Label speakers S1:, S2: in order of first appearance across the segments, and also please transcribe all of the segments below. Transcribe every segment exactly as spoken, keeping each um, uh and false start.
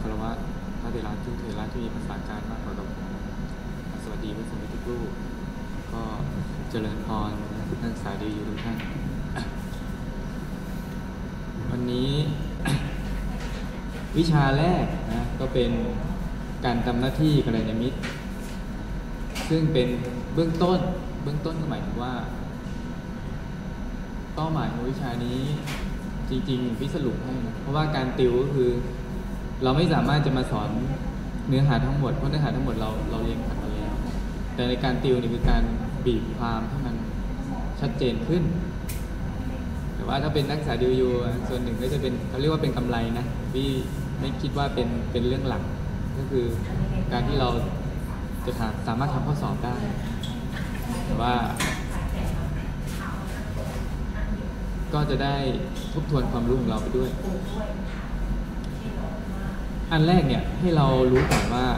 S1: ารวะพระเถระทุกเถระที่มีภาษาการมากกว่าเราสวัสดีพระสงฆ์ทุกรูปก็เจริญพรนักศึกษาดีอยู่ทุกท่านวันนี้ วิชาแรกนะก็เป็นการทำหน้าที่กัลยาณมิตรซึ่งเป็นเบื้องต้นเบื้องต้นก็หมายถึงว่าเป้าหมายของวิชานี้จริงๆพี่สรุปให้นะเพราะว่าการติวก็คือเราไม่สามารถจะมาสอนเนื้อหาทั้งหมดเพราะเนื้อหาทั้งหมดเราเราเรียนผ่านมาแล้วแต่ในการติวนี่คือการบีบความให้มันชัดเจนขึ้นแต่ว่าถ้าเป็นนักศึกษาดิวยูส่วนหนึ่งก็จะเป็นเขาเรียกว่าเป็นกำไรนะพี่ไม่คิดว่าเป็นเป็นเรื่องหลักก็คือการที่เราจะสามารถทำข้อสอบได้แต่ว่าก็จะได้ทบทวนความรู้ของเราไปด้วยอันแรกเนี่ยให้เรารู้ก่อนว่า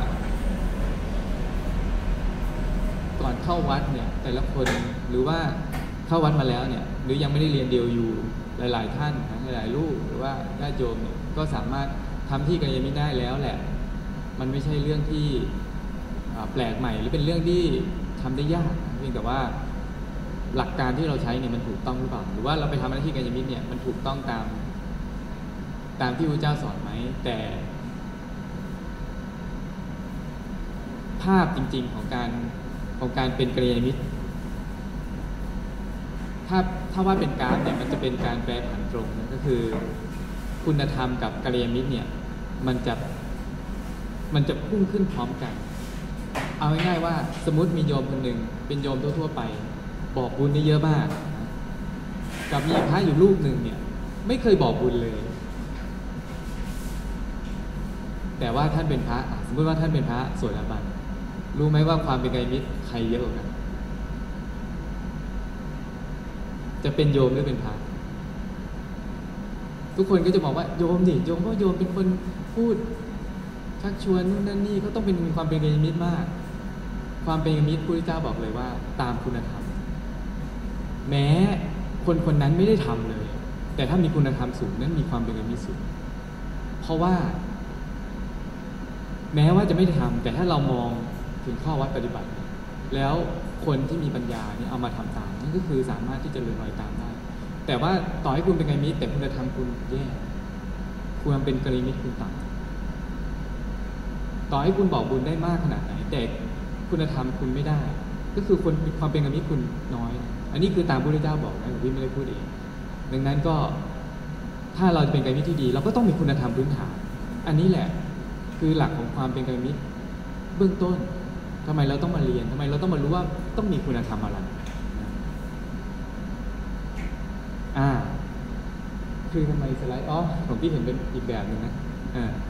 S1: ก่อนเข้าวัดเนี่ยแต่ละคนหรือว่าเข้าวัดมาแล้วเนี่ยหรือยังไม่ได้เรียนเดียวอยู่หลายๆท่านหลายๆรูปหรือว่าญาติโยมเนี่ยก็สามารถทำที่กัลยาณมิตรได้แล้วแหละมันไม่ใช่เรื่องที่แปลกใหม่หรือเป็นเรื่องที่ทำได้ยากเพียงแต่ว่าหลักการที่เราใช้เนี่ยมันถูกต้องหรือเปล่าหรือว่าเราไปทำหน้าที่กัลยาณมิตรเนี่ยมันถูกต้องตามตามที่พระเจ้าสอนไหมแต่ภาพจริงๆของการของการเป็นกัลยาณมิตรถ้าถ้าว่าเป็นกราฟเนี่ยมันจะเป็นการแปรผันตรงนะก็คือคุณธรรมกับกัลยาณมิตรเนี่ยมันจะมันจะพุ่งขึ้นพร้อมกันเอาง่ายๆว่าสมมติมีโยมคนหนึ่งเป็นโยมทั่วๆไปบอกบุญได้เยอะมากกับมีพระอยู่รูปหนึ่งเนี่ยไม่เคยบอกบุญเลยแต่ว่าท่านเป็นพระสมมติว่าท่านเป็นพระโสดาบันรู้ไหมว่าความเป็นกัลยาณมิตรใครเยอะกว่ากันจะเป็นโยมหรือเป็นพระทุกคนก็จะบอกว่าโยมดิโยมเพราะโยมเป็นคนพูดชักชวนนู่นนั่นนี่ก็ต้องเป็นมีความเป็นกัลยาณมิตรมากความเป็นกัลยาณมิตรพระพุทธเจ้าบอกเลยว่าตามคุณธรรมแม้คนคนนั้นไม่ได้ทำเลยแต่ถ้ามีคุณธรรมสูงนั้นมีความเป็นกัลยาณมิตรสูงเพราะว่าแม้ว่าจะไม่ได้ทำแต่ถ้าเรามองถึงข้อวัดปฏิบัติแล้วคนที่มีปัญญาเนี่ยเอามาทำตามนั่นก็คือสามารถที่จะเดินรอยตามได้แต่ว่าต่อให้คุณเป็นกัลยาณมิตรแต่คุณธรรมคุณแย่คุณเป็นกัลยาณมิตรคุณต่ำต่อให้คุณบอกบุญได้มากขนาดไหนแต่คุณธรรมคุณไม่ได้ก็คือคนความเป็นกัลยาณมิตรคุณน้อยอันนี้คือตามพระพุทธเจ้าบอกนะผมไม่ได้พูดเองดังนั้นก็ถ้าเราจะเป็นกัลยาณมิตรที่ดีเราก็ต้องมีคุณธรรมพื้นฐานอันนี้แหละคือหลักของความเป็นกัลยาณมิตรเบื้องต้นทำไมเราต้องมาเรียนทำไมเราต้องมารู้ว่าต้องมีคุณธรรมอะไรอ่าคือทำไมสไลด์อ๋อผมที่เห็นเป็นอีกแบบหนึ่งนะอ่า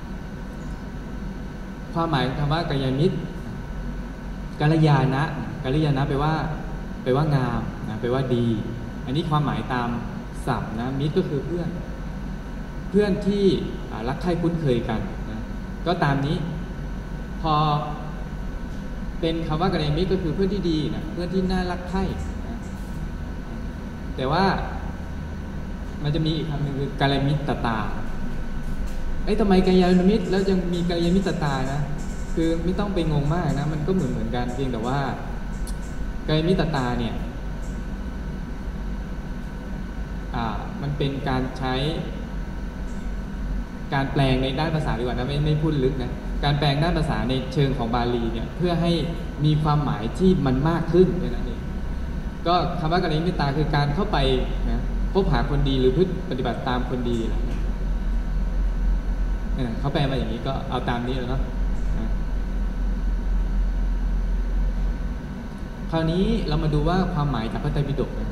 S1: ความหมายคำว่ากัลยาณมิตรกัลยาณะกัลยาณะแปลว่าแปลว่างามนะแปลว่าดีอันนี้ความหมายตามศัพท์นะมิตรก็คือเพื่อนเพื่อนที่รักใคร่คุ้นเคยกันนะก็ตามนี้พอเป็นคำว่ากัลยาณมิตรก็คือเพื่อนที่ดีนะเพื่อนที่น่ารักใคร่นะแต่ว่ามันจะมีอีกคำหนึ่งคือกัลยาณมิตรตาไอ้ทำไมกัลยาณมิตรแล้วยังมีกัลยาณมิตรตานะคือไม่ต้องไปงงมากนะมันก็เหมือนเหมือนกันเพียงแต่ว่ากัลยาณมิตรตาเนี่ยอ่ามันเป็นการใช้การแปลงในด้านภาษาดีกว่านะไม่ไม่พูดลึกนะการแปลงด้านภาษาในเชิงของบาลีเนี่ยเพื่อให้มีความหมายที่มันมากขึ้นแค่นั้นเองก็คำว่ากัลยาณมิตรตาคือการเข้าไปนะพบหาคนดีหรือพฤติปฏิบัติตามคนดีเขาแปลมาอย่างนี้ก็เอาตามนี้แล้วเนาะคราวนี้เรามาดูว่าความหมายจากพระไตรปิฎกนะ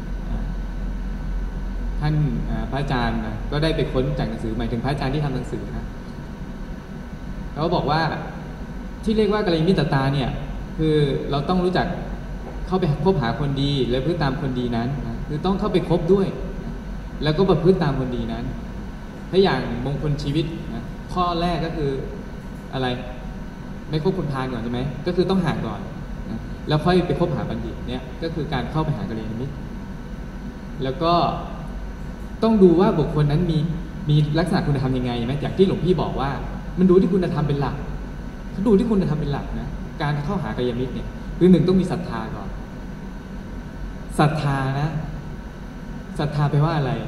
S1: ท่านพระอาจารย์นะก็ได้ไปค้นจากหนังสือหมายถึงพระอาจารย์ที่ทำหนังสือนะเขาบอกว่าที่เรียกว่ากัลยาณมิตรตาเนี่ยคือเราต้องรู้จักเข้าไปคบหาคนดีและประพฤติตามคนดีนั้นนะคือต้องเข้าไปคบด้วยนะแล้วก็ประพฤติตามคนดีนั้นถ้าอย่างมงคลชีวิตนะข้อแรกก็คืออะไรไม่คบคนพาลก่อนใช่ไหมก็คือต้องห่างก่อนนะแล้วค่อยไปคบหาบัณฑิตเนี่ยก็คือการเข้าไปหากัลยาณมิตรแล้วก็ต้องดูว่าบุคคลนั้นมีมีลักษณะคุณธรรมยังไงไหมจากที่หลวงพี่บอกว่ามันดูที่คุณธรรมเป็นหลักเขาดูที่คุณธรรมเป็นหลักนะการเข้าหากัลยาณมิตรเนี่ยคือหนึ่งต้องมีศรัทธาก่อนศรัทธานะศรัทธาแปลว่าอะไร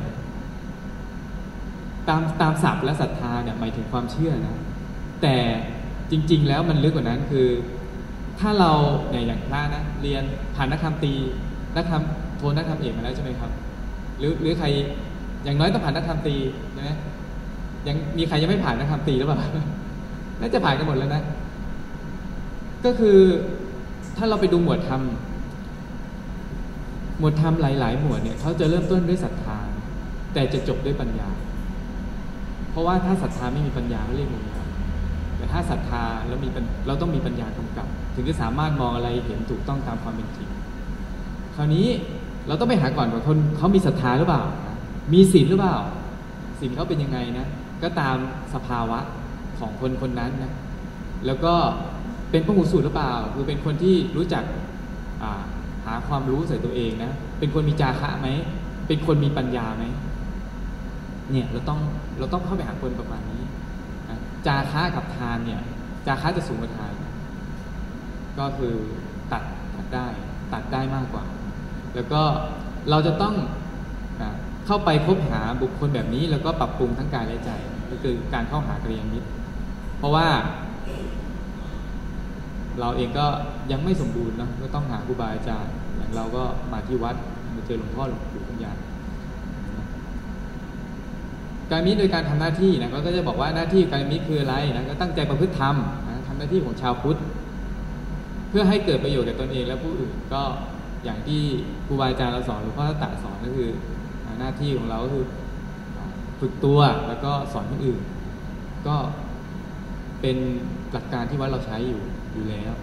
S1: ตามตามศัพท์และศรัทธาเนี่ยหมายถึงความเชื่อนะแต่จริงๆแล้วมันลึกกว่านั้นคือถ้าเราเนี่ยอย่างพระนะเรียนผ่านนักธรรมตรีนักธรรมโทนักธรรมเอกมาแล้วใช่ไหมครับหรือหรือใครอย่างน้อยต้องผ่านนักธรรมตรีใช่ไหมยังมีใครยังไม่ผ่านนักธรรมตรีหรือเปล่าน่าจะผ่านกันหมดแล้วนะก็คือถ้าเราไปดูหมวดธรรมหมวดธรรมหลายๆหมวดเนี่ยเขาจะเริ่มต้นด้วยศรัทธาแต่จะจบด้วยปัญญาเพราะว่าถ้าศรัทธาไม่มีปัญญาไม่เรียกปัญญาแต่ถ้าศรัทธาแล้วมีเราต้องมีปัญญากำกับถึงจะสามารถมองอะไรเห็นถูกต้องตามความเป็นจริงคราวนี้เราต้องไปหาก่อนว่าคนเขามีศรัทธาหรือเปล่ามีศีลหรือเปล่าศีลเขาเป็นยังไงนะก็ตามสภาวะของคนคนนั้นนะแล้วก็เป็นพหูสูตรหรือเปล่าคือเป็นคนที่รู้จักหาความรู้ใส่ตัวเองนะเป็นคนมีจาคะไหมเป็นคนมีปัญญาไหมเนี่ยเราต้องเราต้องเข้าไปหาคนประมาณนี้นะจาคะกับทานเนี่ยจาคะจะสูงกว่าทานก็คือตัดตัดได้ตัดได้มากกว่าแล้วก็เราจะต้องเข้าไปคบหาบุคคลแบบนี้แล้วก็ปรับปรุงทั้งกายและใจก็คือการเข้าหากัลยาณมิตรเพราะว่าเราเองก็ยังไม่สมบูรณ์นะก็ต้องหาครูบาอาจารย์อย่างเราก็มาที่วัดมาเจอหลวงพ่อหลวงปู่ปัญญาการมิตรโดยการทำหน้าที่นะก็จะบอกว่าหน้าที่การมิตรคืออะไรนะก็ตั้งใจประพฤติธรรมนะทำหน้าที่ของชาวพุทธเพื่อให้เกิดประโยชน์แก่ตนเองและผู้อื่นก็อย่างที่ครูบาอาจารย์เราสอนหลวงพ่อตะสอนก็คือหน้าที่ของเราก็คือฝึกตัวแล้วก็สอนคนอื่นก็เป็นหลักการที่วัดเราใช้อยู่อยู่แล้ว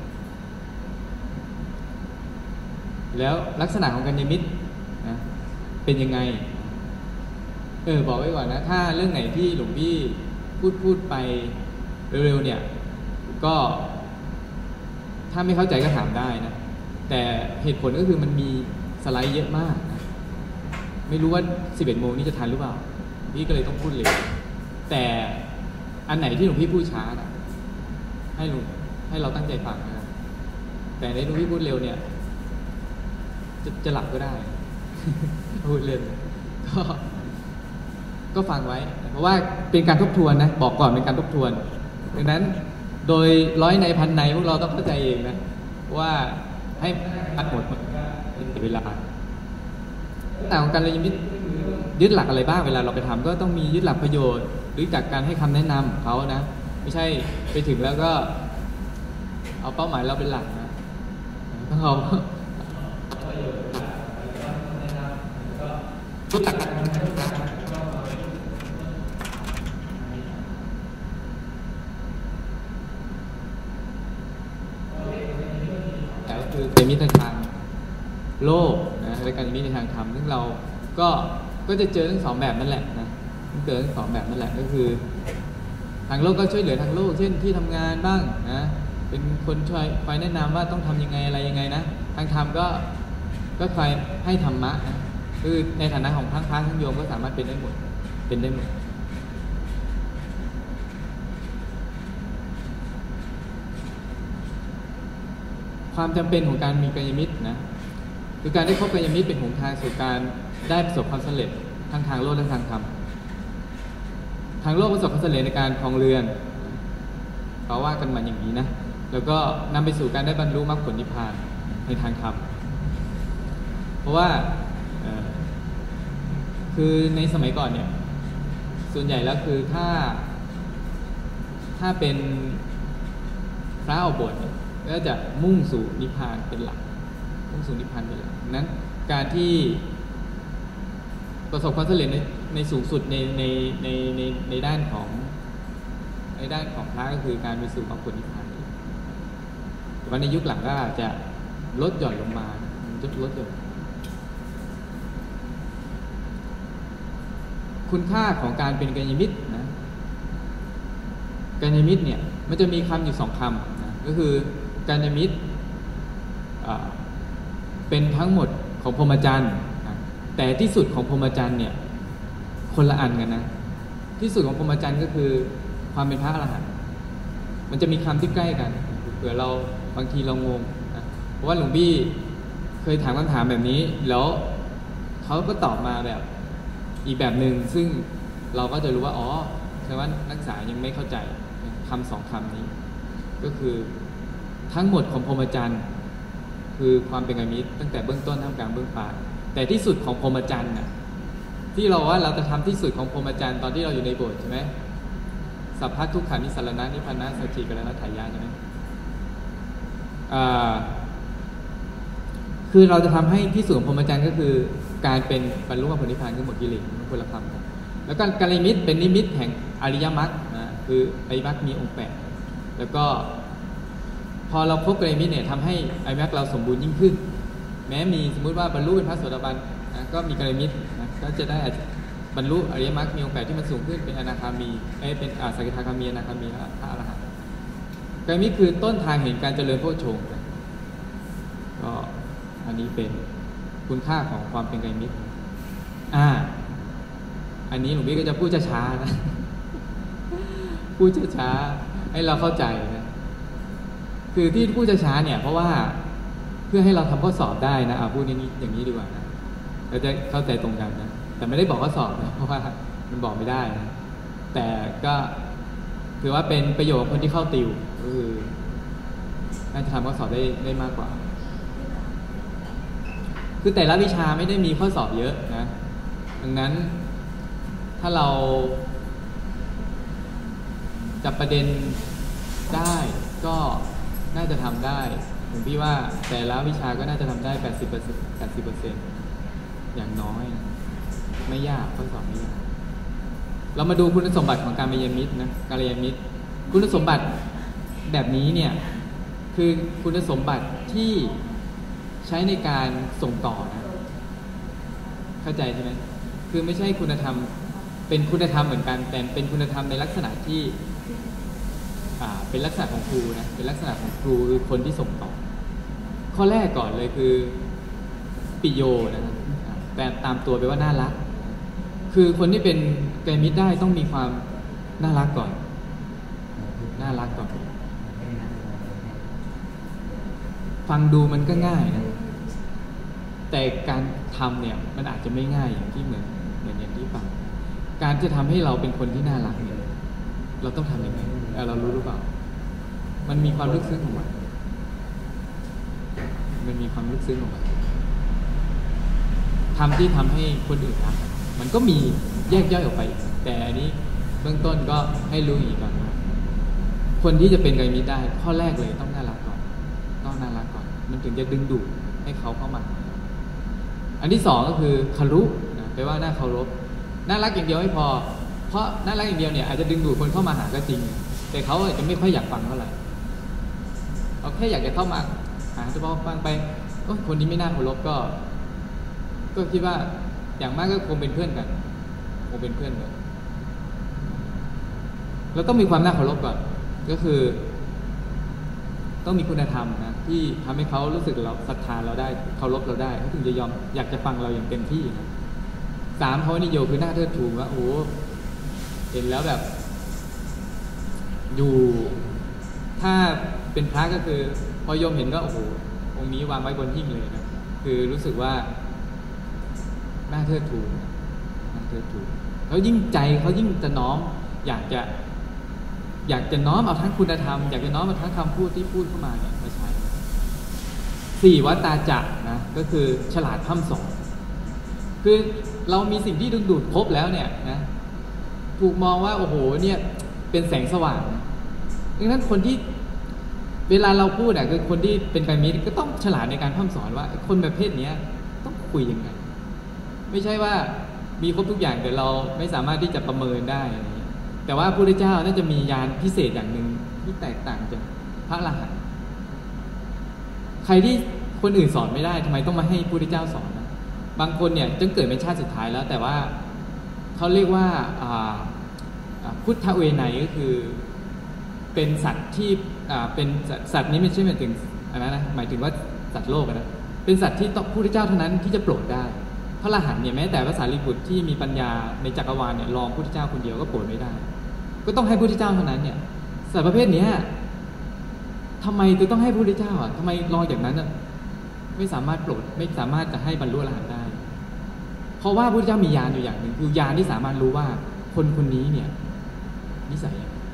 S1: แล้วลักษณะของกัลยาณมิตรนะเป็นยังไงเออบอกไว้ก่อนนะถ้าเรื่องไหนที่หลวงพี่พูดพูดไปเร็วๆเนี่ยก็ถ้าไม่เข้าใจก็ถามได้นะแต่เหตุผลก็คือมันมีสไลด์เยอะมากนะไม่รู้ว่าสิบเอ็ดโมงนี้จะทันหรือเปล่าพี่ก็เลยต้องพูดเร็วแต่อันไหนที่หลวงพี่พูดช้านะให้หลวงให้เราตั้งใจฟังนะครับแต่ในหลวงพี่พูดเร็วเนี่ยจะจะหลับก็ได้ พูดเล่นก็ก็ฟังไว้เพราะว่าเป็นการทบทวนนะบอกก่อนเป็นการทบทวนดังนั้นโดยร้อยในพันในพวกเราต้องเข้าใจเองนะว่าให้อัดหมดเป็นเวลาแต่ของการเรียนยึดหลักอะไรบ้างเวลาเราไปทำก็ต้องมียึดหลักประโยชน์หรือจากการให้คำแนะนำเขานะไม่ใช่ไปถึงแล้วก็เอาเป้าหมายเราเป็นหลักนะต้องเอารู้จักกันแต่ก็คือเป็นมิตรทางโลกนะและการมิตรในทางธรรมซึ่งเราก็ก็จะเจอทั้งสองแบบนั่นแหละนะเจอทั้งสองแบบนั่นแหละก็คือทางโลกก็ช่วยเหลือทางโลกเช่นที่ทำงานบ้างนะเป็นคนช่วยคอยแนะนำว่าต้องทำยังไงอะไรยังไงนะทางธรรมก็ก็คอยให้ธรรมะนะคือในฐานะของทั้งพระทั้งโยมก็สามารถเป็นได้หมดเป็นได้หมดความจำเป็นของการมีกัลยาณมิตรนะคือการได้พบกัลยาณมิตรเป็นหนทางสู่การได้ประสบความสำเร็จทั้งทางโลกและทางธรรมทางโลกประสบความสำเร็จในการครองเรือนเขาว่ากันมาอย่างนี้นะแล้วก็นำไปสู่การได้บรรลุมรรคผลนิพพานในทางธรรมเพราะว่าคือในสมัยก่อนเนี่ยส่วนใหญ่แล้วคือถ้าถ้าเป็นพระออกบวชเนี่ยก็จะมุ่งสู่นิพพานเป็นหลักมุ่งสู่นิพพานเป็นหลักนั้นการที่ประสบความสำเร็จในในสูงสุดในในในในในด้านของในด้านของพระก็คือการไปสู่มรรคผลนิพพานแต่ว่าในยุคหลังก็อาจจะลดหย่อนลงมาลดลดหย่อนคุณค่าของการเป็นกัลยาณมิตรนะกัลยาณมิตรเนี่ยมันจะมีคำอยู่สองคำนะก็คือกัลยาณมิตรเป็นทั้งหมดของพรหมจรรย์นะแต่ที่สุดของพรหมจรรย์เนี่ยคนละอันกันนะที่สุดของพรหมจรรย์ก็คือความเป็นพระอรหันต์มันจะมีคำที่ใกล้กันเผื่อเราบางทีเรางงนะเพราะว่าหลวงพี่เคยถามคำถามแบบนี้แล้วเขาก็ตอบมาแบบอีกแบบหนึ่งซึ่งเราก็จะรู้ว่าอ๋อแสดงว่านักศึกษายังไม่เข้าใจคำสองคำนี้ก็คือทั้งหมดของพรหมจรรย์คือความเป็นไตรมิตรตั้งแต่เบื้องต้นท่ามกลางเบื้องปลายแต่ที่สุดของพรหมจรรย์น่ะที่เราว่าเราจะทำที่สุดของพรหมจรรย์ตอนที่เราอยู่ในโบสถ์ใช่ไหมสัพพะทุกขานิสรณะนิพพานะสัจจิกัลยาณัตถายะใช่ไหมคือเราจะทำให้ที่สุดของพรหมจรรย์ก็คือการเป็นบรรลุมรรคผลนิพพานคือหมดกิเลสคนละคำแล้วก็กัลยาณมิตรเป็นนิมิตแห่งอริยมรรคนะคืออริยมรรคมีองค์แปดแล้วก็พอเราพบกัลยาณมิตรเนี่ยทำให้อริยมรรคเราสมบูรณ์ยิ่งขึ้นแม้มีสมมุติว่าบรรลุเป็นพระโสดาบันนะก็มีกัลยาณมิตรนะก็จะได้บรรลุอริยมรรคมีองค์แปดที่มันสูงขึ้นเป็นอนาคามีเอ้เป็นสกิทาคามีอนาคามีและพระอรหันต์กัลยาณมิตรคือต้นทางแห่งการเจริญโพชฌงค์ก็อันนี้เป็นคุณค่าของความเป็นกัลยาณมิตรอ่าอันนี้หลวงพี่ก็จะพูดช้าๆนะพูดช้าๆให้เราเข้าใจนะคือที่พูดช้าๆเนี่ยเพราะว่าเพื่อให้เราทำข้อสอบได้นะอ่าพูดอย่างนี้อย่างนี้ดีกว่านะเราจะเข้าใจตรงกันนะแต่ไม่ได้บอกข้อสอบนะเพราะว่ามันบอกไม่ได้นะแต่ก็ถือว่าเป็นประโยชน์คนที่เข้าติวก็คือน่าจะทำข้อสอบได้ได้มากกว่าคือแต่ละวิชาไม่ได้มีข้อสอบเยอะนะดังนั้นถ้าเราจับประเด็นได้ก็น่าจะทำได้ผมพี่ว่าแต่ละวิชาก็น่าจะทำได้ แปดสิบเปอร์เซ็นต์ แปดสิบเปอร์เซ็นต์ อย่างน้อยนะไม่ยากข้อสอบไม่ยากเรามาดูคุณสมบัติของการกัลยาณมิตรนะกัลยาณมิตรคุณสมบัติแบบนี้เนี่ยคือคุณสมบัติที่ใช้ในการส่งต่อนะเข้าใจใช่ไหมคือไม่ใช่คุณธรรมเป็นคุณธรรมเหมือนกันแต่เป็นคุณธรรมในลักษณะที่อ่าเป็นลักษณะของครูนะเป็นลักษณะของครูคือคนที่ส่งต่อข้อแรกก่อนเลยคือปิโยนะครับแต่ตามตัวไปว่าน่ารักคือคนที่เป็นกัลยาณมิตรได้ต้องมีความน่ารักก่อนน่ารักก่อนฟังดูมันก็ง่ายนะแต่การทำเนี่ยมันอาจจะไม่ง่ายอย่างที่เหมือนเหมือนอย่างที่ฟังการจะทำให้เราเป็นคนที่น่ารักเนี่ยเราต้องทำยังไงเรารู้หรือเปล่ามันมีความลึกซึ้งของมันมันมีความลึกซึ้งของมันทำที่ทำให้คนอื่นรักมันก็มีแยกย่อยออกไปแต่อันนี้เบื้องต้นก็ให้รู้อย่างนี้ก่อนว่าคนที่จะเป็นกัลยาณมิตรได้ข้อแรกเลยต้องน่ารักก่อนต้องน่ารักก่อนมันถึงจะดึงดูดให้เขาเข้ามาอันที่สองก็คือคารุแปลว่าน่าเคารพน่ารักอย่างเดียวไม่พอเพราะน่ารักอย่างเดียวเนี่ยอาจจะดึงดูดคนเข้ามาหาก็จริงแต่เขาอาจจะไม่ค่อยอยากฟังเท่าไหร่เขาแค่อยากจะเข้ามาหาเฉพาะฟังไปคนนี้ไม่น่าเคารพก็ก็คิดว่าอย่างมากก็คงเป็นเพื่อนกันคงเป็นเพื่อนกันแล้วต้องมีความน่าเคารพก่อนก็คือต้องมีคุณธรรมนะที่ทำให้เขารู้สึกเราศรัทธาเราได้เคารพเราได้เขาถึงจะยอมอยากจะฟังเราอย่างเต็มที่นะสามเขานิโยคือหน้าเทิดทูนว่าโอ้เห็นแล้วแบบอยู่ถ้าเป็นพระก็คือพอโยมเห็นก็โอ้โหองค์นี้วางไว้บนหิ้งเลยนะคือรู้สึกว่าหน้าเทิดทูนหน้าเทิดทูนเขายิ่งใจเขายิ่งจะน้อมอยากจะอยากจะน้อมเอาทั้งคุณธรรมอยากจะน้อมเอาทั้งคำพูดที่พูดเข้ามาเนี่ยมาใช้สี่วัตตาจักนะก็คือฉลาดพร่ำสอนคือเรามีสิ่งที่ดึงดูดครบแล้วเนี่ยนะถูกมองว่าโอ้โหเนี่ยเป็นแสงสว่างดังนั้นคนที่เวลาเราพูดอ่ะคือคนที่เป็นกัลยาณมิตรก็ต้องฉลาดในการพร่ำสอนว่าคนประเภทนี้ต้องคุยยังไงไม่ใช่ว่ามีครบทุกอย่างแต่เราไม่สามารถที่จะประเมินได้แต่ว่าพระพุทธเจ้าน่าจะมีญาณพิเศษอย่างหนึ่งที่แตกต่างจากพระอรหันต์ใครที่คนอื่นสอนไม่ได้ทำไมต้องมาให้พระพุทธเจ้าสอนนะบางคนเนี่ยจนเกิดเป็นชาติสุดท้ายแล้วแต่ว่าเขาเรียกว่าพุทธเวไนก็คือเป็นสัตว์ที่เป็นสัตว์นี้ไม่ใช่หมายถึงอันนั้นนะหมายถึงว่าสัตว์โลกนะเป็นสัตว์ที่ต้องพระพุทธเจ้าเท่านั้นที่จะโปรดได้พระอรหันต์เนี่ยแม้แต่พระสารีบุตรที่มีปัญญาในจักรวาลเนี่ยรองพระพุทธเจ้าคนเดียวก็โปรดไม่ได้ก็ต้องให้พระพุทธเจ้าเท่านั้นเนี่ยสัตว์ประเภทนี้ทำไมจะต้องให้พระพุทธเจ้าอ่ะทำไมรออย่างนั้นอ่ะไม่สามารถโปรดไม่สามารถจะให้บรรลุอรหันต์ได้เพราะว่าพระพุทธเจ้ามีญาณอยู่อย่างหนึ่งคือญาณที่สามารถรู้ว่าคนคนนี้เนี่ยนิสัย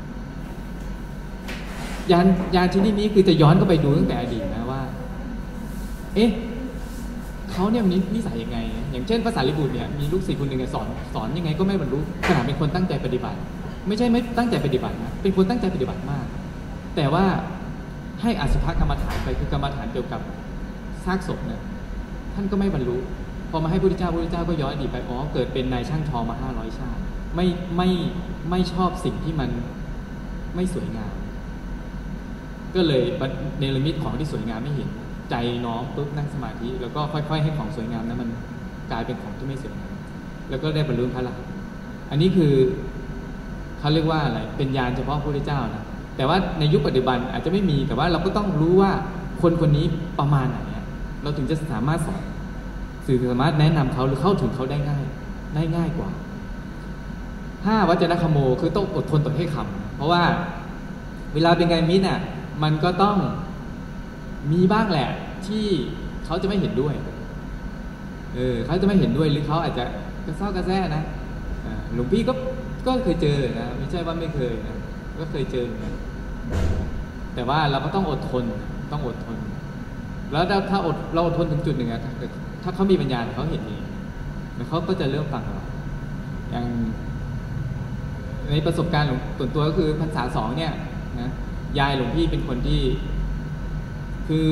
S1: ญาณญาณชนิดนี้คือจะย้อนเข้าไปดูตั้งแต่อดีตนะว่าเอ๊ะเขาเนี่ยมีนิสัยยังไงอย่างเช่นพระสารีบุตรเนี่ยมีลูกศิษย์คนหนึ่งสอนสอนยังไงก็ไม่บรรลุขนาดเป็นคนตั้งใจปฏิบัติไม่ใช่ไม่ตั้งใจปฏิบัตินะเป็นคนตั้งใจปฏิบัติมากแต่ว่าให้อสุภกรรมฐานไปคือกรรมฐานเกี่ยวกับซากศพเนี่ยท่านก็ไม่บรรลุพอมาให้พระพุทธเจ้าพระพุทธเจ้าก็ย้อนอดีตไปอ๋อเกิดเป็นนายช่างทองมาห้าร้อยชาติไม่ไม่ไม่ชอบสิ่งที่มันไม่สวยงามก็เลยเนรมิตของที่สวยงามไม่เห็นใจน้อมปุ๊บนั่งสมาธิแล้วก็ค่อยๆให้ของสวยงามนั้นมันกลายเป็นของที่ไม่สวยงามแล้วก็ได้บรรลุพระอรหันต์อันนี้คือเขาเรียกว่าอะไรเป็นญาณเฉพาะพระพุทธเจ้านะแต่ว่าในยุคปัจจุบันอาจจะไม่มีแต่ว่าเราก็ต้องรู้ว่าคนคนนี้ประมาณไหนเราถึงจะสามารถสอนสื่อสามารถแนะนำเขาหรือเข้าถึงเขาได้ง่ายได้ง่ายกว่าห้าวัจนคโมคือต้องอดทนต่อให้คำเพราะว่าเวลาเป็นกัลยาณมิตรน่ะมันก็ต้องมีบ้างแหละที่เขาจะไม่เห็นด้วยเออเขาจะไม่เห็นด้วยหรือเขาอาจจะกระเซ้ากระแซ่นะหลวงพี่ก็ก็เคยเจอนะไม่ใช่ว่าไม่เคยนะก็เคยเจอนะแต่ว่าเราก็ต้องอดทนต้องอดทนแล้วถ้าอดเราอดทนถึงจุดหนึ่งอะถ้าเขามีปัญญาเขาเห็นเองแล้วเขาก็จะเริ่มฟังเราอย่างในประสบการณ์ส่วนตัวก็คือพรรษาสองเนี่ยนะยายหลวงพี่เป็นคนที่คือ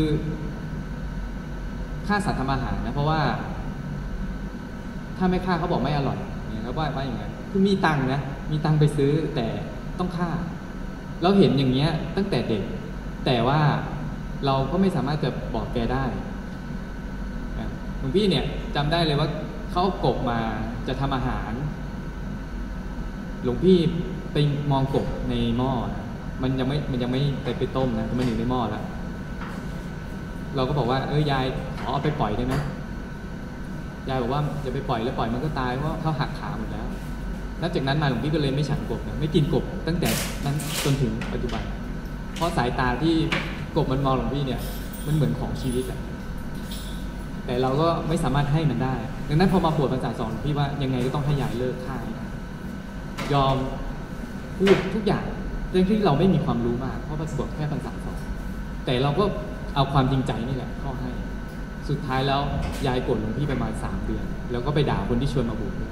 S1: ฆ่าสัตว์ทำอาหารนะเพราะว่าถ้าไม่ฆ่าเขาบอกไม่อร่อยเนี่ยเขาว่าว่าอย่างไงคือมีตังค์นะมีตังค์ไปซื้อแต่ต้องฆ่าเราเห็นอย่างเงี้ยตั้งแต่เด็กแต่ว่าเราก็ไม่สามารถจะบอกแกได้หลวงพี่เนี่ยจำได้เลยว่าเขากบมาจะทำอาหารหลวงพี่ไปมองกบในหม้อมันยังไม่มันยังไม่ไปไปต้มนะมันอยู่ในหม้อแล้วเราก็บอกว่าเออยายขอเอาไปปล่อยได้ไหมยายบอกว่าอย่าไปปล่อยแล้วปล่อยมันก็ตายเพราะเขาหักขาหมดแล้วนับจากนั้นมาหลวงพี่ก็เลยไม่ฉันกบนะไม่กินกบตั้งแต่นั้นจนถึงปัจจุบันเพราะสายตาที่กบมันมองหลวงพี่เนี่ยมันเหมือนของชีวิตอะแต่เราก็ไม่สามารถให้มันได้ดังนั้นพอมาบวชพรรษาสองพี่ว่ายังไงก็ต้องให้ยายเลิกฆ่ายอมพูดทุกอย่างเรื่องที่เราไม่มีความรู้มากเพราะบวชแค่พรรษาสองแต่เราก็เอาความจริงใจนี่แหละเข้าให้สุดท้ายแล้วยายโกรธหลวงพี่ประมาณสามเดือนแล้วก็ไปด่าคนที่ชวนมาบวช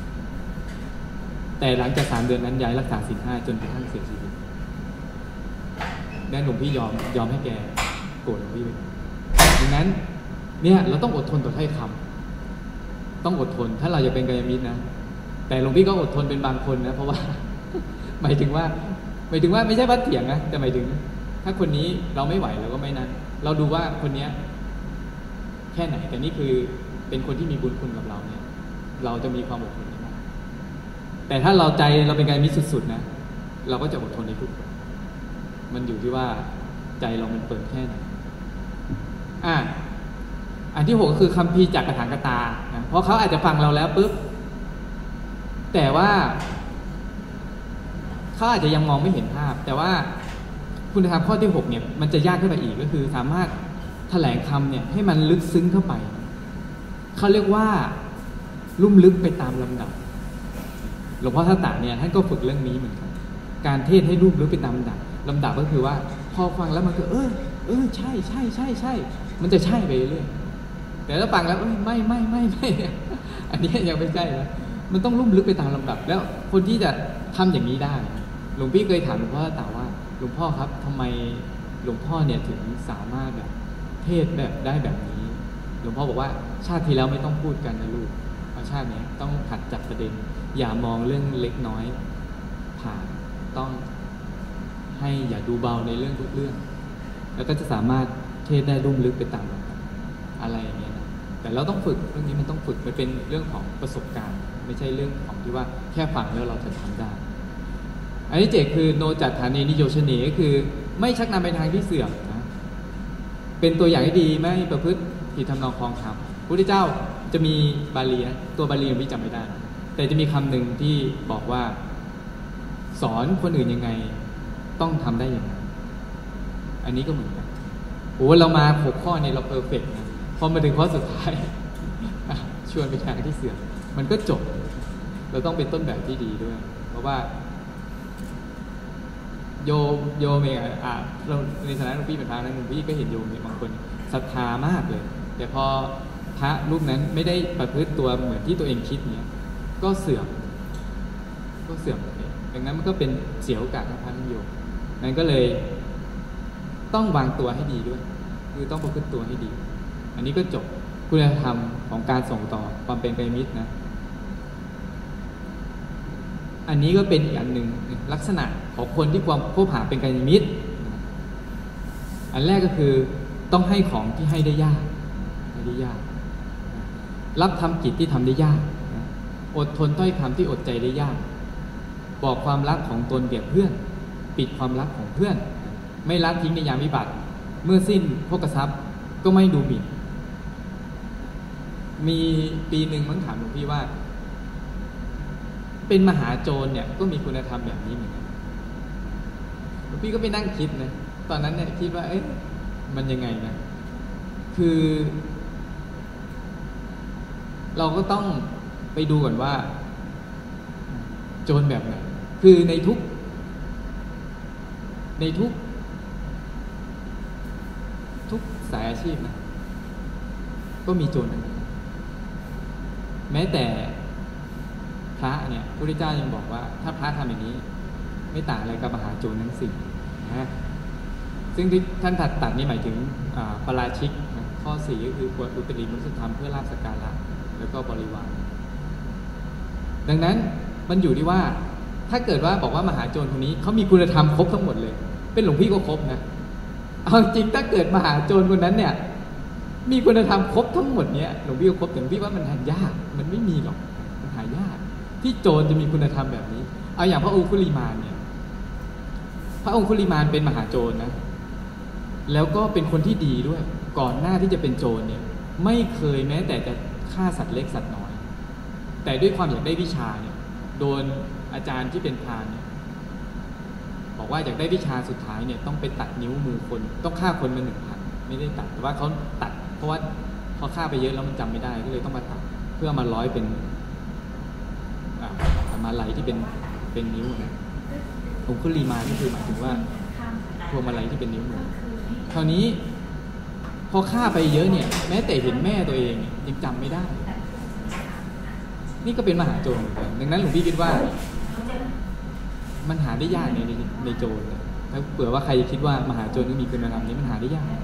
S1: แต่หลังจากสามเดือนนั้นยายรักษาศีลห้าจนกระทั่งเสียชีวิตได้หลวงพี่ยอมยอมให้แกโกรธหลวงพี่ไปดังนั้นเนี่ยเราต้องอดทนต่อถ้อยคำต้องอดทนถ้าเราอยากเป็นกัลยาณมิตรนะแต่หลวงพี่ก็อดทนเป็นบางคนนะเพราะว่าหมายถึงว่าหมายถึงว่าไม่ใช่วัดเถียงนะแต่หมายถึงถ้าคนนี้เราไม่ไหวเราก็ไม่นั้นเราดูว่าคนเนี้ยแค่ไหนแต่นี่คือเป็นคนที่มีบุญคุณกับเราเนี่ยเราจะมีความอดทนมากแต่ถ้าเราใจเราเป็นกัลยาณมิตรสุดๆนะเราก็จะอดทนในทุกคนมันอยู่ที่ว่าใจเรามันเปิดแค่ไหนอ่ะอันที่หกก็คือคัมภีร์จากกถางกตานะเพราะเขาอาจจะฟังเราแล้วปุ๊บแต่ว่าเขาอาจจะยังมองไม่เห็นภาพแต่ว่าคุณธรรมข้อที่หกเนี่ยมันจะยากขึ้นไปอีกก็คือสามารถแถลงคำเนี่ยให้มันลึกซึ้งเข้าไปเขาเรียกว่าลุ่มลึกไปตามลำดับหลวงพ่อทัตตะเนี่ยท่านก็ฝึกเรื่องนี้เหมือนกันการเทศให้ลุ่มลึกไปตามลำดับลำดับก็คือว่าพอฟังแล้วมันก็เออเออใช่ใช่ใช่ใช่มันจะใช่ไปเรื่อยแต่ถ้าฟังแล้วไม่ไม่ไม่ไม่อันนี้ยังไม่ใช่นะมันต้องลุ่มลึกไปตามลำดับแล้วคนที่จะทำอย่างนี้ได้หลวงพี่เคยถามหลวงพ่อแต่ว่าหลวงพ่อครับทำไมหลวงพ่อเนี่ยถึงสามารถแบบเทศแบบได้แบบนี้หลวงพ่อบอกว่าชาติที่แล้วไม่ต้องพูดกันนะลูกเพราะชาตินี้ต้องหัดจับประเด็นอย่ามองเรื่องเล็กน้อยผ่านต้องให้อย่าดูเบาในเรื่องทุกเรื่องแล้วก็จะสามารถเทศได้ลุ่มลึกไปตามลำดับอะไรอย่างเงี้ยนะแต่เราต้องฝึกเรื่องนี้มันต้องฝึกมันเป็นเรื่องของประสบการณ์ไม่ใช่เรื่องของที่ว่าแค่ฟังแล้วเราจะทำได้อันที่เจ็ดคือโนจัตฐานีนิโยชเนก็คือไม่ชักนำไปทางที่เสื่อมนะเป็นตัวอย่างที่ดีไม่ประพฤติผิดทำนองคลองธรรมพระพุทธเจ้าจะมีบาลีนะตัวบาลียังไม่จำไม่ได้แต่จะมีคำหนึ่งที่บอกว่าสอนคนอื่นยังไงต้องทำได้อย่างนั้นอันนี้ก็เหมือนกันโอ้เรามาหกข้อเนี่ยเราเพอร์เฟกต์นะพอมาถึงข้อสุดท้ายชวนไปทางที่เสื่อมมันก็จบเราต้องเป็นต้นแบบที่ดีด้วยเพราะว่าโยมโยมเองอ่ะเราในฐานะหลวงพี่เป็นพระนะหลวงพี่ก็เห็นโยมเนี่ยบางคนศรัทธามากเลยแต่พอพระรูปนั้นไม่ได้ประพฤติตัวเหมือนที่ตัวเองคิดเนี่ยก็เสื่อมก็เสื่อมดังนั้นมันก็เป็นเสียโอกาสทางพระนิยมนั้นก็เลยต้องวางตัวให้ดีด้วยคือต้องประพฤติตัวให้ดีอันนี้ก็จบคุณธรรมของการส่งต่อความเป็นกัลยาณมิตรนะอันนี้ก็เป็นอีกอันหนึ่งลักษณะของคนที่ความคบหาเป็นกัลยาณมิตรอันแรกก็คือต้องให้ของที่ให้ได้ยากให้ได้ยากรับทำกิจที่ทำได้ยากอดทนถ้อยคำที่อดใจได้ยากบอกความลับของตนแก่เพื่อนปิดความลับของเพื่อนไม่ละทิ้งในยามวิบัติเมื่อสิ้นโภคทรัพย์ก็ไม่ดูหมิ่นมีปีหนึ่งมั้งถามหลวงพี่ว่าเป็นมหาโจรเนี่ยก็มีคุณธรรมแบบนี้เหมือนกันหลวงพี่ก็ไปนั่งคิดนะตอนนั้นเนี่ยคิดว่าเอ๊ะมันยังไงนะคือเราก็ต้องไปดูก่อนว่าโจรแบบไหนคือในทุกในทุกทุกสายอาชีพนะก็มีโจรนะแม้แต่พระเนี่ยพระพุทธเจ้ายังบอกว่าถ้าพระทำอย่างนี้ไม่ต่างอะไรกับมหาโจรทั้งสี่นะซึ่งที่ท่านตัดตัดนี่หมายถึงปาราชิกนะข้อสี่ก็คือควรอุตริมนุสธรรมเพื่อลาภสักการะแล้วก็บริวารดังนั้นมันอยู่ที่ว่าถ้าเกิดว่าบอกว่ามหาโจรคนนี้เขามีคุณธรรมครบทั้งหมดเลยเป็นหลวงพี่ก็ครบนะเอาจริงถ้าเกิดมหาโจรคนนั้นเนี่ยมีคุณธรรมครบทั้งหมดเนี้ยหลวงพี่ก็ครบแต่หลวงพี่ว่ามันหายากมันไม่มีหรอกมันหายากที่โจรจะมีคุณธรรมแบบนี้เอาอย่างพระองคุลิมานเนี่ยพระองคุลิมานเป็นมหาโจรนะแล้วก็เป็นคนที่ดีด้วยก่อนหน้าที่จะเป็นโจรเนี่ยไม่เคยแม้แต่จะฆ่าสัตว์เล็กสัตว์น้อยแต่ด้วยความอยากได้วิชาเนี่ยโดนอาจารย์ที่เป็นพราหมณ์เนี่ยบอกว่าอยากได้วิชาสุดท้ายเนี่ยต้องไปตัดนิ้วมือคนต้องฆ่าคนมาหนึ่งพันไม่ได้ตัดแต่ว่าเขาตัดเพราะว่าพอฆ่าไปเยอะแล้วมันจำไม่ได้ก็เลยต้องมาตัดเพื่อมาร้อยเป็นมาลัยที่เป็นเป็นนิ้วนะองคุลีมานี่คือหมายถึงว่าพวงมาลัยที่เป็นนิ้วมือคราวนี้พอฆ่าไปเยอะเนี่ยแม้แต่เห็นแม่ตัวเองยังจำไม่ได้นี่ก็เป็นมหาโจรเหมือนกันดังนั้นหลวงพี่คิดว่ามันหาได้ยากในในโจรถ้าเผื่อว่าใครคิดว่ามหาโจรก็มีคุณธรรมนี้มันหาได้ยาก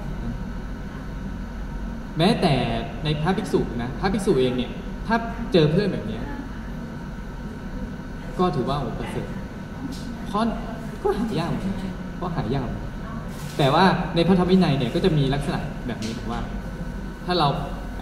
S1: แม้แต่ในพระภิกษุนะพระภิกษุเองเนี่ยถ้าเจอเพื่อนแบบนี้ก็ถือว่าโอ้ประเสริฐเพราะก็หายากเพราะหายากแต่ว่าในพระธรรมวินัยเนี่ยก็จะมีลักษณะแบบนี้บอกว่าถ้าเรา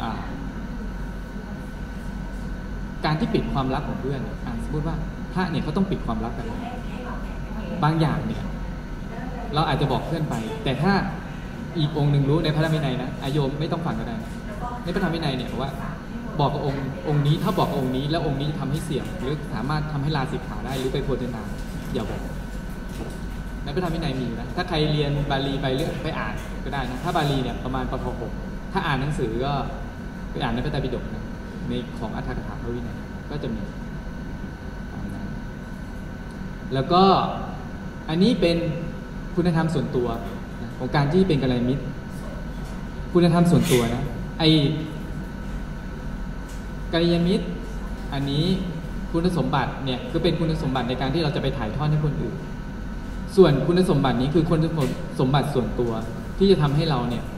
S1: การที่ปิดความลับของเพื่อนสมมติว่าพระเนี่ยเขาต้องปิดความลับกันบางอย่างเนี่ยเราอาจจะบอกเพื่อนไปแต่ถ้าอีกองค์หนึ่งรู้ในพระธรรมวินัยนะอาโยมไม่ต้องฟังก็ได้ในพระธรรมวินัยเนี่ยบอกว่าบอกกับองค์องค์นี้ถ้าบอกองค์นี้แล้วองค์นี้จะทำให้เสี่ยงหรือสามารถทำให้ลาสิกขาได้หรือไปโพธินาอย่าบอกในพระธรรมวินัยมีนะถ้าใครเรียนบาลีไปเรื่อยไปอ่านก็ได้นะถ้าบาลีเนี่ยประมาณปทหกถ้าอ่านหนังสือก็ไปอ่านในพระไตรปิฎกนะในของอัตถกถาพระวินัยก็จะมีแล้วก็อันนี้เป็นคุณธรรมส่วนตัวของการที่เป็นกัลยาณมิตรคุณธรรมส่วนตัวนะไอกัลยาณมิตรอันนี้คุณสมบัติเนี่ยคือเป็นคุณสมบัติในการที่เราจะไปถ่ายทอดให้คนอื่นส่วนคุณสมบัตินี้คือคุณสมบัติส่วนตัวที่จะทำให้เราเนี่ย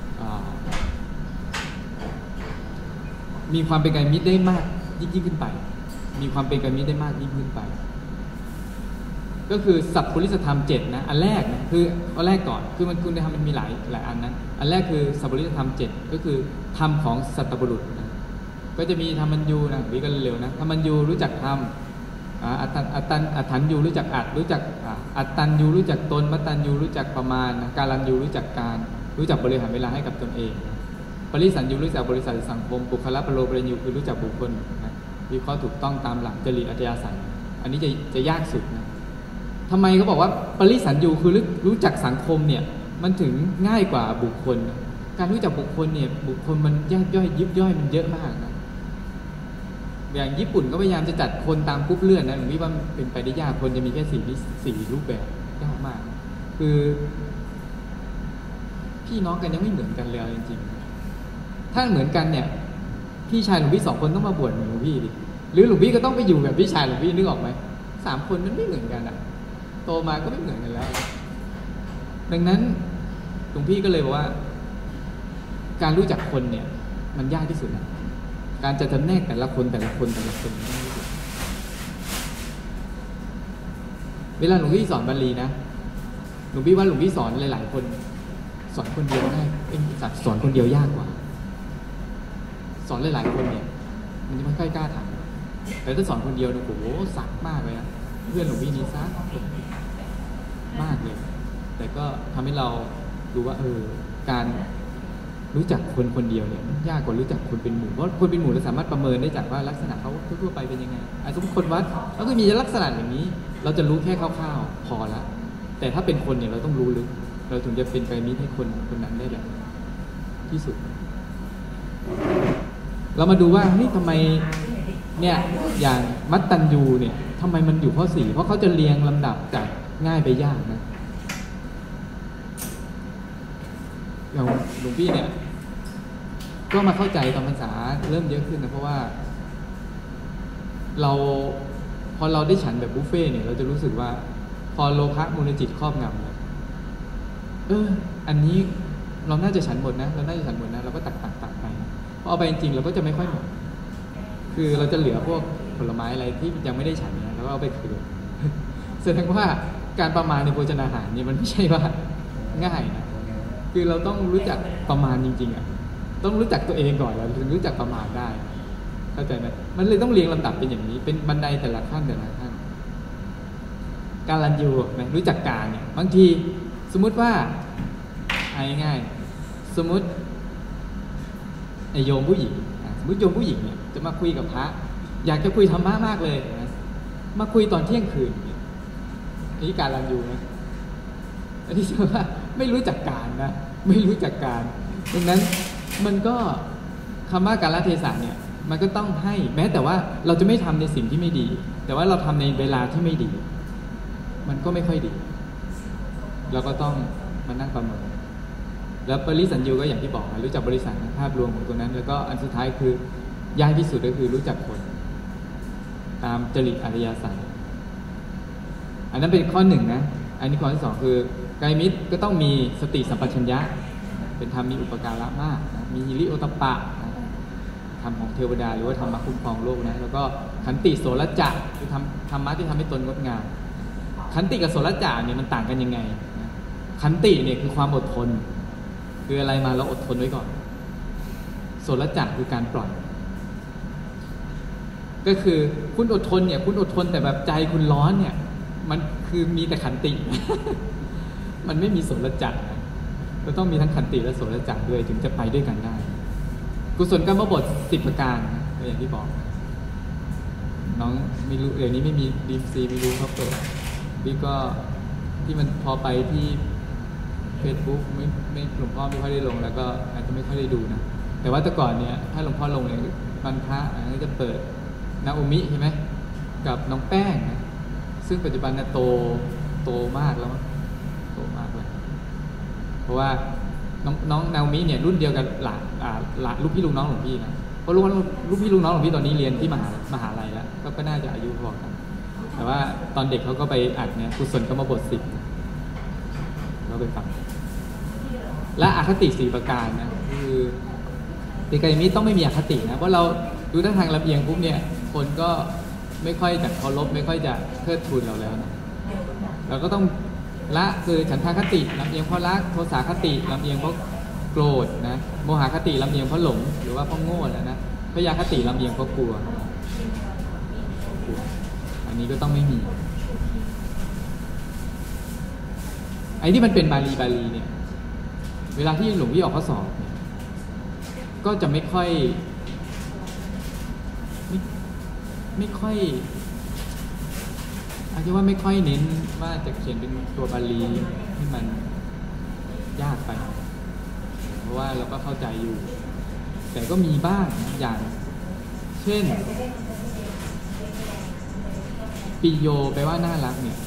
S1: มีความเป็นกัลยาณมิตรได้มากยิ่งขึ้นไปมีความเป็นกัลยาณมิตรได้มากยิ่งขึ้นไปก็คือสัพพุริสธรรมเจ็ดนะอันแรกนะคืออันแรกก่อนคือมันคุณธรรมมันมีหลายหลายอันนะอันแรกคือสัพพุริสธรรมเจ็ดก็คือธรรมของสัตบุรุษนะก็จะมีธรรมัญญูนะวิกันเร็วนะธรรมัญญูรู้จักธรรมอัตตันอัตตันอัตถัญญูรู้จักอัตรู้จักอัตตัญญูรู้จักตนมัตตัญญูรู้จักประมาณการัญญูรู้จักการรู้จักบริหารเวลาให้กับตนเองปริสัญญูรู้จักบริษัทสังคมบุคละปโลปริญญูคือรู้จักบุคคลนะวิเคราะห์ถูกต้องตามหลักจริตอัธยาศัยอันนี้จะจะยากสุดนะทำไมเขาบอกว่าปริสัญญูคือรู้จักสังคมเนี่ยมันถึงง่ายกว่าบุคคลการรู้จักบุคคลเนี่ยบุคคลมันแยกย่อยยิบย่อยมันเยอะมากนะอย่างญี่ปุ่นก็พยายามจะจัดคนตามกรุ๊ปเลือดนะหลวงพี่ว่าเป็นไปได้ยากคนจะมีแค่สี่สี่รูปแบบยากมากคือพี่น้องกันยังไม่เหมือนกันเลยจริงๆถ้าเหมือนกันเนี่ยพี่ชายหลวงพี่สองคนต้องมาบวชเหมือนหลวงพี่ดิหรือหลวงพี่ก็ต้องไปอยู่แบบพี่ชายหลวงพี่นึกออกไหมสามคนมันไม่เหมือนกันอะโตมาก็ไม่เหมือนกันแล้วดังนั้นหลวงพี่ก็เลยบอกว่าการรู้จักคนเนี่ยมันยากที่สุดนะการจะจำแนกแต่ละคนแต่ละคนแต่ละคนเวลาหลวงพี่สอนบาลีนะหลวงพี่ว่าหลวงพี่สอนหลายๆคนสอนคนเดียวง่ายเอ็งสอนคนเดียวยากกว่าสอนหลายๆคนเนี่ยมันจะไม่ค่อยกล้าทำแต่ถ้าสอนคนเดียวเนี่ยโอ้โหสักมากเลยนะเพื่อนหลวงพี่นี่ซักมากเลยแต่ก็ทำให้เรารู้ว่าเออการรู้จักคนคนเดียวเนี่ยยากกว่ารู้จักคนเป็นหมู่เพราะคนเป็นหมู่เราสามารถประเมินได้จากว่าลักษณะเขาทั่วๆไปเป็นยังไงอ่ะสมมติคนวัดเขาก็มีลักษณะอย่างนี้เราจะรู้แค่คร่าวๆพอละแต่ถ้าเป็นคนเนี่ยเราต้องรู้ลึกเราถึงจะเป็นไปมิตรให้คนคนนั้นได้แบบที่สุดเรามาดูว่านี่ทำไมเนี่ยอย่างมัตตัญญูเนี่ยทำไมมันอยู่ข้อสี่เพราะเขาจะเรียงลำดับจากง่ายไปยากนะอย่างหลวงพี่เนี่ยก็มาเข้าใจตอนพรรษาเริ่มเยอะขึ้นนะเพราะว่าเราพอเราได้ฉันแบบบุฟเฟ่เนี่ยเราจะรู้สึกว่าพอโลภะมูลจิตครอบงำเนี่ยเอออันนี้เราน่าจะฉันหมดนะเราน่าจะฉันหมดนะเราก็ตักตักตักไปพอเอาไปจริงๆเราก็จะไม่ค่อยหมดคือเราจะเหลือพวกผลไม้อะไรที่ยังไม่ได้ฉันเนี่ยแล้วก็เอาไปคืนแสดงว่าการประมาณในโภชนาหารเนี่ยมันไม่ใช่ว่าง่ายนะคือเราต้องรู้จักประมาณจริงๆอ่ะต้องรู้จักตัวเองก่อนแล้วถึงรู้จักประมาณได้เข้าใจไหมมันเลยต้องเรียงลำดับเป็นอย่างนี้เป็นบันไดแต่ละขั้นแต่ละขั้นการรันยูนะรู้จักการเนี่ยบางทีสมมุติว่าเอาง่ายๆสมมุติไอโยมผู้หญิงสมมติโยมผู้หญิงเนี่ยจะมาคุยกับพระอยากจะคุยธรรมะมากเลยนะมาคุยตอนเที่ยงคืนเนี่ยอันนี้การรันยูนะอันนี้คือว่าไม่รู้จักการนะไม่รู้จักการดังนั้นมันก็คำว่าการละเทศะเนี่ยมันก็ต้องให้แม้แต่ว่าเราจะไม่ทำในสิ่งที่ไม่ดีแต่ว่าเราทำในเวลาที่ไม่ดีมันก็ไม่ค่อยดีเราก็ต้องมานั่งประเมินแล้วปริสัญญูก็อย่างที่บอกรู้จักบริษัทภาพรวมของตัวนั้นแล้วก็อันสุดท้ายคือยากที่สุดก็คือรู้จักคนตามจริตอริยสัจอันนั้นเป็นข้อหนึ่งนะอันนี้ข้อที่สองคือกายมิตรก็ต้องมีสติสัมปชัญญะเป็นธรรมมีอุปการะมากนะมีหิริโอตปะธรรมของเทวดาหรือว่าธรรมะคุ้มครองโลกนะแล้วก็ขันติโสรจะคือทำธรรมะที่ทำให้ตนงดงามขันติกับโสรจะเนี่ยมันต่างกันยังไงนะขันติเนี่ยคือความอดทนคืออะไรมาเราอดทนไว้ก่อนโสรจะคือการปล่อยก็คือคุณอดทนเนี่ยคุณอดทนแต่แบบใจคุณร้อนเนี่ยมันคือมีแต่ขันติ มันไม่มีโสรจะเราต้องมีทั้งขันติและโสรจะด้วยถึงจะไปด้วยกันได้กุศลกรรมบทสิบประการก็อย่างที่บอกน้องไม่รู้เดี๋ยวนี้ไม่มีดีมซีไม่รู้เขาเปิดพี่ก็ที่มันพอไปที่เฟซบุ๊กไม่ไม่หลวงพ่อไม่ค่อยได้ลงแล้วก็อาจจะไม่ค่อยได้ดูนะแต่ว่าแต่ก่อนเนี่ยถ้าหลวงพ่อลงเนี่ยบรรพะก็จะเปิดนาโอมิใช่ไหมกับน้องแป้งนะซึ่งปัจจุบันเนี่ยโตโตมากแล้วโตมากเลยเพราะว่าน้องน้องนาโอมิเนี่ยรุ่นเดียวกับหลานหลานลูกพี่ลูกน้องหลวงพี่นะเพราะลูกลูกพี่ลูกน้องหลวงพี่ตอนนี้เรียนที่มหามหาลัยแล้วก็น่าจะอายุพอกันแต่ว่าตอนเด็กเขาก็ไปอัดเนี่ยกุศลกรรมบทสิบเราไปฟังและอคติสี่ประการนะคือติกายมิตรต้องไม่มีอคตินะเพราะเราดูท่าทางลำเอียงปุ๊บเนี่ยคนก็ไม่ค่อยจะเคารพไม่ค่อยจะเทิดทูนเราแล้วนะเราก็ต้องละคือฉันทาคติลำเอียงเพราะรักโทสาคติลำเอียงเพราะโกรธนะโมหคติลำเอียงเพราะหลงหรือว่าเพราะโง่แล้วนะพยาคติลำเอียงเพราะกลัวอันนี้ก็ต้องไม่มีไอ้ที่มันเป็นบาลีบาลีเนี่ยเวลาที่หลวงพี่ออกข้อสอบเนี่ยก็จะไม่ค่อยไม่ไม่ค่อยอาจจะว่าไม่ค่อยเน้นว่าจะเขียนเป็นตัวบาลีที่มันยากไปเพราะว่าเราก็เข้าใจอยู่ แต่ก็มีบ้างอย่างเช่นปิโยแปลว่าน่ารักเนี่ย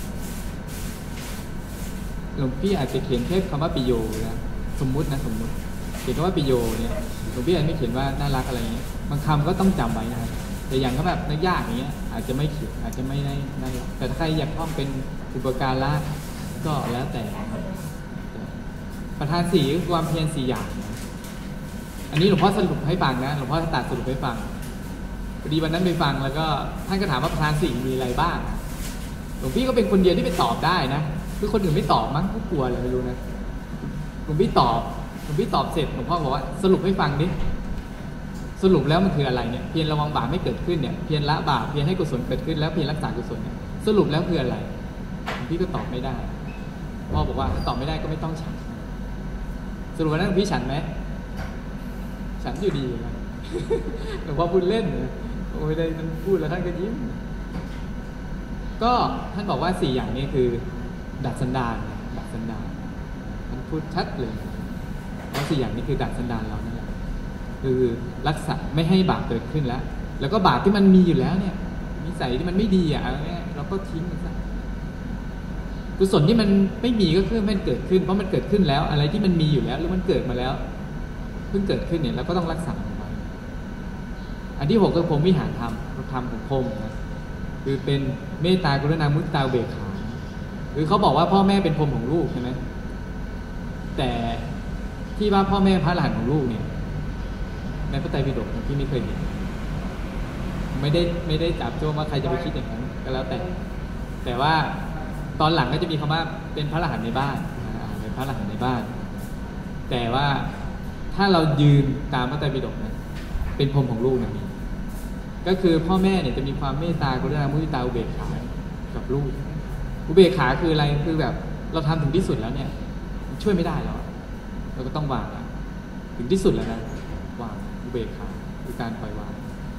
S1: หลวงพี่อาจจะเขียนแค่คำว่าปิโยนะสมมุตินะสมมุติเขียนคำว่าปิโยเนี่ยหลวงพี่อาจไม่เขียนว่าน่ารักอะไรเงี้ยบางคำก็ต้องจำไว้นะครับแต่อย่างก็แบบยากอย่างเงี้ยอาจจะไม่เขียนอาจจะไม่ได้น่ารักแต่ถ้าใครอยากท่องเป็นอุปการะก็แล้วแต่นะครับประธานสี่คือความเพียรสี่อย่างอันนี้หลวงพ่อสรุปให้ฟังนะหลวงพ่อตัดสรุปให้ฟังพอดีวันนั้นไปฟังแล้วก็ท่านก็ถามว่าประธานสี่มีอะไรบ้างหลวงพี่ก็เป็นคนเดียวที่ไปตอบได้นะคือคนอื่นไม่ตอบมั้งก็กลัวเลยไม่รู้นะหลวงพี่ตอบหลวงพี่ตอบเสร็จหลวงพ่อบอกว่าสรุปให้ฟังดิสรุปแล้วมันคืออะไรเนี่ยเพียรระวังบาปไม่เกิดขึ้นเนี่ยเพียรละบาปเพียรให้กุศลเกิดขึ้นแล้วเพียรรักษากุศลเนี่ยสรุปแล้วคืออะไรหลวงพี่ก็ตอบไม่ได้พ่อบอกว่าถ้าตอบไม่ได้ก็ไม่ต้องฉันสรุปว่านั้นหลวงพี่ฉันไหมฉันอยู่ดีนะหลวงพ่อพูดเล่นนะโอ้ยได้ท่านพูดแล้วท่านก็ยิ้มก็ท่านบอกว่าสี่อย่างนี้คือดัดสันดานดัดสันดานท่านพูดชัดเลยว่าสี่อย่างนี้คือดัดสันดานเรานั่นแหละคือรักษาไม่ให้บาปเกิดขึ้นแล้วแล้วก็บาปที่มันมีอยู่แล้วเนี่ยนิสัยที่มันไม่ดีอ่ะเราก็ทิ้งมันซะกุศลที่มันไม่มีก็คือมันเกิดขึ้นเพราะมันเกิดขึ้นแล้วอะไรที่มันมีอยู่แล้วหรือมันเกิดมาแล้วเพิ่งเกิดขึ้นเนี่ยเราก็ต้องรักษาไว้อันที่หกคือพรหมวิหารธรรมธรรมของพรหมนะคือเป็นเมตตากรุณามุทิตาอุเบกขาคือเขาบอกว่าพ่อแม่เป็นพรหมของลูกใช่ไหมแต่ที่ว่าพ่อแม่พระอรหันต์ของลูกเนี่ยในพระไตรปิฎกที่ไม่เคยเห็นไม่ได้ไม่ได้จับโจมว่าใครจะไปคิดอย่างนั้นก็แล้วแต่แต่ว่าตอนหลังก็จะมีคำว่าเป็นพระอรหันต์ในบ้านเป็นพระอรหันต์ในบ้านแต่ว่าถ้าเรายืนตามพระไตรปิฎกนะเป็นพรหมของลูกนะมีก็คือพ่อแม่เนี่ยจะมีความเมตตากรุณามุทิตาอุเบกขากับลูกอุเบกขาคืออะไรคือแบบเราทำถึงที่สุดแล้วเนี่ยช่วยไม่ได้แล้วเราก็ต้องวางถึงที่สุดแล้วนะวางอุเบกขาคือการปล่อยวาง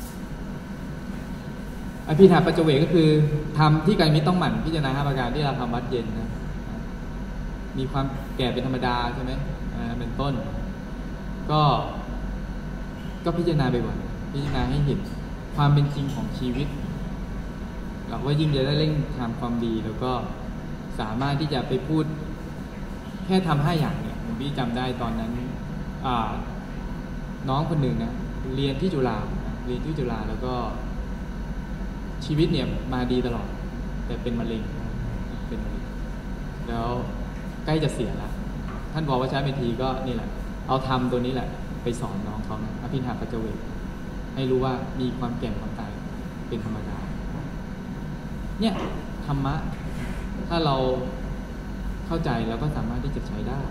S1: อภิธาปัจจเวกก็คือทำที่กายมิตรต้องหมั่นพิจารณาห้าประการที่เราทำวัดเย็นนะมีความแก่เป็นธรรมดาใช่ไหมอ่าเป็นต้นก็ก็พิจารณาบ่อยๆพิจารณาให้เห็นความเป็นจริงของชีวิตเราก็ยิ่งจะได้เร่งทำความดีแล้วก็สามารถที่จะไปพูดแค่ทำห้าอย่างเนี่ยผมพี่จำได้ตอนนั้นน้องคนหนึ่งนะเรียนที่จุฬาเรียนที่จุฬาแล้วก็ชีวิตเนี่ยมาดีตลอดแต่เป็นมะเร็งเป็นมะเร็งแล้วใกล้จะเสียแล้วท่านบอกว่าใช้เมธีก็นี่แหละเอาทำตัวนี้แหละไปสอนน้องเขานะอภิธาปัจจเวกให้รู้ว่ามีความแก่ความตายเป็นธรรมดาเนี่ยธรรมะถ้าเราเข้าใจเราก็สามารถที่จะใช้ได้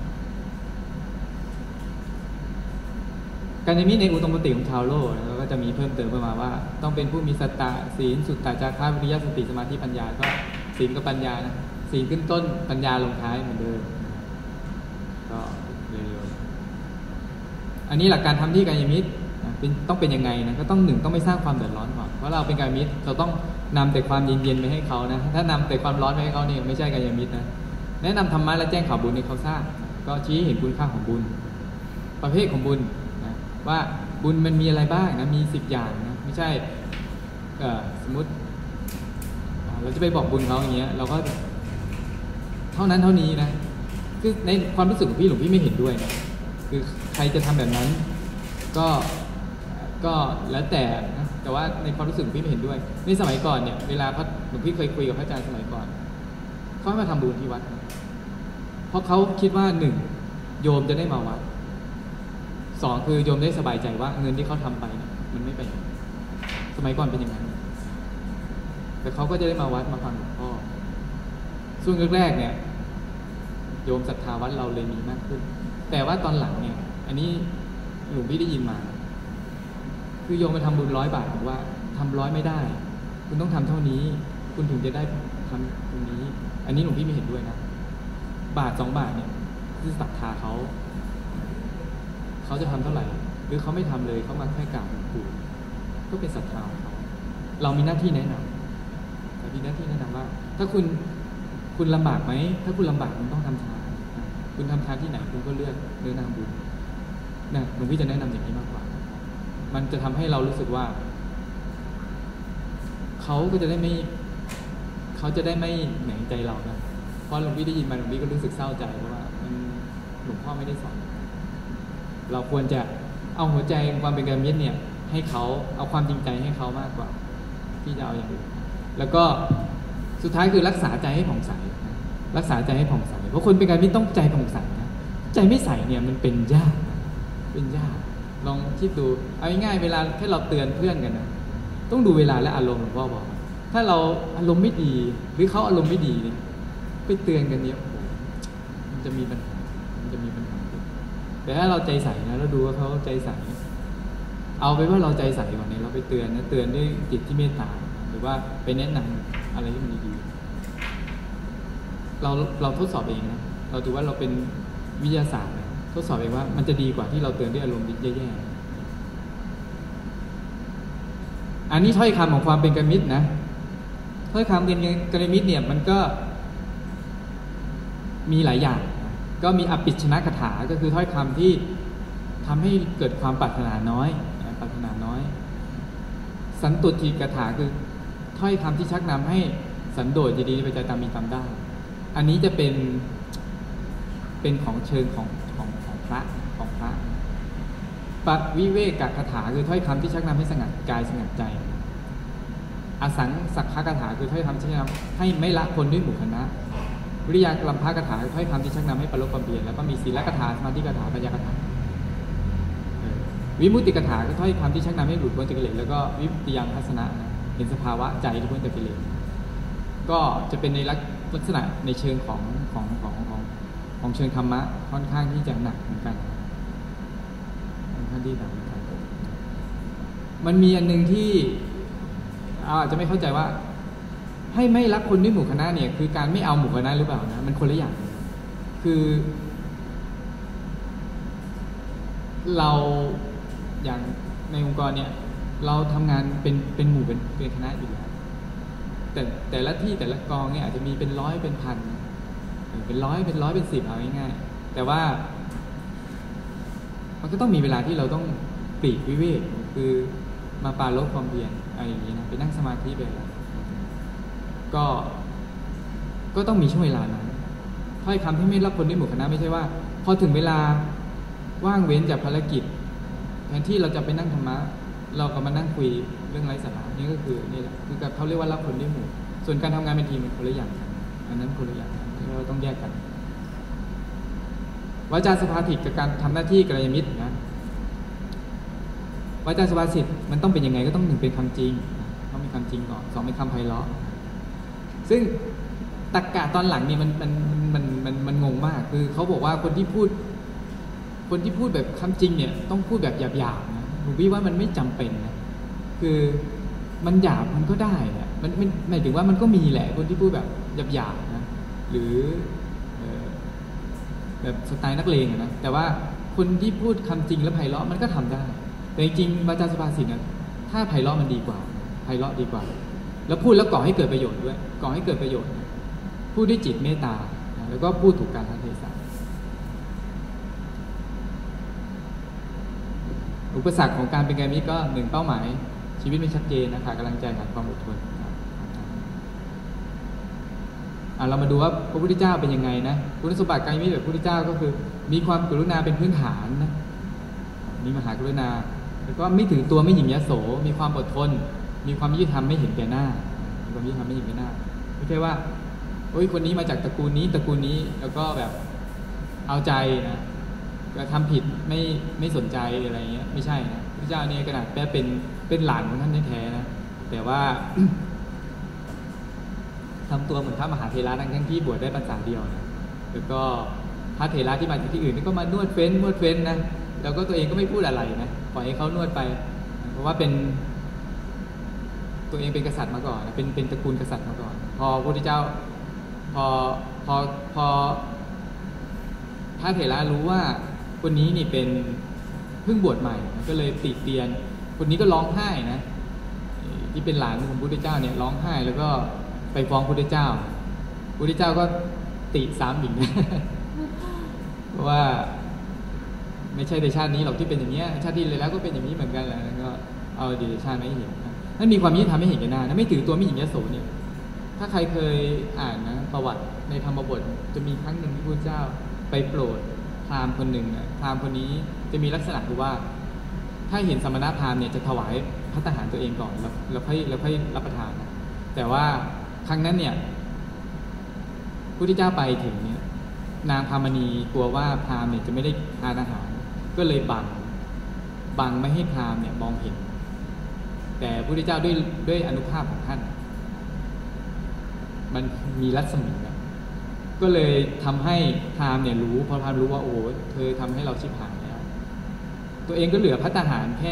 S1: การนิมิตในอุตตมคติของชาวโลกแล้วก็จะมีเพิ่มเติมเข้ามาว่าต้องเป็นผู้มีสัตตะศีลสุตตะจาคะวิริยะสติสมาธิปัญญาก็ศีลกับปัญญานะศีลขึ้นต้นปัญญาลงท้ายเหมือนเดิมก็เร็วๆอันนี้หลักการทำที่กายมิตรเป็นต้องเป็นยังไงนะก็ต้องหนึ่งต้องไม่สร้างความเดือดร้อนก่อนเพราะเราเป็นกายมิตรเราต้องนำแต่ความเย็นๆไปให้เขานะถ้านำแต่ความร้อนไปให้เขานี่ไม่ใช่กายมิตรนะแนะนำธรรมะและแจ้งข่าวบุญให้เขาทราบก็ชี้เห็นคุณค่าของบุญประเภทของบุญนะว่าบุญมันมีอะไรบ้างนะมีสิบอย่างนะไม่ใช่สมมติเราจะไปบอกบุญเขาอย่างเงี้ยเราก็เท่านั้นเท่านี้นะคือในความรู้สึกของพี่หลวงพี่ไม่เห็นด้วยนะคือใครจะทำแบบนั้นก็ก็แล้วแต่นะแต่ว่าในความรู้สึกพี่ไม่เห็นด้วยในสมัยก่อนเนี่ยเวลาพระหลวงพี่เคยคุยกับพระอาจารย์สมัยก่อนเขาให้มาทำบุญที่วัดเพราะเขาคิดว่าหนึ่งโยมจะได้มาวัดสองคือโยมได้สบายใจว่าเงินที่เขาทำไปเนี่ยมันไม่ไปสมัยก่อนเป็นอย่างนั้นแต่เขาก็จะได้มาวัดมาฟังหลวงพ่อช่วงแรกๆเนี่ยโยมศรัทธาวัดเราเลยมีมากขึ้นแต่ว่าตอนหลังเนี่ยอันนี้หลวงพี่ได้ยินมาคือโยมมาทำบุญร้อยบาทบอกว่าทำร้อยไม่ได้คุณต้องทำเท่านี้คุณถึงจะได้ทำตรงนี้อันนี้หลวงพี่ไม่เห็นด้วยนะบาทสองบาทเนี่ยคือศรัทธาเขาเขาจะทำเท่าไหร่หรือเขาไม่ทำเลยเขามาแค่กราบหลวงปู่ก็เป็นศรัทธาของเขาเรามีหน้าที่แนะนำเรามีหน้าที่แนะนำว่าถ้าคุณคุณลำบากไหมถ้าคุณลำบากคุณต้องทำทานคุณทำทานที่ไหนคุณก็เลือกเนื้อนาบุญนะหลวงพี่จะแนะนำอย่างนี้มากกว่ามันจะทำให้เรารู้สึกว่าเขาก็จะได้ไม่เขาจะได้ไม่เหนื่อยใจเรานะเพราะหลวงพี่ได้ยินมาหลวงพี่ก็รู้สึกเศร้าใจเพราะว่ามันหลวงพ่อไม่ได้สอนเราควรจะเอาหัวใจความเป็นกัลยาณมิตรเนี่ยให้เขาเอาความจริงใจให้เขามากกว่าที่จะเอาอย่างอื่นแล้วก็สุดท้ายคือรักษาใจให้ผ่องใสรักษาใจให้ผ่องใสเพราะคนเป็นกัลยาณมิตรต้องใจผ่องใสนะใจไม่ใสเนี่ยมันเป็นยากเป็นยากลองคิดดูเอาง่ายๆเวลาแค่เราเตือนเพื่อนกันนะต้องดูเวลาและอารมณ์หลวงพ่อบอกถ้าเราอารมณ์ไม่ดีหรือเขาอารมณ์ไม่ดีเนี่ยไปเตือนกันเนี่ยโอ้โหมันจะมีปัญหามันจะมีปัญหาแต่ถ้าเราใจใสนะเราดูว่าเขาใจใสเอาไปว่าเราใจใสก่อนเนี่ยเราไปเตือนนะเตือนด้วยจิตที่เมตตาหรือว่าไปแนะนำอะไรที่มันดีๆเราเราทดสอบเองนะเราถือว่าเราเป็นวิทยาศาสตร์นะทดสอบเองว่ามันจะดีกว่าที่เราเตือนด้วยอารมณ์แย่ๆอันนี้ถ้อยคำของความเป็นกัลยาณมิตรนะถ้อยคำเป็นกัลยาณมิตรเนี่ยมันก็มีหลายอย่างก็มีอภิชนะคาถาก็คือถ้อยคำที่ทำให้เกิดความปรารถนาน้อยปรารถนาน้อยสันตุทิคาถาคือถ้อยคำที่ชักนำให้สันโดษยินดีไปใจตามมีตามได้อันนี้จะเป็นเป็นของเชิงของของของพระของพระปวิเวกคาถาคือถ้อยคำที่ชักนำให้สงัดกายสงัดใจอสังสักขคาถาคือถ้อยคำที่ชักนำให้ไม่ละคนด้วยหมู่คณะวิริยะกลัมภคาถาคือถ้อยคำที่ชักนำให้ประลบความเพียรแล้วก็มีศีลคาถาสมาธิคาถาปัญญาคาถาวิมุตติคาถาคือถ้อยคำที่ชักนำให้หลุดพ้นจากกิเลสแล้วก็วิมุตติญาณทัศนะเห็นสภาวะใจที่พ้นจากกิเลสก็จะเป็นในลักษณะในเชิงของของของของของเชิงธรรมะค่อนข้างที่จะหนักเหมือนกันค่อนข้างที่หนักเหมือนกันมันมีอันนึงที่อาจจะไม่เข้าใจว่าให้ไม่รักคนด้วยหมู่คณะเนี่ยคือการไม่เอาหมู่คณะหรือเปล่านะมันคนละอย่างคือเราอย่างในองค์กรเนี่ยเราทำงานเป็นเป็นหมู่เป็นเป็นคณะอยู่แล้วแต่แต่ละที่แต่ละกองเนี่ยอาจจะมีเป็นร้อยเป็นพันเป็นร้อยเป็นร้อยเป็นสิบเอาง่ายๆแต่ว่ามันก็ต้องมีเวลาที่เราต้องปลีกวิเวกคือมาปราลบความเพียรอะไรอย่างนี้นะไปนั่งสมาธิไปอะไรก็ก็ต้องมีช่วงเวลานั้นถ้อยคำที่ไม่รับคนด้วยหมู่คณะไม่ใช่ว่าพอถึงเวลาว่างเว้นจากภารกิจแทนที่เราจะไปนั่งธรรมะเราก็มานั่งคุยเรื่องไร้สาระนี่ก็คือนี่แหละคือเขาเรียกว่ารับคนด้วยหมู่ส่วนการทำงานเป็นทีมเป็นคนละอย่างอันนั้นคนละอย่างเราต้องแยกกันวาจาสุภาษิตกับการทำหน้าที่กัลยาณมิตรนะวาจาสุภาษิตมันต้องเป็นยังไงก็ต้องหนึ่งเป็นคำจริงต้องมีคำจริงก่อนสองเป็นคำไพเราะซึ่งตรรกะตอนหลังนี่มันมันมันมันมันงงมากคือเขาบอกว่าคนที่พูดคนที่พูดแบบคำจริงเนี่ยต้องพูดแบบหยาบๆนะผมพี่ว่ามันไม่จำเป็นนะคือมันหยาบมันก็ได้แหละมันมันหมายถึงว่ามันก็มีแหละคนที่พูดแบบหยาบๆนะหรือแบบสไตล์นักเลงนะแต่ว่าคนที่พูดคำจริงแล้วไพเราะมันก็ทำได้แต่จริงๆวาจาสุภาษิตนะถ้าไพเราะมันดีกว่าไพเราะดีกว่าแล้วพูดแล้วก่อให้เกิดประโยชน์ด้วยก่อให้เกิดประโยชน์พูดด้วยจิตเมตตาแล้วก็พูดถูกกาลเทศะอุปสรรคของการเป็นกัลยาณมิตรก็หนึ่งเป้าหมายชีวิตไม่ชัดเจนนะคะกำลังใจขาดความอดทนเรามาดูว่าพระพุทธเจ้าเป็นยังไงนะคุณสมบัติกัลยาณมิตรแบบพระพุทธเจ้าก็คือมีความกรุณาเป็นพื้นฐานนะมีมหากรุณาแล้วก็ไม่ถือตัวไม่หยิ่งยโสมีความอดทนมีความยุติธรรมไม่เห็นแก่หน้ามีความยุติธรรมไม่เห็นแก่หน้าไม่ใช่ว่าโอ้ยคนนี้มาจากตระกูลนี้ตระกูลนี้แล้วก็แบบเอาใจนะก็ทำผิดไม่ไม่สนใจอะไรเงี้ยไม่ใช่นะพระเจ้าเนี่ยขนาดแปลเป็นเป็นหลานของท่านแท้ๆนะแต่ว่า ทำตัวเหมือนพระมหาเถระทั้งที่บวชได้พรรษาเดียวนะแล้วก็พระเถระที่มาจากที่อื่นนี่ก็มานวดเฟ้นนวดเฟ้นนะแล้วก็ตัวเองก็ไม่พูดอะไรนะปล่อยให้เขานวดไปเพราะว่าเป็นตัวเองเป็นกษัตริย์มาก่อนเป็นเป็นตระกูลกษัตริย์มาก่อนพอพระพุทธเจ้าพอพอพอพระเถระรู้ว่าคนนี้นี่เป็นเพิ่งบวชใหม่ก็เลยติเตียนคนนี้ก็ร้องไห้นะที่เป็นหลานของพระพุทธเจ้าเนี่ยร้องไห้แล้วก็ไปฟ้องพระพุทธเจ้าพระพุทธเจ้าก็ติซ้ำอีกนะเพราะว่าไม่ใช่ในชาตินี้หรอกที่เป็นอย่างนี้ชาติที่แล้วก็เป็นอย่างนี้เหมือนกันแหละก็เอาดีชาติไม่เห็นนั่นมีความยุติธรรมไม่เห็นกันหน้านะไม่ถือตัวไม่หญิงยโสเนี่ยถ้าใครเคยอ่านนะประวัติในธรรมบทจะมีครั้งหนึ่งที่พระเจ้าไปโปรดพราหมณ์คนหนึ่งพราหมณ์คนนี้จะมีลักษณะคือว่าถ้าเห็นสมณพราหมณ์เนี่ยจะถวายพระทหารตัวเองก่อนแล้วแล้วค่อยแล้วค่อยรับประทานนะแต่ว่าครั้งนั้นเนี่ยพระพุทธเจ้าไปถึงเนี่ยนางพามณีกลัวว่าพราหมณ์เนี่ยจะไม่ได้ทานอาหารก็เลยบังบังไม่ให้พราหมณ์เนี่ยมองเห็นแต่พระพุทธเจ้าด้วยด้วยอานุภาพของท่านมันมีรัศมีนะก็เลยทำให้พราหมณ์เนี่ยรู้พอพราหมณ์รู้ว่าโอ้เธอทำให้เราชิบหายแล้วตัวเองก็เหลือพระทหารแค่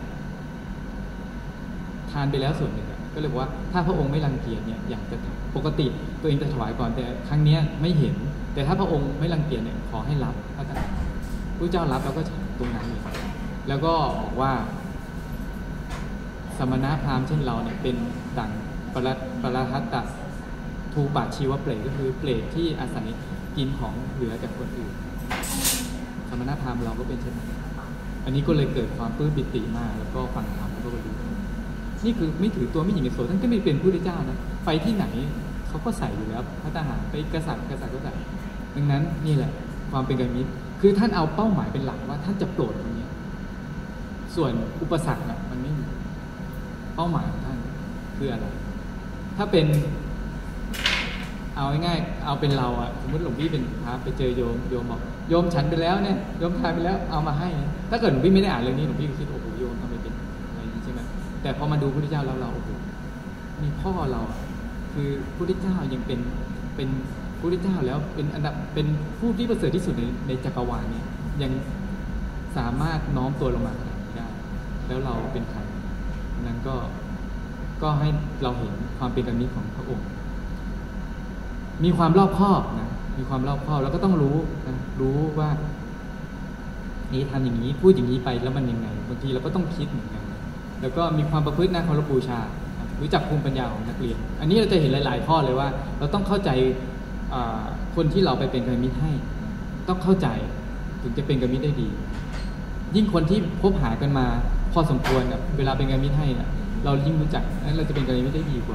S1: ทานไปแล้วส่วนหนึ่งก็เลยบอกว่าถ้าพระองค์ไม่รังเกียจเนี่ยอยากจะปกติตัวเองจะถวายก่อนแต่ครั้งนี้ไม่เห็นแต่ถ้าพระองค์ไม่รังเกียจเนี่ยขอให้รับพระทหารพระเจ้ารับแล้วก็ตรงนั้นเลยแล้วก็บอกว่าสมณพราหมณ์เช่นเราเนี่ยเป็นดั่งปรปรทัตตะทูปะชีวเปรตก็คือเปรตที่อาศัยกินของเหลือจากคนอื่นสมณพราหมณ์เราก็เป็นเช่นนั้นอันนี้ก็เลยเกิดความปลื้มปิติมากแล้วก็ฟังธรรมแล้วก็บรรลุนี่คือไม่ถือตัวไม่หญิงโสท่านก็ไม่เป็นผู้ได้เจ้านะไปที่ไหนเขาก็ใส่อยู่แล้วพระทหารไปกษัตริย์กษัตริย์ก็ใส่ดังนั้นนี่แหละความเป็นกัลยาณมิตรคือท่านเอาเป้าหมายเป็นหลักว่าท่านจะโปรดคนนี้ส่วนอุปสรรคน่ะมันไม่มีเป้าหมายของท่านคืออะไรถ้าเป็นเอาง่ายๆเอาเป็นเราอ่ะสมมติหลวงพี่เป็นพระไปเจอโยมโยมบอกโยมฉันไปแล้วเนี่ยโยมทานไปแล้วเอามาให้ถ้าเกิดหลวงพี่ไม่ได้อ่านเรื่องนี้หลวงพี่ก็คิดโอ้โหโยมทำไมเป็นอะไรนี้ใช่ไหมแต่พอมาดูพระพุทธเจ้าแล้วเราโอ้โหมีพ่อเราคือพระพุทธเจ้ายังเป็นเป็นพระพุทธเจ้าแล้วเป็นอันดับเป็นผู้ที่ประเสริฐที่สุดในในจักรวาลนี้ยังสามารถน้อมตัวลงมาขนาดนี้ได้แล้วเราเป็นใครนั้นก็ก็ให้เราเห็นความเป็นกัลยาณมิตรของพระองค์มีความรอบคอบนะมีความรอบคอบแล้วก็ต้องรู้นะรู้ว่านี่ทำอย่างนี้พูดอย่างนี้ไปแล้วมันยังไงบางทีเราก็ต้องคิดเหมือนกันแล้วก็มีความประพฤติน่าเคารพบูชารู้จักภูมิปัญญาของนักเรียนอันนี้เราจะเห็นหลายๆข้อเลยว่าเราต้องเข้าใจคนที่เราไปเป็นกัลยาณมิตรให้ต้องเข้าใจถึงจะเป็นกัลยาณมิตรได้ดียิ่งคนที่พบหากันมาพอสมควรเวลาเป็นกัลยาณมิตรให้เรายิ่งรู้จักนั้นเราจะเป็นกัลยาณมิตรได้ดีกว่า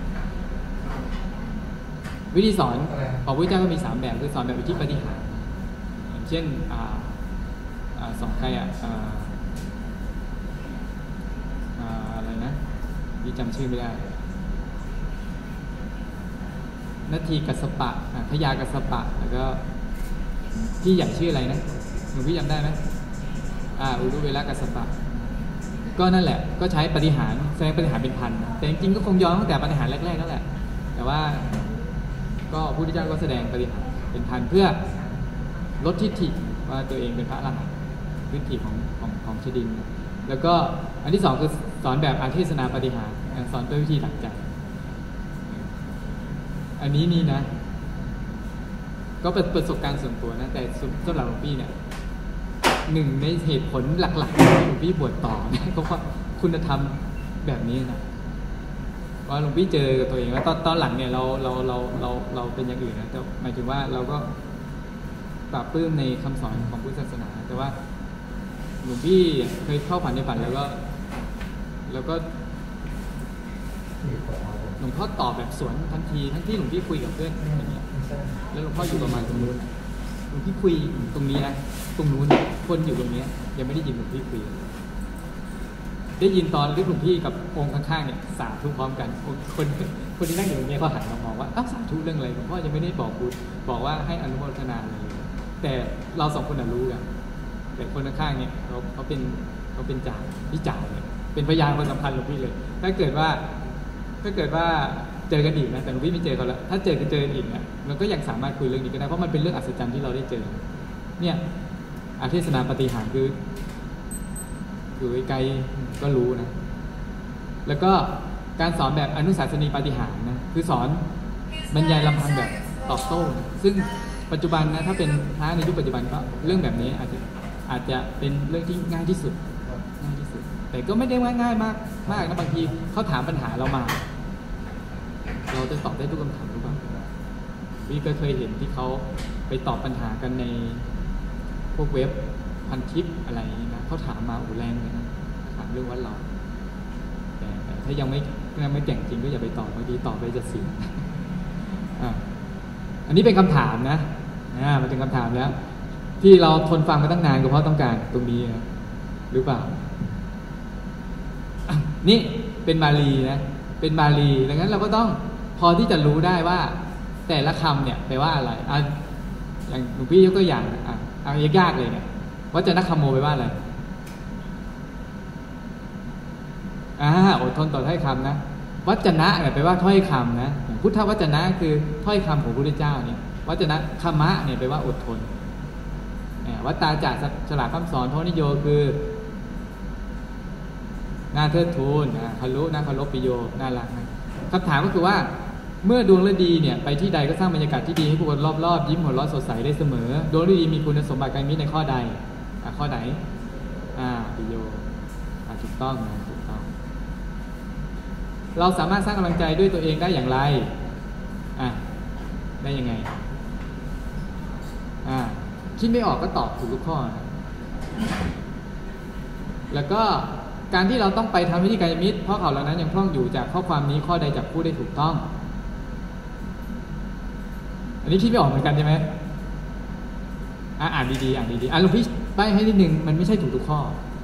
S1: วิธีสอนของพระเจ้าก็มีสามแบบคือสอนแบบวิธีปฏิหารอย่างเช่นสอนใครอ่ะอะไรนะนี่จำชื่อไม่ได้นาทีกัสสปะพยากัสสปะแล้วก็ที่ใหญ่ชื่ออะไรนะหนูพี่จำได้ไหมอ่าอุรุเวลากัสสปะก็นั่นแหละก็ใช้ปฏิหารแสดงปฏิหารเป็นพันแต่จริงๆก็คงย้อนตั้งแต่ปฏิหารแรกๆนั่นแหละแต่ว่าก็พระพุทธเจ้าก็แสดงปฏิหารเป็นพันเพื่อลดทิฏฐิว่าตัวเองเป็นพระอรหันต์ทิฏฐิของของของชดินแล้วก็อันที่สองคือสอนแบบอาเทศนาปฏิหารสอนด้วยวิธีหลักใจอันนี้นี่นะก็เป็นประสบการณ์ส่วนตัวนะแต่สำหรับหลวงพี่เนี่ยหนึ่งในเหตุผลหลักๆที่หลวงพี่บวชต่อเนี่ยก็เพราะคุณธรรมแบบนี้นะว่าหลวงพี่เจอกับตัวเองแล้วตอนตอนหลังเนี่ยเราเราเราเราเราเป็นอย่างอื่นนะแต่หมายถึงว่าเราก็ปรับปลื้มในคำสอนของพุทธศาสนาแต่ว่าหลวงพี่เคยเข้าฝันในฝันแล้วก็แล้วก็หลวงพ่อตอบแบบสวนทันทีทั้งที่หลวงพี่คุยกับเพื่อนอย่างเงี้ยแล้วหลวงพ่ออยู่ประมาณตรงนู้นหลวงพี่คุยตรงนี้นะตรงนู้นคนอยู่ตรงนี้ยังไม่ได้ยินหลวงพี่คุยได้ยินตอนที่หลวงพี่กับองค์ข้างๆเนี่ยสาธุพร้อมกันคนคนที่นั่งอยู่ตรงนี้เขาหันมามองว่าอ้าวสาธุเรื่องอะไรหลวงพ่อยังไม่ได้บอกบุญบอกว่าให้อนุโมทนาเลยแต่เราสองคนน่ะรู้กันแต่คนข้างๆเนี่ยเขาเขาเป็นเขาเป็นจ่าพี่จ่าเนี่ยเป็นพยานคนสำคัญหลวงพี่เลยถ้าเกิดว่าถ้าเกิดว่าเจอกันอีกนะแต่หลวงพี่ไม่เจอเขาแล้วถ้าเจอกันเจออีกเนี่ยเราก็ยังสามารถคุยเรื่องนี้ก็ได้เพราะมันเป็นเรื่องอัศจรรย์ที่เราได้เจอเนี่ยอาเทศนาปฏิหารคืออยู่ไกลก็รู้นะแล้วก็การสอนแบบอนุสาสนีปาฏิหาริย์นะคือสอนบรรยายลำพังแบบตอบโต้ซึ่งปัจจุบันนะถ้าเป็นพระในยุคปัจจุบันก็เรื่องแบบนี้อาจจะอาจจะเป็นเรื่องที่ง่ายที่สุดง่ายที่สุดแต่ก็ไม่ได้ว่าง่ายมากมากนะบางทีเขาถามปัญหาเรามาเราจะตอบได้ทุกคำถามหรือเปล่าพี่ก็เคยเห็นที่เขาไปตอบปัญหากันในพวกเว็บพันทิปอะไรอย่างนี้นะเขาถามมาโอ้แรงเลยนะถามเรื่องวัดเราแต่แต่ถ้ายังไม่ยังไม่แก่งจริงก็อย่าไปตอบบางทีตอบไปจะเสียอ่ะอันนี้เป็นคำถามนะอ่ามันเป็นคำถามแล้วที่เราทนฟังมาตั้งนานก็เพราะต้องการตรงนี้นะหรือเปล่านี่เป็นบาลีนะเป็นบาลีดังนั้นเราก็ต้องพอที่จะรู้ได้ว่าแต่ละคำเนี่ยแปลว่าอะไรอ่ะอย่างหลวงพี่ยกตัวอย่างอ่ะเอายากๆเลยเนี่ยวัจนคโมแปลว่าอะไรอ่าอดทนต่อถ้อยคำนะวัจนะเนี่ยแปลว่าถ้อยคำนะพุทธวจนะคือถ้อยคำของพระพุทธเจ้าเนี่ยวัจนะคมะเนี่ยแปลว่าอดทนวัตตาจาฉลาดคำสอนพระนิโยคือน่าเทิดทูนนะคารุน่าเคารพปิโยน่ารักนะคำถามก็คือว่าเมื่อดวงฤดีเนี่ยไปที่ใดก็สร้างบรรยากาศที่ดีให้ผู้คนรอบๆยิ้มหัวเราะสดใสได้เสมอดวงฤดีมีคุณสมบัติการมิตรในข้อใดอ่ะข้อไหนอ่าปิโยอ่ะถูกต้องนะถูกต้องเราสามารถสร้างกำลังใจด้วยตัวเองได้อย่างไรอ่ะได้ยังไงอ่าคิดไม่ออกก็ตอบถูกทุกข้อนะแล้วก็การที่เราต้องไปทำวิธีการมิตรเพราะเขาเหล่านั้นยังพร่องอยู่จากข้อความนี้ข้อใดจับพูดได้ถูกต้องอันนี้คิดไม่ออกเหมือนกันใช่ไหมอ่าอ่านดีๆอ่านดีๆอ่ะหลวงพี่ใบ้ให้นิดนึงมันไม่ใช่ถูกทุกข้อ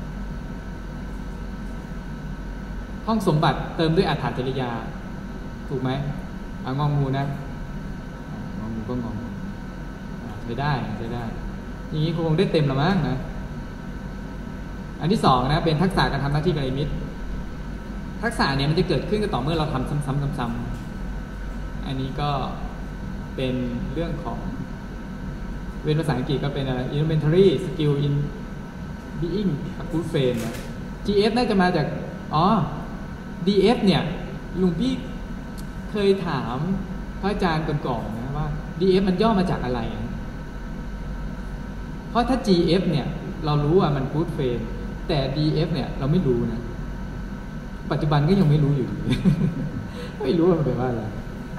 S1: ห้องสมบัติเติมด้วยอัฏฐจริยาถูกไหมอ่างองูนะงองูก็งองูใช้ได้ใช้ได้อย่างนี้คงได้เต็มละมั้งนะอันที่สองนะเป็นทักษะการทำหน้าที่กัลยาณมิตรทักษะเนี่ยมันจะเกิดขึ้นก็ต่อเมื่อเราทำซ้ำๆๆอันนี้ก็เป็นเรื่องของเป็นภาษาอังกฤษก็เป็นอะไร elementary skill in being a good friend นะ จี เอฟ น่าจะมาจากอ๋อ ดี เอฟ เนี่ยลุงพี่เคยถามพระอาจารย์ก่อนๆนะว่า ดี เอฟ มันย่อมาจากอะไรเพราะถ้า จี เอฟ เนี่ยเรารู้ว่ามัน good friend แต่ ดี เอฟ เนี่ยเราไม่รู้นะปัจจุบันก็ยังไม่รู้อยู่ ไม่รู้ว่ามันแปลว่าอะไร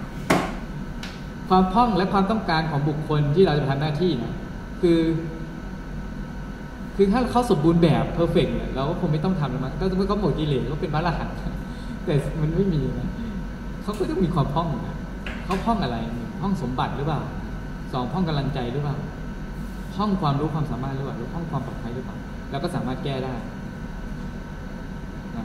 S1: ความพร่องและความต้องการของบุคคลที่เราจะทำหน้าที่นะคือคือถ้าเขาสมบูรณ์แบบเพอร์เฟกต์เนี่ยเราก็คงไม่ต้องทำแล้วมั้งก็สมมติเขาหมดกิเลสก็เป็นพระอรหันต์แต่มันไม่มีนะเขาก็ต้องมีความพร่องนะเขาพร่องอะไรพร่องสมบัติหรือเปล่าสองพร่องกำลังใจหรือเปล่าพร่องความรู้ความสามารถหรือเปล่าหรือพร่องความปลอดภัยหรือเปล่าแล้วก็สามารถแก้ได้นะ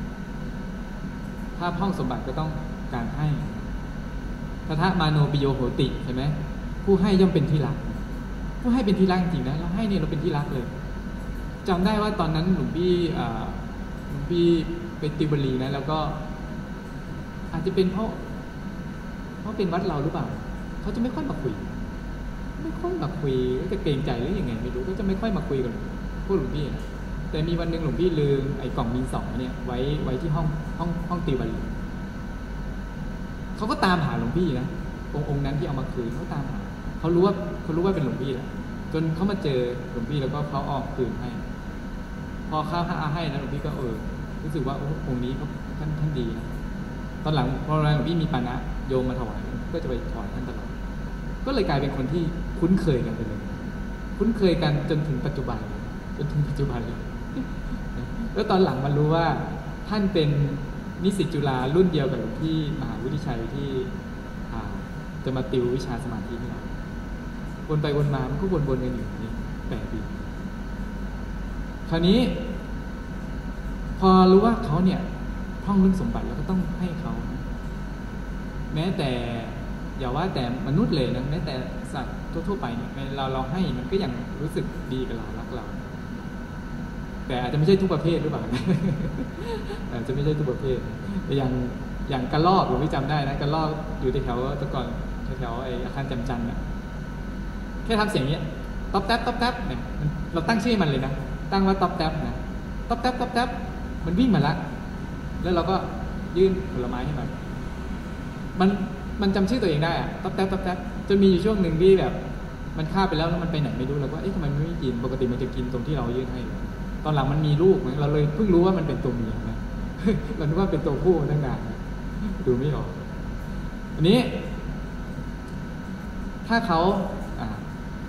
S1: ถ้าพร่องสมบัติก็ต้องการให้ทัทะมาโนปิโยโหติใช่ไหมผู้ให้ย่อมเป็นที่รักผู้ให้เป็นที่รักจริงๆนะเราให้เนี่ยเราเป็นที่รักเลยจำได้ว่าตอนนั้นหลวงพี่หลวงพี่ไปติวบรีนะแล้วก็อาจจะเป็นเพราะเพราะเป็นวัดเราหรือเปล่าเขาจะไม่ค่อยมาคุยไม่ค่อยมาคุยก็จะเกรงใจหรือยังไงไม่รู้ก็จะไม่ค่อยมาคุยกับพวกหลวงพี่นะแต่มีวันหนึ่งหลวงพี่ลืมไอ้กล่องดินสอเนี่ยไว้ไว้ที่ห้องห้องห้องติวบรีเขาก็ตามหาหลวงพี่นะองค์องค์นั้นที่เอามาคืนเขาตามหาเขารู้ว่าเขารู้ว่าเป็นหลวงพี่แล้วจนเขามาเจอหลวงพี่แล้วก็เขาออกคืนให้พอข้าวให้นะหลวงพี่ก็เออรู้สึกว่าโอ้องค์นี้เขาท่านท่านดีนะตอนหลังพอหลวงพี่มีปานะโยมมาถวายก็จะไปถวายท่านตลอดก็เลยกลายเป็นคนที่คุ้นเคยกันไปเลยคุ้นเคยกันจนถึงปัจจุบันจนถึงปัจจุบันเลยแล้วตอนหลังมารู้ว่าท่านเป็นนิสิตจุฬารุ่นเดียวกับหลวงพี่มหาวุฒิชัยที่จะมาติววิชาสมาธิให้เราวนไปวนมามันก็วนๆกันอยู่นี่แปดปีคราวนี้พอรู้ว่าเขาเนี่ยท่องเรื่องสมบัติแล้วก็ต้องให้เขาแม้แต่อย่าว่าแต่มนุษย์เลยนะแม้แต่สัตว์ทั่วๆไปเนี่ยเราเราให้มันก็ยังรู้สึกดีกับเรารักเราแต่อาจจะไม่ใช่ทุกประเภทหรือเปล่าอาจจะไม่ใช่ทุกประเภทอย่างอย่างกระรอกผมไม่จำได้นะกระรอกอยู่แถวตะก่อนแถวไอ้อาคารจำจันเนี่ยแค่ทำเสียงนี้ต๊อบแท็บต๊อบแท็บเนี่ยเราตั้งชื่อมันเลยนะตั้งว่าต๊อบแท็บนะต๊อบแท็บต๊อบแท็บมันวิ่งมาละแล้วเราก็ยื่นผลไม้ให้มันมันมันจำชื่อตัวเองได้อะต๊อบแท็บต๊อบแท็บจนมีอยู่ช่วงหนึ่งที่แบบมันฆ่าไปแล้วแล้วมันไปไหนไม่รู้เราก็เอ๊ะทำไมมันไม่กินปกติมันจะกินตรงที่เรายื่นให้ตอนหลังมันมีลูกเราเลยเพิ่งรู้ว่ามันเป็นตัวเมียนะเราคิดว่าเป็นตัวผู้ตั้งนานดูไม่ออกอันนี้ถ้าเขาอพ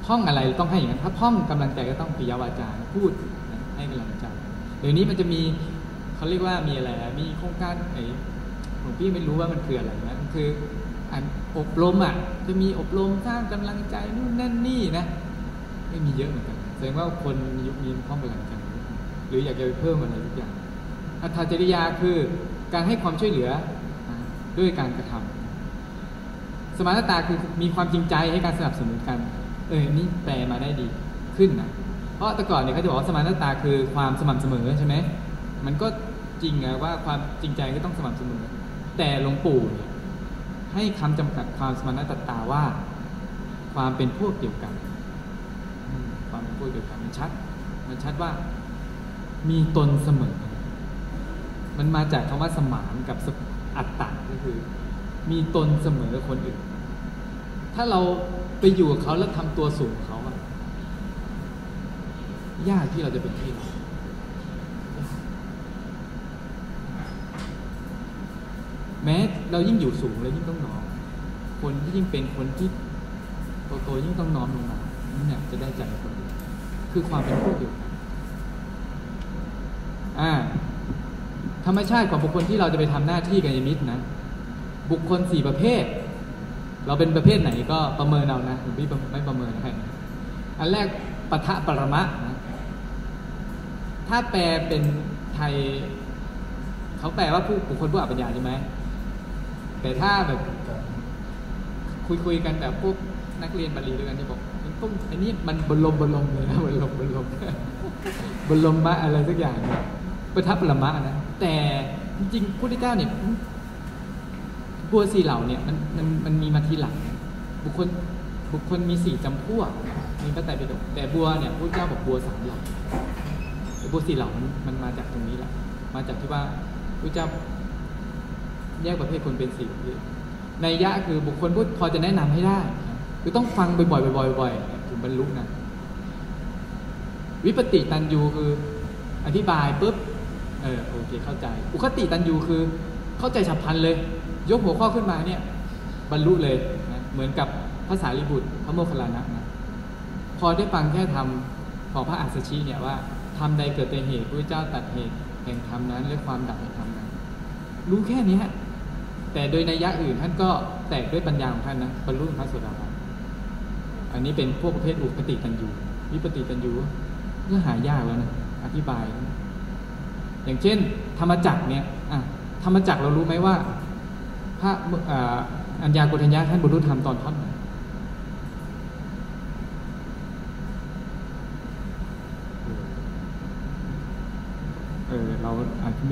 S1: ท่องอะไรต้องให้อย่างนั้นถ้าท่องกำลังใจก็ต้องปิยวาจาพูดให้กำลังใจเดี๋ยวนี้มันจะมีเขาเรียกว่ามีอะไรมีโครงการไอ้หลวงพี่ไม่รู้ว่ามันคืออะไรนะมันคืออันอบรมอ่ะจะมีอบรมสร้างกำลังใจนู่นนั่นนี่นะไม่มีเยอะเหมือนกันแสดงว่าคนมียุคนี้ท่องกำลังใจหรืออยากจะไปเพิ่มอะไรทุกอย่างอัตถจริยาคือการให้ความช่วยเหลือด้วยการกระทำสมานตาคือมีความจริงใจให้การสนับสนุนกันเออนี่แปลมาได้ดีขึ้นนะเพราะแต่ก่อนเนี่ยเขาจะบอกว่าสมานตาคือความสม่ำเสมอใช่ไหมมันก็จริงนะว่าความจริงใจก็ต้องสม่ำเสมอแต่หลวงปู่เนี่ยให้คำจำกัดความสมานตาว่าความเป็นพวกเดียวกันความเป็นพวกเดียวกันมันชัดมันชัดว่ามีตนเสมอมันมาจากคำว่าสมานกับอัตตะก็คือมีตนเสมอคนอื่นถ้าเราไปอยู่กับเขาแล้วทำตัวสูงเขาอะยากที่เราจะเป็นที่เราแม้เรายิ่งอยู่สูงแล้วยิ่งต้องน้อมคนที่ยิ่งเป็นคนที่โตๆยิ่งต้องน้อมลงมาเนี่ยจะได้ใจคนอื่นคือความเป็นพวกเดียวกันอ่าธรรมชาติของบุคคลที่เราจะไปทำหน้าที่กัลยาณมิตรนะบุคคลสี่ประเภทเราเป็นประเภทไหนก็ประเมินเอานะผมพี่ไม่ประเมินให้อันแรกปะทะปรมะนะถ้าแปลเป็นไทยเขาแปลว่าผู้บุคคลผู้อัปปัญญาใช่ไหมแต่ถ้าแบบคุยคุยกันแบบพวกนักเรียนบาลีด้วยกันจะบอกมันต้องอันนี้มันบรมบรมเลยนะบรมบรมบรมมะอะไรสักอย่างนะปะทะปรมะนะแต่จริงๆพุทธเจ้าเนี่ยบัวสี่เหล่าเนี่ยมันมันมันมีมาทีหลังบุคคลบุคคลมีสี่จำพวกมีพระไตรปิฎกแต่บัวเนี่ยพุทธเจ้าบอกบัวสามเหล่าบัวสี่เหล่ามันมันมาจากตรงนี้แหละมาจากที่ว่าพุทธเจ้าแยกประเภทคนเป็นสี่ประเภทนัยยะคือบุคคลพูดพอจะแนะนำให้ได้คือต้องฟังบ่อยๆบ่อยๆบ่อยๆถึงบรรลุนะวิปติตันยูคืออธิบายปุ๊บเออโอเคเข้าใจอุคติตันยูคือเข้าใจฉับพลันเลยยกหัวข้อขึ้นมาเนี่ยบรรลุเลยนะเหมือนกับพระสารีบุตรพระโมคคัลลานะนะพอได้ฟังแค่ธรรมของพระอัสสชิเนี่ยว่าธรรมใดเกิดแต่เหตุพระเจ้าตัดเหตุแห่งธรรมนั้นและความดับแห่งธรรมนั้นรู้แค่นี้แต่โดยนัยยะอื่นท่านก็แตกด้วยปัญญาของท่านนะบรรลุพระโสดาบันอันนี้เป็นพวกประเภทอุคติตันยูวิปติตันยูเนื้อหายากแล้วนะอธิบายอย่างเช่นธรรมจักรเนี่ยอ่ะธรรมจักรเรารู้ไหมว่าพระอัญญาโกฏัญญะท่านบรรลุธรรมตอนท่อนไหนเออเราอาจจะไม่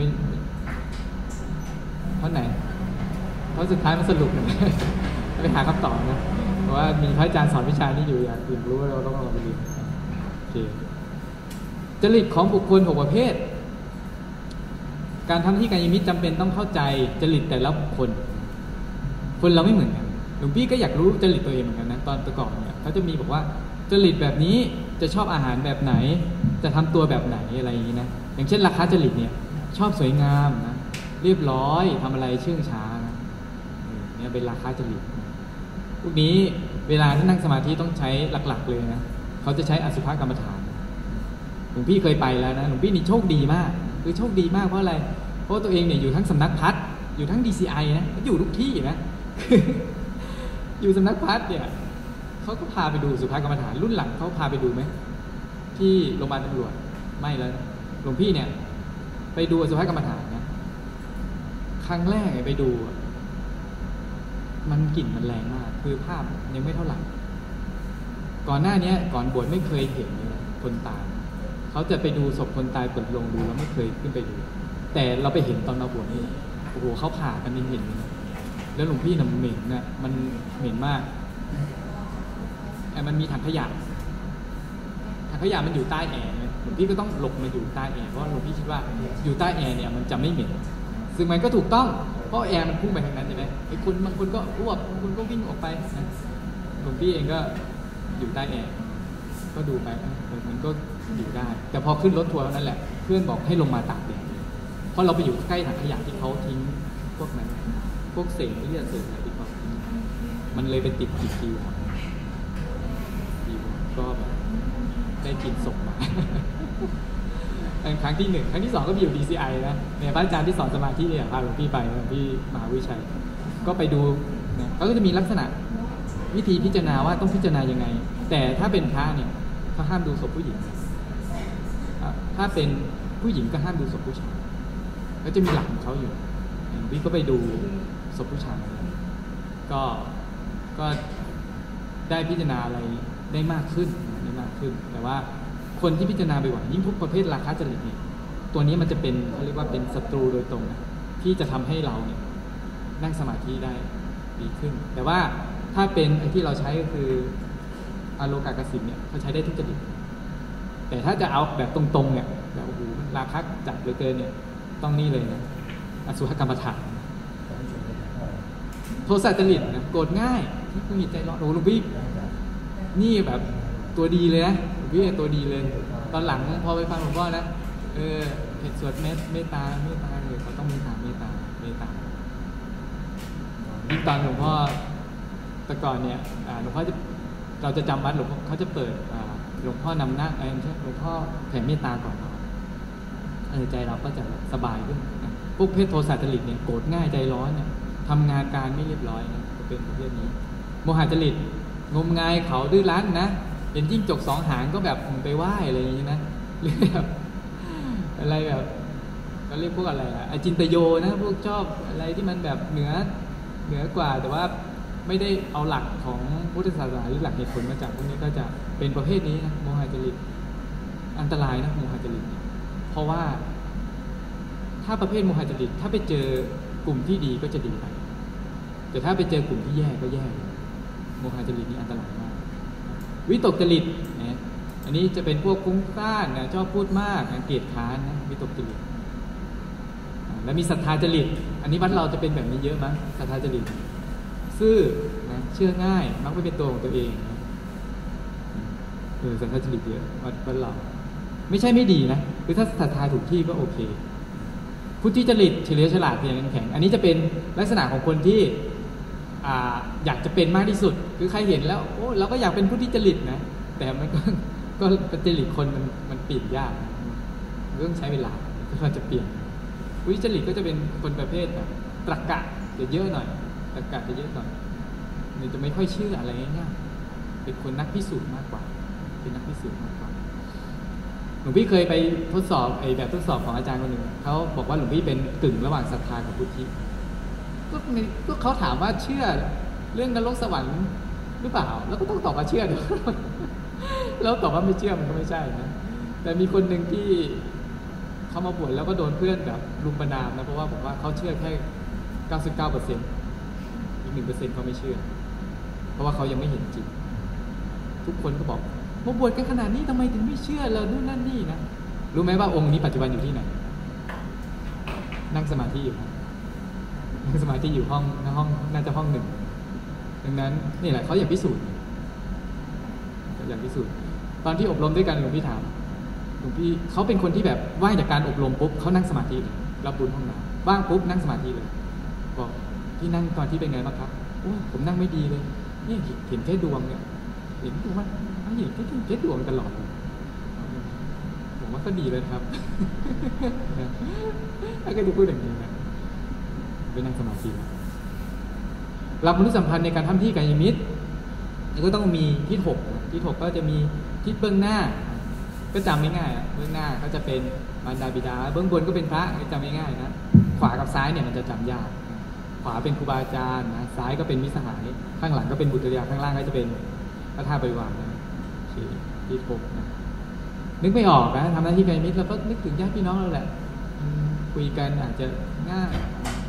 S1: ท่อนไหนเพราะสุดท้ายมันสรุปนะไปหาคำตอบนะเพราะว่ามีพระอาจารย์สอนวิชานี้อยู่อยากอยากรู้ว่าเราต้องลองไปเรียนโอเคจริตของบุคคลหกประเภทการทำที่กัลยาณมิตรจำเป็นต้องเข้าใจจริตแต่ละคนคนเราไม่เหมือนกันหลวงพี่ก็อยากรู้จริตตัวเองเหมือนกันนะตอนตะก่อนเนี่ยเขาจะมีบอกว่าจริตแบบนี้จะชอบอาหารแบบไหนจะทำตัวแบบไหนอะไรอย่างนี้นะอย่างเช่นราคาจริตเนี่ยชอบสวยงามนะเรียบร้อยทำอะไรเชื่องช้านะเนี่ยเป็นราคาจริตพวกนี้เวลาที่นั่งสมาธิต้องใช้หลักๆเลยนะเขาจะใช้อสุภกรรมฐานหลวงพี่เคยไปแล้วนะหลวงพี่นี่โชคดีมากคือโชคดีมากเพราะอะไรเพราะตัวเองเนี่ยอยู่ทั้งสำนักพัฒน์อยู่ทั้ง ดี ซี ไอ นะอยู่ทุกที่นะ อยู่สำนักพัฒน์เนี่ยเขาก็พาไปดูสุภกรรมฐานรุ่นหลังเขาพาไปดูไหมที่โรงพยาบาลตำรวจไม่แล้วหลวงพี่เนี่ยไปดูสุภกรรมฐานนะครั้งแรกไปดูมันกลิ่นมันแรงมากคือภาพยังไม่เท่าไหร่ก่อนหน้านี้ก่อนบวชไม่เคยเห็นเลยคนตายเขาจะไปดูศพคนตายเปิดโลงดูแล้วไม่เคยขึ้นไปดูแต่เราไปเห็นตอนเราบวชนี่โอ้โหเขาผ่ากันเห็นเลยแล้วหลวงพี่น่ะเหม็นน่ะมันเหม็นมากแต่มันมีถังขยะถังขยะมันอยู่ใต้แอร์หลวงพี่ก็ต้องหลบมาอยู่ใต้แอร์เพราะหลวงพี่คิดว่าอยู่ใต้แอร์เนี่ยมันจะไม่เหม็นซึ่งมันก็ถูกต้องเพราะแอร์มันพุ่งไปทางนั้นใช่ไหมไอ้คนบางคนก็อ้วกบางคนก็วิ่งออกไปหลวงพี่เองก็อยู่ใต้แอร์ก็ดูไปมันก็อยู่ได้แต่พอขึ้นรถทัวร์นั่นแหละเพื่อนบอกให้ลงมาตากแดดเพราะเราไปอยู่ใกล้ถังขยะที่เขาทิ้งพวกนั้นพวกเศษเลือดเศษอะไรที่เขาทิ้งมันเลยไปติดติดทีกินศพมา ครั้งที่หนึ่งครั้งที่สองก็ไปอยู่ ดี ซี ไอ นะเนี่ยพระอาจารย์ที่สอนสมาธิเนี่ยพาหลวงพี่ไปหลวงพี่มหาวิชัยก็ไปดูเนี่ยเขาก็จะมีลักษณะวิธีพิจารณาว่าต้องพิจารณายังไงแต่ถ้าเป็นพระเนี่ยเขาห้ามดูศพผู้หญิงถ้าเป็นผู้หญิงก็ห้ามดูศพผู้ชายก็จะมีหลักของเขาอยู่พี่ก็ไปดูศพผู้ชายก็ก็ได้พิจารณาอะไรได้มากขึ้นได้มากขึ้นแต่ว่าคนที่พิจารณาบ่อยๆยิ่งพวกประเภทราคะจริตเนี่ยตัวนี้มันจะเป็นเขาเรียกว่าเป็นศัตรูโดยตรงนะที่จะทำให้เราเนี่ยนั่งสมาธิได้ดีขึ้นแต่ว่าถ้าเป็นไอ้ที่เราใช้ก็คืออโลกากสิทธิ์เนี่ยเขาใช้ได้ทุกจริตแต่ถ้าจะเอาแบบตรงๆเนี่ยแบบโอ้โหราคะจัดเหลือเกินเนี่ยต้องนี่เลยนะอสุภกรรมฐานโทสะจริตนะโกรธง่ายที่คุณมีใจร้อนโอ้หลวงพี่นี่แบบตัวดีเลยนะหลวงพี่ตัวดีเลยตอนหลังพอไปฟังหลวงพ่อนะเออเห็นสวดเมตเมตตาเมตตาเลยเขาต้องมีทางเมตตาเมตตายิ่งตอนหลวงพ่อแต่ก่อนเนี่ยหลวงพ่อจะเราจะจำวัดหลวงพ่อเขาจะเปิดหลวงพ่อนำหน้าเออใช่หลวงพ่อแผ่เมตตาก่อนเออใจเราก็จะสบายขึ้นนะพวกเพศโทสะจริตเนี่ยโกรธง่ายใจร้อนเนี่ยทำงานการไม่เรียบร้อยนะจะเป็นประเภทนี้โมหะจริตงมงายเขาดื้อรั้นนะเห็นจิ้งจกสองหางก็แบบไปไหว้อะไรอย่างนี้นะเรียกแบบอะไรแบบก็เรียกพวกอะไรอะอจินตโยนะพวกชอบอะไรที่มันแบบเหนือเหนือกว่าแต่ว่าไม่ได้เอาหลักของพุทธศาสนาหรือหลักเหตุผลมาจากพวกนี้ก็จะเป็นประเภทนี้นะโมหะจริตอันตรายนะโมหะจริตเพราะว่าถ้าประเภทโมหะจริตถ้าไปเจอกลุ่มที่ดีก็จะดีไปแต่ถ้าไปเจอกลุ่มที่แย่ก็แย่โมหะจริตนี้อันตรายมากวิตกจริตนะอันนี้จะเป็นพวกฟุ้งซ่านนะชอบพูดมากเกลียดค้านนะวิตกจริตแล้วมีศรัทธาจริตอันนี้วัดเราจะเป็นแบบนี้เยอะมั้งศรัทธาจริตซื่อนะเชื่อง่ายมักไม่เป็นตัวของตัวเองเออศรัทธาจริตเยอะวัดวัดเราไม่ใช่ไม่ดีนะคือถ้าศรัทธาถูกที่ก็โอเคพุทธิจริตเฉลียวฉลาดเพียงแข็งอันนี้จะเป็นลักษณะของคนที่อ่าอยากจะเป็นมากที่สุดคือใครเห็นแล้วโอ้เราก็อยากเป็นพุทธิจริตนะแต่มันก็ก็เป็นจริตคนมันมันเปลี่ยนยากเรื่องใช้เวลาก็จะเปลี่ยนพุทธิจริตก็จะเป็นคนประเภทแบบตรรกะจะเยอะหน่อยตรรกะจะเยอะหน่อยมันจะไม่ค่อยเชื่ออะไรง่ายๆเป็นคนนักพิสูจน์มากกว่าเป็นนักพิสูจน์มากกว่าหลวงพี่เคยไปทดสอบไอ้แบบทดสอบของอาจารย์คนหนึ่งเขาบอกว่าหลวงพี่เป็นกึ่งระหว่างศรัทธากับพุทธิก็ก็เขาถามว่าเชื่อเรื่องนรกสวรรค์หรือเปล่าแล้วก็ต้องตอบว่าเชื่อด้วยแล้วตอบว่าไม่เชื่อมันก็ไม่ใช่นะแต่มีคนหนึ่งที่เขามาบวชแล้วก็โดนเพื่อนแบบรุมประณามนะเพราะว่าบอกว่าเขาเชื่อแค่เก้าสิบเก้าเปอร์เซ็นต์อีกหนึ่งเปอร์เซ็นต์เขาไม่เชื่อเพราะว่าเขายังไม่เห็นจริงทุกคนก็บอกมาบวชกันขนาดนี้ทำไมถึงไม่เชื่อเรานู่นนั่นนี่นะรู้ไหมว่าองค์นี้ปัจจุบันอยู่ที่ไหนนั่งสมาธิอยู่นั่งสมาธิอยู่ห้องห้องน่าจะห้องหนึ่งดังนั้นนี่แหละเขาอยากพิสูจน์อยากพิสูจน์ตอนที่อบรมด้วยกันหลวงพี่ถามหลวงพี่เขาเป็นคนที่แบบว่างจากการอบรมปุ๊บเขานั่งสมาธิเลยรับบุญห้องน้ำว่างปุ๊บนั่งสมาธิเลยบอกพี่นั่งตอนที่เป็นไงบ้างครับโอ้ผมนั่งไม่ดีเลยนี่เห็นแค่ดวงเนี่ยเห็นดวงมันเห็นแค่แค่ดวงตลอดผมว่าก็ดีเลยครับถ้าก็จะพูดอย่างนี้นะไปนั่งสมาธิหลักมนุษยสัมพันธ์ในการทำที่กายมิตรก็ต้องมีทิศหกทิศหกก็จะมีทิศเบื้องหน้าก็จำไม่ง่ายเบื้องหน้าก็จะเป็นมารดาบิดาเบื้องบนก็เป็นพระจำไม่ง่ายนะขวากับซ้ายเนี่ยมันจะจำยากขวาเป็นครูบาอาจารย์นะซ้ายก็เป็นมิตรสหายข้างหลังก็เป็นบุตรยาข้างล่างก็จะเป็นพระธาตุบริวารนะทิศหกนะนึกไม่ออกนะทำหน้าที่กายมิตรเราก็นึกถึงญาติพี่น้องเราแหละคุยกันอาจจะง่าย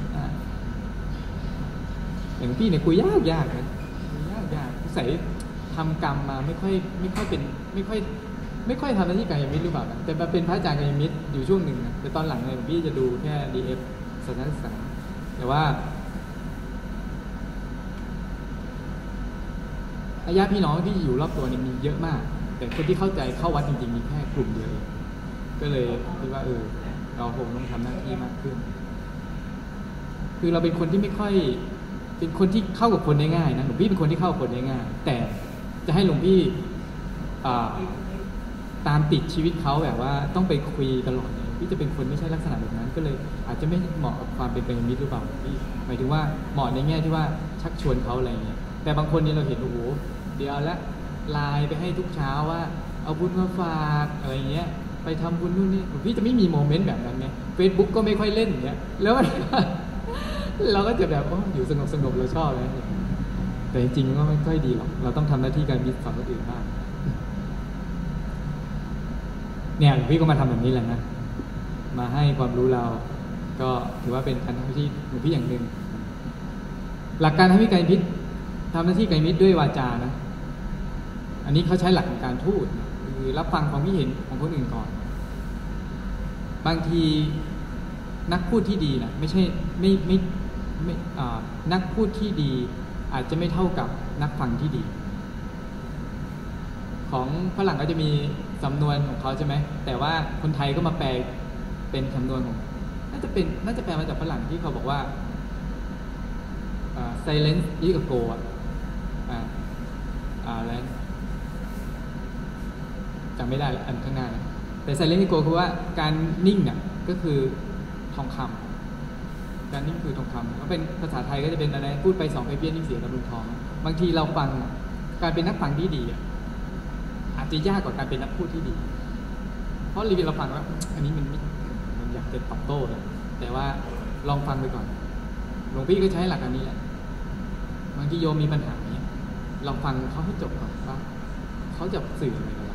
S1: อย่างพี่เนี่ยคุยยากยากนะยากยากใส่ทำกรรมมาไม่ค่อยไม่ค่อยเป็นไม่ค่อยไม่ค่อยทำหน้าที่กายมิตรหรือเปล่านะแต่มาเป็นพระอาจารย์กายมิตรอยู่ช่วงหนึ่งนะแต่ตอนหลังเนี่ยพี่จะดูแค่ ดี เอฟ ศาสนศึกษาแต่ว่าญาติพี่น้องที่อยู่รอบตัวเนี่ยมีเยอะมากแต่คนที่เข้าใจเข้าวัดจริงๆมีแค่กลุ่มเดียวก็เลยคิดว่าเออเราคงต้องทำหน้าที่มากขึ้นคือเราเป็นคนที่ไม่ค่อยเป็นคนที่เข้ากับคนได้ง่ายนะหลวงพี่เป็นคนที่เข้ากับคนได้ง่ายแต่จะให้หลวงพี่ตามติดชีวิตเขาแบบว่าต้องไปคุยตลอดเนี่ยพี่จะเป็นคนไม่ใช่ลักษณะแบบนั้นก็เลยอาจจะไม่เหมาะกับความเป็นกัลยาณมิตรหรือเปล่าพี่หมายถึงว่าเหมาะในแง่ที่ว่าชักชวนเขาอะไรเงี้ยแต่บางคนเนี่ยเราเห็นโอ้โหเดี๋ยวละไลน์ไปให้ทุกเช้าว่าเอาบุญมาฝากอะไรเงี้ยไปทำบุญนู่นนี่พี่จะไม่มีโมเมนต์แบบนั้นไง Facebook ก็ไม่ค่อยเล่นอย่างเงี้ยแล้ว เราก็จะแบบโอ้อยู่สงบสงบเราชอบเลยแต่จริงๆก็ไม่ค่อยดีหรอกเราต้องทำหน้าที่การมิตรสอนคนอื่นบ้างเนี่ยพี่ก็มาทำแบบนี้แหละนะมาให้ความรู้เราก็ถือว่าเป็นการทำหน้าที่หนุ่มพี่อย่างหนึ่งหลักการทำให้ไกลมิตรทำหน้าที่ไกลมิตรด้วยวาจานะอันนี้เขาใช้หลักของการพูดคือรับฟังความคิดเห็นของคนอื่นก่อนบางทีนักพูดที่ดีนะไม่ใช่ไม่ไม่ไม่นักพูดที่ดีอาจจะไม่เท่ากับนักฟังที่ดีของฝรั่งก็จะมีสำนวนของเขาใช่ไหมแต่ว่าคนไทยก็มาแปลเป็นสำนวนของน่าจะเป็นน่าจะแปลมาจากฝรั่งที่เขาบอกว่า silence is a go อ่าอ่าแล้วจำไม่ได้อันข้างหน้านะแต่ silence is a go คือว่าการนิ่งเนี่ยก็คือทองคำการนิ่งคือทองคำก็เป็นภาษาไทยก็จะเป็นอะไรพูดไปสองไปเบี้ยนิ่งเสียตะลุงทองบางทีเราฟังการเป็นนักฟังที่ดีอาจจะยากกว่าการเป็นนักพูดที่ดีเพราะรีวิวเราฟังว่าอันนี้มันมันอยากจะตอบโต้เลยแต่ว่าลองฟังไปก่อนหลวงพี่ก็ใช้หลักอันนี้แหละบางทีโยมมีปัญหาเนี้ยเราฟังเขาให้จบก่อนว่าเขาจะสื่ออะไรกับเรา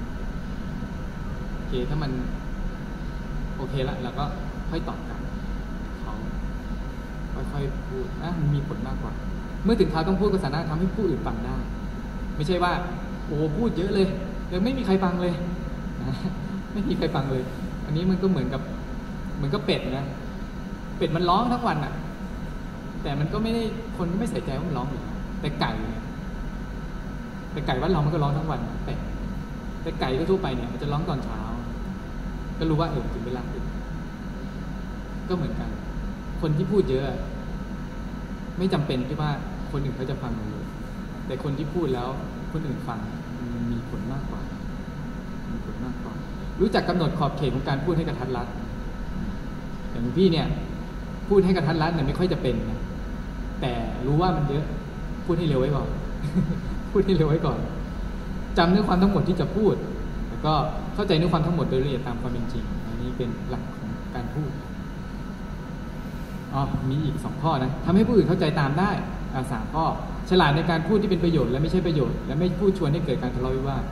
S1: โอเคถ้ามันโอเคละเราก็ค่อยตอบกลับเขาค่อยๆพูดอ่ะมันมีผลมากกว่าเมื่อถึงคราวต้องพูดก็สามารถทำให้ผู้อื่นฟังได้ไม่ใช่ว่าโอ้พูดเยอะเลยยังไม่มีใครฟังเลยนะไม่มีใครฟังเลยอันนี้มันก็เหมือนกับเหมือนกับเป็ดนะเป็ดมันร้องทั้งวันอ่ะแต่มันก็ไม่ได้คนก็ไม่ใส่ใจว่ามันร้องอยู่แต่ไก่เนี่ยแต่ไก่ว่าเรามันก็ร้องทั้งวันแต่แต่ไก่ทั่วไปเนี่ยมันจะร้องตอนเช้าก็รู้ว่าเออถึงเวลาตื่นก็เหมือนกันคนที่พูดเยอะไม่จำเป็นที่ว่าคนอื่นเขาจะฟังเลยแต่คนที่พูดแล้วคนอื่นฟังมันมีผลมากกว่ามีผลมากกว่ารู้จักกำหนดขอบเขตของการพูดให้กระทัดรัดอย่างพี่เนี่ยพูดให้กระทัดรัดเนี่ยไม่ค่อยจะเป็นนะแต่รู้ว่ามันเยอะพูดให้เร็วไว้ก่อน พูดให้เร็วไว้ก่อนจำเนื้อความทั้งหมดที่จะพูดแล้วก็เข้าใจเนื้อความทั้งหมดโดยละเอียดตามความเป็นจริงอันนี้เป็นหลักของการพูดอ๋อมีอีกสองข้อนะทำให้ผู้อื่นเข้าใจตามได้สามข้อฉลาดในการพูดที่เป็นประโยชน์และไม่ใช่ประโยชน์และไม่พูดชวนให้เกิดการทะเลาะวิวาท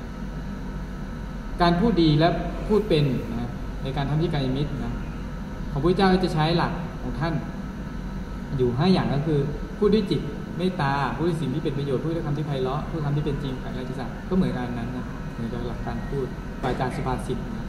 S1: การพูดดีและพูดเป็นนะในการทำที่กัลยาณมิตรนะของพระเจ้าจะใช้หลักของท่านอยู่ห้าอย่างก็คือพูดด้วยจิตเมตตาพูดด้วยสิ่งที่เป็นประโยชน์พูดด้วยคำที่ไพเราะพูดคำที่เป็นจริงอะไรที่สักก็เหมือนกันนั้นนะเหมือนกับหลักการพูดปราจารย์สุภาษิตนะ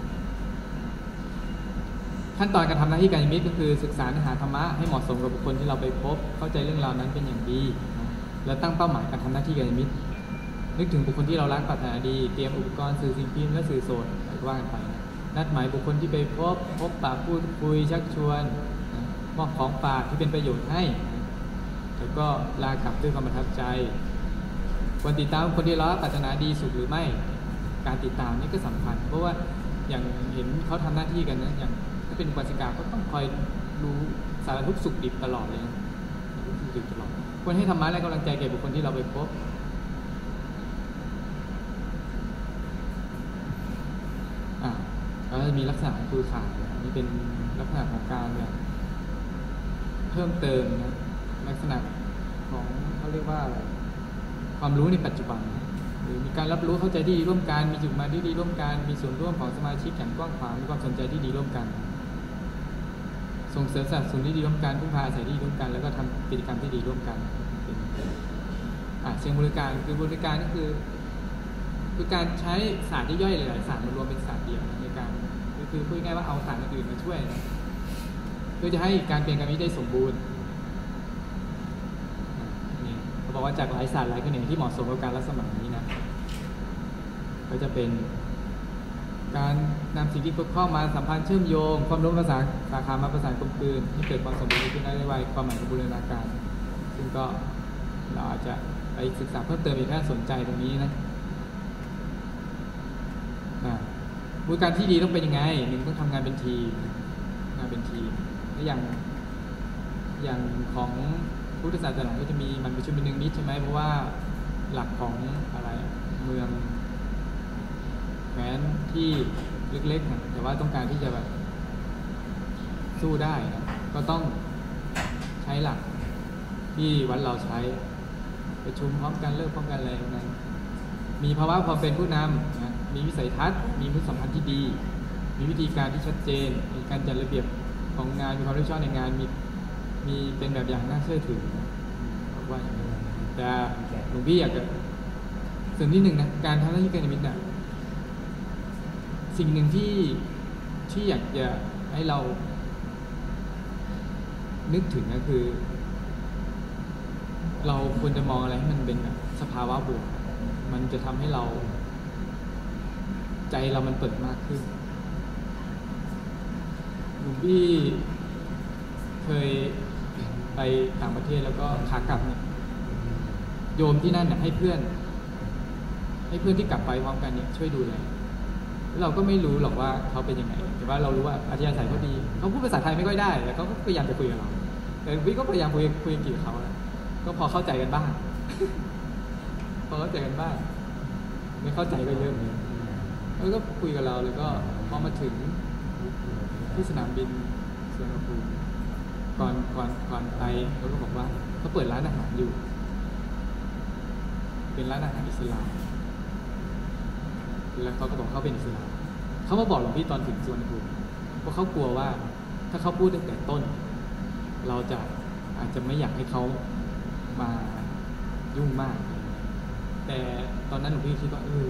S1: ขั้นตอนการทำหน้าที่กัลยาณมิตรก็คือศึกษาเนื้อหาธรรมะให้เหมาะสมกับบุคคลที่เราไปพบเข้าใจเรื่องราวนั้นเป็นอย่างดีนะแล้วตั้งเป้าหมายการทำหน้าที่กัลยาณมิตรนึกถึงบุคคลที่เรารักปรารถนาดีเตรียมอุปกรณ์สื่อสิ่งพิมพ์และสื่อโสดอะไรก็ว่ากันไปนะนัดหมายบุคคลที่ไปพบพบปะพูดคุยชักชวนนะมอบของฝากที่เป็นประโยชน์ให้นะแล้วก็ลากลับด้วยความประทับใจควรติดตามคนที่เราปรารถนาดีสุขหรือไม่การติดตามนี่ก็สำคัญเพราะว่าอย่างเห็นเขาทำหน้าที่กันนะอย่างถ้าเป็นอุบาสิกาก็ต้องคอยรู้สารทุกข์สุขดิบตลอดเลยทุกข์สุขดิบตลอดควรให้ธรรมะและกำลังใจแก่บุคคลที่เราไปพบอ่าก็มีลักษณะคือขาดนี่เป็นลักษณะของการเนี่ยเพิ่มเติมนะลักษณะของเขาเรียกว่าอะไรความรู้ในปัจจุบันหรือมีการรับรู้เข้าใจที่ดีร่วมกันมีจุดหมายที่ดีร่วมกันมีส่วนร่วมของสมาชิกอย่างกว้างขวางมีความสนใจที่ดีร่วมกันส่งเสริมสนับสนุนที่ดีร่วมกันพึ่งพาอาศัยที่ดีร่วมกันแล้วก็ทำกิจกรรมที่ดีร่วมกันอ่าเชิงบริการคือบริการก็คือคือการใช้ศาสตร์ย่อยๆหลายๆศาสตร์มารวมเป็นศาสตร์เดียวในการคือพูดง่ายว่าเอาศาสตร์อื่นมาช่วยนะเพื่อจะให้การเปลี่ยนการนี้ได้สมบูรณ์นี่เขาบอกว่าจากหลายศาสตร์หลายแขนงที่เหมาะสมกับการรัฐสมัยนี้นะก็จะเป็นการนำสิ่งที่เข้ามาสัมพันธ์เชื่อมโยงความรู้ภาษาสาขามาประสานกลมกลืนให้เกิดความสมบูรณ์ขึ้นได้ไวความหมายของบูรณาการซึ่งก็เราอาจจะไปศึกษาเพิ่มเติมอีกถ้าสนใจตรงนี้นะบริการที่ดีต้องเป็นยังไงหนึ่งต้องทำงานเป็นทีมงานเป็นทีมแล้วอย่างอย่างของพุทธศาสนาก็จะมีมันประชุมเป็นหนึ่งนิดใช่ไหมเพราะว่าหลักของอะไรเมืองแม้นที่เล็กๆนะแต่ว่าต้องการที่จะแบบสู้ได้นะก็ต้องใช้หลักที่วัดเราใช้ประชุมพร้อมกันเลิกพร้อมกันอะไรนั้นมีภาวะความเป็นผู้นำนะมีวิสัยทัศน์มีมุขสัมพันธ์ที่ดีมีวิธีการที่ชัดเจนมีการจัดระเบียบของงานมีความรับผิดชอบในงานมีมีเป็นแบบอย่างน่าเชื่อถือว่าอย่างนั้นแต่หลวงพี่อยากจะเสริมนิดนึงนะการทำหน้าที่การนิมิตน่ะสิ่งหนึ่งที่ที่อยากจะให้เรานึกถึงก็คือเราควรจะมองอะไรให้มันเป็นแบบสภาวะบวกมันจะทำให้เราใจเรามันเปิดมากขึ้นหลวงพี่เคยไปต่างประเทศแล้วก็ขากลับเนี่ยโยมที่นั่นเนี่ยให้เพื่อนให้เพื่อนที่กลับไปพร้อมกันเนี่ยช่วยดูแลเราก็ไม่รู้หรอกว่าเขาเป็นยังไงแต่ว่าเรารู้ว่าอัธยาศัยเขาดีเขาพูดภาษาไทยไม่ค่อยได้แต่เขาก็พยายามจะคุยกับเราแต่พี่ก็พยายามคุยคุยอังกฤษกับเขานะก็พอเข้าใจกันบ้าง พอเข้าใจกันบ้างไม่เข้าใจก็เยอะเหมือนกันแล้วก็คุยกับเราแล้วก็พอมาถึงที่สนามบินสุวรรณภูมิก่อนก่อนก่อนไปเขาก็บอกว่าเขาเปิดร้านอาหารอยู่เป็นร้านอาหารอิสลามแล้วเขาก็บอกเขาเป็นอิสลามเขามาบอกหลวงพี่ตอนถึงสุวรรณภูมิเพราะเขากลัวว่าถ้าเขาพูดตั้งแต่ต้นเราจะอาจจะไม่อยากให้เขามายุ่งมากแต่ตอนนั้นหลวงพี่คิดว่าเออ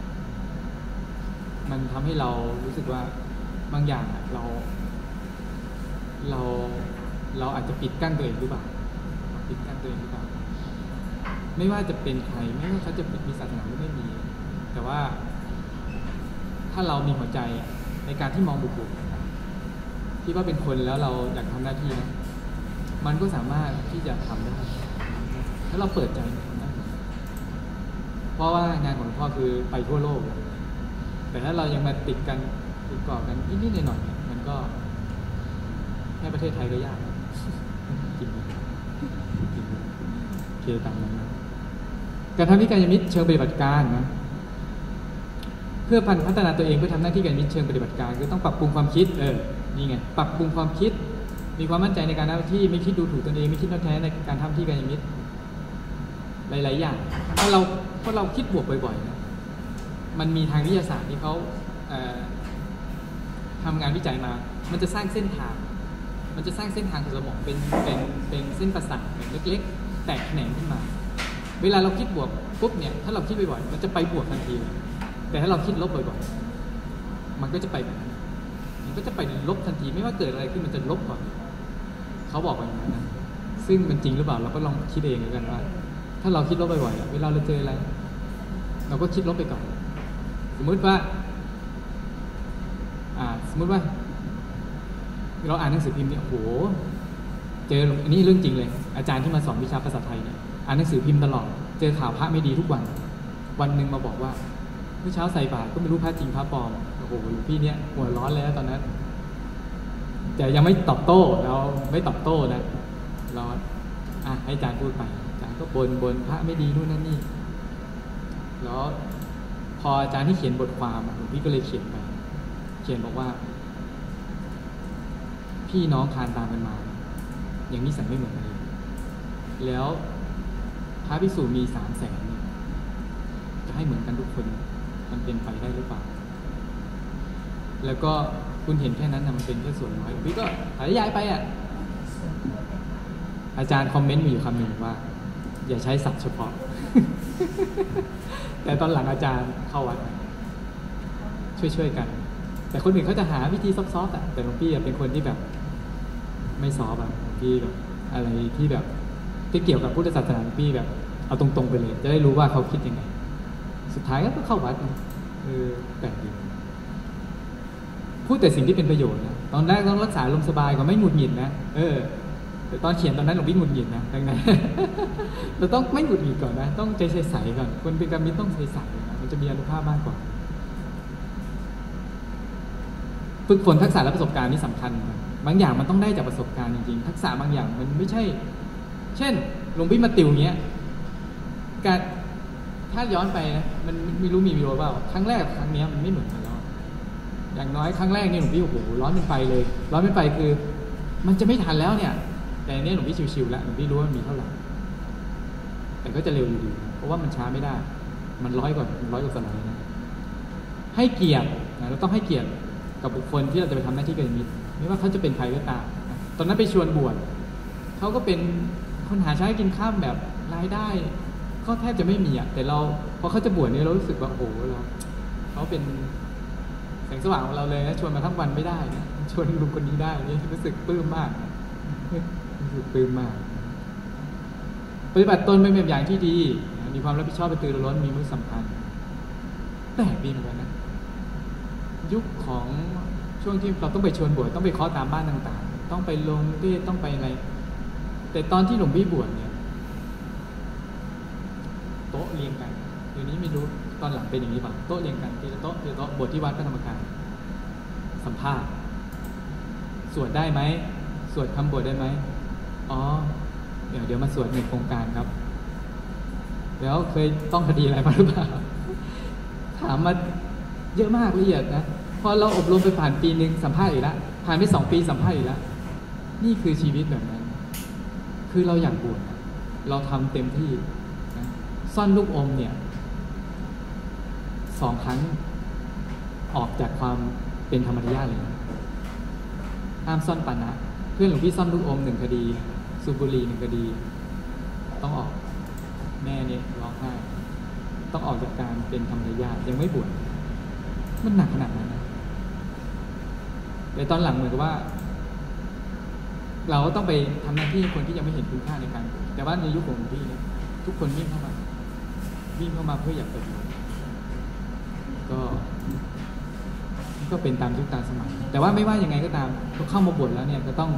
S1: มันทำให้เรารู้สึกว่าบางอย่างเราเราเราอาจจะปิดกั้นตัวเองหรือเปล่าปิดกั้นตัวเองหรือเปล่าไม่ว่าจะเป็นใครไม่ว่าเขาจะมีศาสนาหรือไม่มีแต่ว่าถ้าเรามีหัวใจในการที่มองบุคคลที่ว่าเป็นคนแล้วเราอยากทำหน้าที่นะมันก็สามารถที่จะทำได้ถ้าเราเปิดใจนะเพราะว่างานของพ่อคือไปทั่วโลกแต่ถ้าเรายังมาติดกันติดเกาะกันนิดๆหน่อยๆมันก็แค่ประเทศไทยก็ยากกินกินเคตามนั้นนะการทำวิการยมิตรเชิงปฏิบัติการนะเพื่อพัฒนาตัวเองเพื่อทำหน้าที่การยมิตรเชิงปฏิบัติการคือต้องปรับปรุงความคิดเออนี่ไงปรับปรุงความคิดมีความมั่นใจในการทำหน้าที่ไม่คิดดูถูกตนเองไม่คิดท้อแท้ในการทำที่การยมิตรหลายๆอย่างถ้าเราเพราะเราคิดบวกบ่อยๆนะมันมีทางวิทยาศาสตร์ที่เขาเอ่อทำงานวิจัยมามันจะสร้างเส้นทางมันจะสร้างเส้นทางของสมองเป็นเป็นเป็นเส้นประสาทเล็กๆแตกแขนงขึ้นมาเวลาเราคิดบวกปุ๊บเนี่ยถ้าเราคิดบ่อยๆมันจะไปบวกทันทีเลยแต่ถ้าเราคิดลบบ่อยๆมันก็จะไปแบบนั้นมันก็จะไปลบทันทีไม่ว่าเกิดอะไรขึ้นมันจะลบก่อนเขาบอกว่าอย่างนั้นนะซึ่งมันจริงหรือเปล่าเราก็ลองคิดเองกันว่าถ้าเราคิดลบบ่อยๆเวลาเราเจออะไรเราก็คิดลบไปก่อนสมมุติว่าอ่าสมมุติว่าเราอ่านหนังสือพิมพ์เนี่ยโอ้โหเจออันนี้เรื่องจริงเลยอาจารย์ที่มาสอนวิชาภาษาไทยเนี่ยอ่านหนังสือพิมพ์ตลอดเจอข่าวพระไม่ดีทุกวันวันหนึ่งมาบอกว่าเมื่อเช้าใส่บาตรก็ไม่รู้พระจริงพระปลอมโอ้โหพี่เนี่ยหัวร้อนแล้วตอนนั้นแต่ยังไม่ตอบโต้เราไม่ตอบโต้นะเราอ่ะให้อาจารย์พูดไปอาจารย์ก็บนบนพระไม่ดีนู่นนั่นนี่แล้วพออาจารย์ที่เขียนบทความหลวงพี่ก็เลยเขียนไปเขียนบอกว่าพี่น้องทานตามกันมาอย่างนิสัยไม่เหมือนกันแล้วพระภิกษุมีสามแสนจะให้เหมือนกันทุกคนมันเป็นไปได้หรือเปล่าแล้วก็คุณเห็นแค่นั้นนะมันเป็นแค่ส่วนน้อยพี่ก็หายย้ายไปอ่ะอาจารย์คอมเมนต์มีอยู่คำหนึ่งว่าอย่าใช้ศัพท์เฉพาะ แต่ตอนหลังอาจารย์เข้าวัดช่วยๆกันแต่คนอื่นเขาจะหาวิธีซอฟต์ๆอ่ะแต่หลวงพี่เป็นคนที่แบบไม่ซอฟต์อ่ะพี่แบบอะไรที่แบบที่เกี่ยวกับพุทธศาสนาพี่แบบเอาตรงๆไปเลยจะได้รู้ว่าเขาคิดยังไงสุดท้ายก็เข้าวัดเออแปลกดีพูดแต่สิ่งที่เป็นประโยชน์นะตอนแรกต้องรักษาลมสบายก่อนไม่หงุดหงิดนะเออแต่ตอนเขียนตอนนั้นหลวงพี่หงุดหงิดนะดังนั้นเราต้องไม่หงุดหงิดก่อนนะต้องใจใสๆก่อนคนเป็นกรรมิตรต้องใสๆนะมันจะมีอานุภาพมากกว่าฝึกฝนทักษะและประสบการณ์นี่สำคัญบางอย่างมันต้องได้จากประสบการณ์จริงๆทักษะบางอย่างมันไม่ใช่เช่นหลวงพี่มาติวเงี้ยการถ้าย้อนไปนะมันไม่รู้มีวิดีโอเปล่าครั้งแรกกับครั้งนี้มันไม่เหมือนกันแล้วอย่างน้อยครั้งแรกนี่หลวงพี่โอ้โหร้อนเป็นไฟเลยร้อนเป็นไฟคือมันจะไม่ทันแล้วเนี่ยแต่เนี้ยหลวงพี่ชิวๆแล้วหลวงพี่รู้ว่ามันมีเท่าไหร่แต่ก็จะเร็วอยู่ดีเพราะว่ามันช้าไม่ได้มันร้อยกว่าร้อยกว่าสไลด์นะให้เกียรตินะเราต้องให้เกียรติกับบุคคลที่เราจะไปทำหน้าที่กัลยาณมิตรไม่ว่าเขาจะเป็นใครก็ตามนะตอนนั้นไปชวนบวชเขาก็เป็นคนหาเช้ากินข้ามแบบรายได้ก็แทบจะไม่มีอ่ะแต่เราพอเขาจะบวชเนี่ยเรารู้สึกว่าโอ้โหเราเขาเป็นแสงสว่างของเราเลยนะชวนมาทั้งวันไม่ได้นะชวนลุงคนนี้ได้นี่รู้สึกปลื้มมากรู้สึกปลื้มมากปฏิบัติตนเป็นแบบอย่างที่ดีมีความรับผิดชอบกระตือรือร้นมีมุขสัมพันธ์แปลกดีเหมือนกันนะยุคของช่วงที่เราต้องไปชวนบวชต้องไปเคาะตามบ้านต่างๆต้องไปลงเทศต้องไปอะไรแต่ตอนที่หลวงพี่บวชเนี่ยโต๊ะเรียงกันเดี๋ยวนี้ไม่รู้ตอนหลังเป็นอย่างนี้ป่ะโต๊ะเรียงกันทีละโต๊ะทีละโต๊ะบวชที่วัดพระธรรมกายสัมภาษณ์สวดได้ไหมสวดคำบวชได้ไหมอ๋อเดี๋ยวเดี๋ยวมาสวดในโครงการครับแล้วเคยต้องคดีอะไรมาหรือเปล่าถามมาเยอะมากละเอียดนะพอเราอบรมไปผ่านปีหนึ่งสัมภาษณ์อีกแล้วผ่านไปสองปีสัมภาษณ์อีกแล้วนี่คือชีวิตแบบนั้นคือเราอยากบวชเราทำเต็มที่นะซ่อนลูกอมเนี่ยสองครั้งออกจากความเป็นธรรมชาติเลยนะห้ามซ่อนปานะเพื่อนหลวงพี่ซ่อนลูกอมหนึ่งคดีสูบบุหรี่หนึ่งคดีต้องออกแม่เนี่ยร้องไห้ต้องออกจากการเป็นธรรมชาติยังไม่บวชมันหนักขนาดนั้นนะแต่ตอนหลังเหมือนกับว่าเราก็ต้องไปทำหน้าที่คนที่ยังไม่เห็นคุณค่าในการบวชแต่ว่าในยุคของหลวงพี่เนี่ยทุกคนวิ่งเข้ามาวิ่งเข้ามาเพื่ออยากไปบวชก็ก็เป็นตามยุคตามสมัยแต่ว่าไม่ว่ายังไงก็ตามพอเข้ามาบวชแล้วเนี่ยก็ต้อง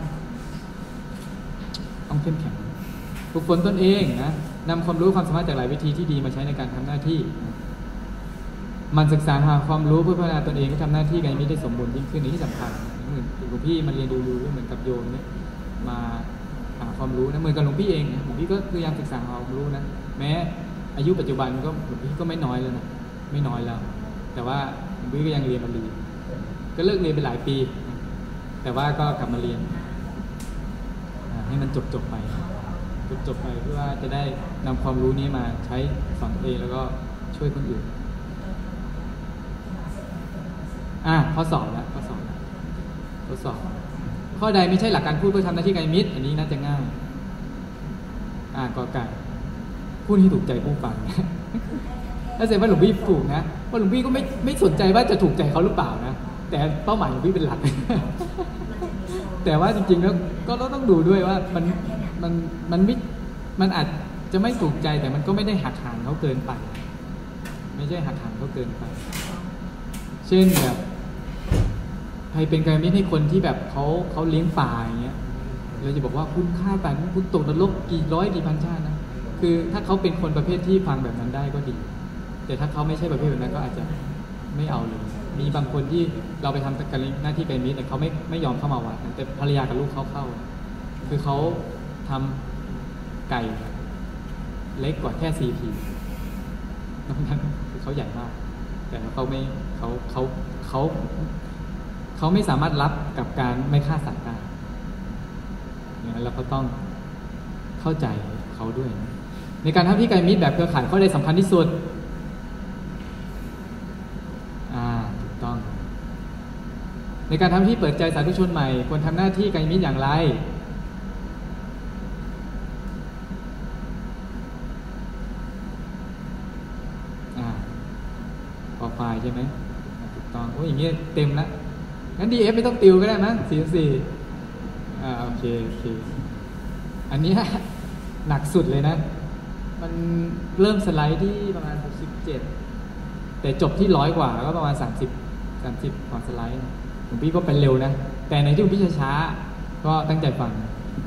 S1: ต้องเข้มแข็งฝึกฝนตนเองนะนำความรู้ความสามารถจากหลายวิธีที่ดีมาใช้ในการทำหน้าที่มันศึกษาหาความรู้เพื่อพัฒนาตนเองให้ทำหน้าที่การไม่ได้สมบูรณ์ยิ่งขึ้นในที่สำคัญเหมือนหลวงพี่มาเรียนดูๆเหมือนกับโยมเนี่ยมาหาความรู้นะเหมือนกับหลวงพี่เองหลวงพี่ก็พยายามศึกษาหาความรู้นะแม้อายุปัจจุบันก็หลวงพี่ก็ไม่น้อยแล้วนะไม่น้อยแล้วแต่ว่าหลวงพี่ก็ยังเรียนมาเรียนก็เลิกเรียนไปหลายปีแต่ว่าก็กลับมาเรียนให้มันจบๆไปจบๆไปเพื่อว่าจะได้นำความรู้นี้มาใช้สอนตัวเองแล้วก็ช่วยคนอื่นอ่ะข้อสอบแล้วข้อสอบข้อสอบข้อใดไม่ใช่หลักการพูดเพื่อทำหน้าที่กัลยาณมิตรอันนี้น่าจะง่ายอ่ากอไก่พูดให้ถูกใจผู้ฟังถ้าเสร็จว่าหลวงพี่ถูกนะว่าหลวงพี่ก็ไม่ไม่สนใจว่าจะถูกใจเขาหรือเปล่านะแต่เป้าหมายหลวงพี่เป็นหลัก แต่ว่าจริงๆแล้วก็ต้องดูด้วยว่ามันมันมันไม่มันอาจจะไม่ถูกใจแต่มันก็ไม่ได้หักหางเขาเกินไปไม่ใช่หักหางเขาเกินไปเช่นแบบใครเป็นกัลยาณมิตรให้คนที่แบบเขาเขาเลี้ยงป่าอย่างเงี้ยเราจะบอกว่าคุณฆ่าป่าคุณตกนรกกี่ร้อยกี่พันชาตินะคือถ้าเขาเป็นคนประเภทที่ฟังแบบนั้นได้ก็ดีแต่ถ้าเขาไม่ใช่ประเภทแบบนั้นก็อาจจะไม่เอาเลยมีบางคนที่เราไปทำการหน้าที่กัลยาณมิตรแต่เขาไม่ไม่ยอมเข้ามาวัดแต่ภรรยากับลูกเขาเข้าคือเขาทำไก่เล็กกว่าแค่ซีพีนอกนั้นคือเขาใหญ่มากแต่เขาไม่เขาเขาเขาเขาไม่สามารถรับกับการไม่ฆ่าสัตว์ได้เนี่ยเราก็ต้องเข้าใจเขาด้วยนะในการทำที่กัลยาณมิตรแบบเครือข่ายข้อใดสำคัญที่สุดอ่าถูกต้องในการทำที่เปิดใจสาธุชนใหม่ควรทำหน้าที่กัลยาณมิตรอย่างไรพอไฟล์ใช่ไหมถูกต้องโอ้ยอย่างเงี้ยเต็มแล้วงั้น ดี เอฟ ไม่ต้องติวก็ได้มั้งสี่สี่อ่าโอเคโอเคอันนี้หนักสุดเลยนะมันเริ่มสไลด์ที่ประมาณหกสิบเจ็ดแต่จบที่ร้อยกว่าก็ประมาณสามสิบ สามสิบกว่าสไลด์หลวงพี่ก็เป็นเร็วนะแต่ในที่หลวงพี่ช้าๆก็ตั้งใจฟัง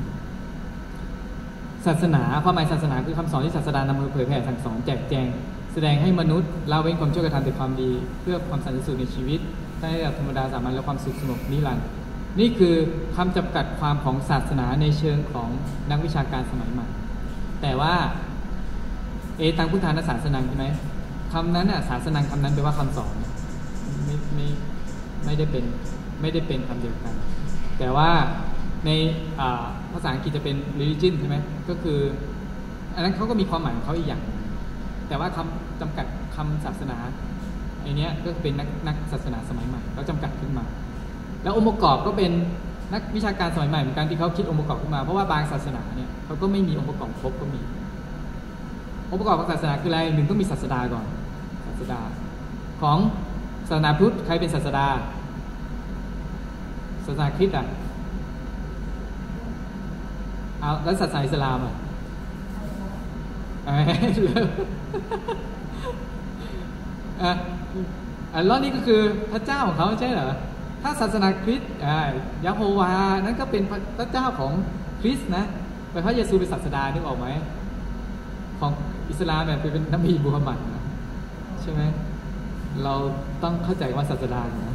S1: ศาสนาความหมายศาสนาคือคำสอนที่ศาสดานำมาเผยแผ่สั่งสอนแจกแจงแสดงให้มนุษย์ละเว้นความชั่วกระทำแต่ความดีเพื่อความสันติสุขในชีวิตให้ธรรมดาสามัญและความสุขสงบนิรันดร์นี่คือคำจำกัดความของศาสนาในเชิงของนักวิชาการสมัยใหม่แต่ว่าเอตังพุทธานาศาสนังใช่ไหมคำนั้นน่ะศาสนังคำนั้นแปลว่าคำสอนไม่ไม่ไม่ได้เป็นไม่ได้เป็นคำเดียวกันแต่ว่าในภาษาอังกฤษจะเป็น religion ใช่ไหมก็คืออันนั้นเขาก็มีความหมายของเขาอีกอย่างแต่ว่าคำจำกัดคำศาสนาไอเนี้ยก็เป็นนักนักศาสนาสมัยใหม่เขาจำกัดขึ้นมาแล้วองค์ประกอบก็เป็นนักวิชาการสมัยใหม่เหมือนกันที่เขาคิดองค์ประกอบขึ้นมาเพราะว่าบางศาสนาเนี่ยเขาก็ไม่มีองค์ประกอบครบก็มีองค์ประกอบของศาสนาคืออะไรหนึ่งต้องมีศาสดาก่อนศาสดาของศาสนาพุทธใครเป็นศาสดาศาสนาคริสต์อ่ะเอาแล้วศาสนาอิสลามอ่ะอ่ะอันล้อนี่ก็คือพระเจ้าของเขาใช่เหรอถ้าศาสนาคริสต์อ่ายะโฮวานั้นก็เป็นพระเจ้าของคริสต์นะแต่พระเยซูเป็นศาสดานึกออกไหมของอิสลามเนี่ยเป็นนบีมูฮัมหมัดนะใช่ไหมเราต้องเข้าใจว่าศาสดานะ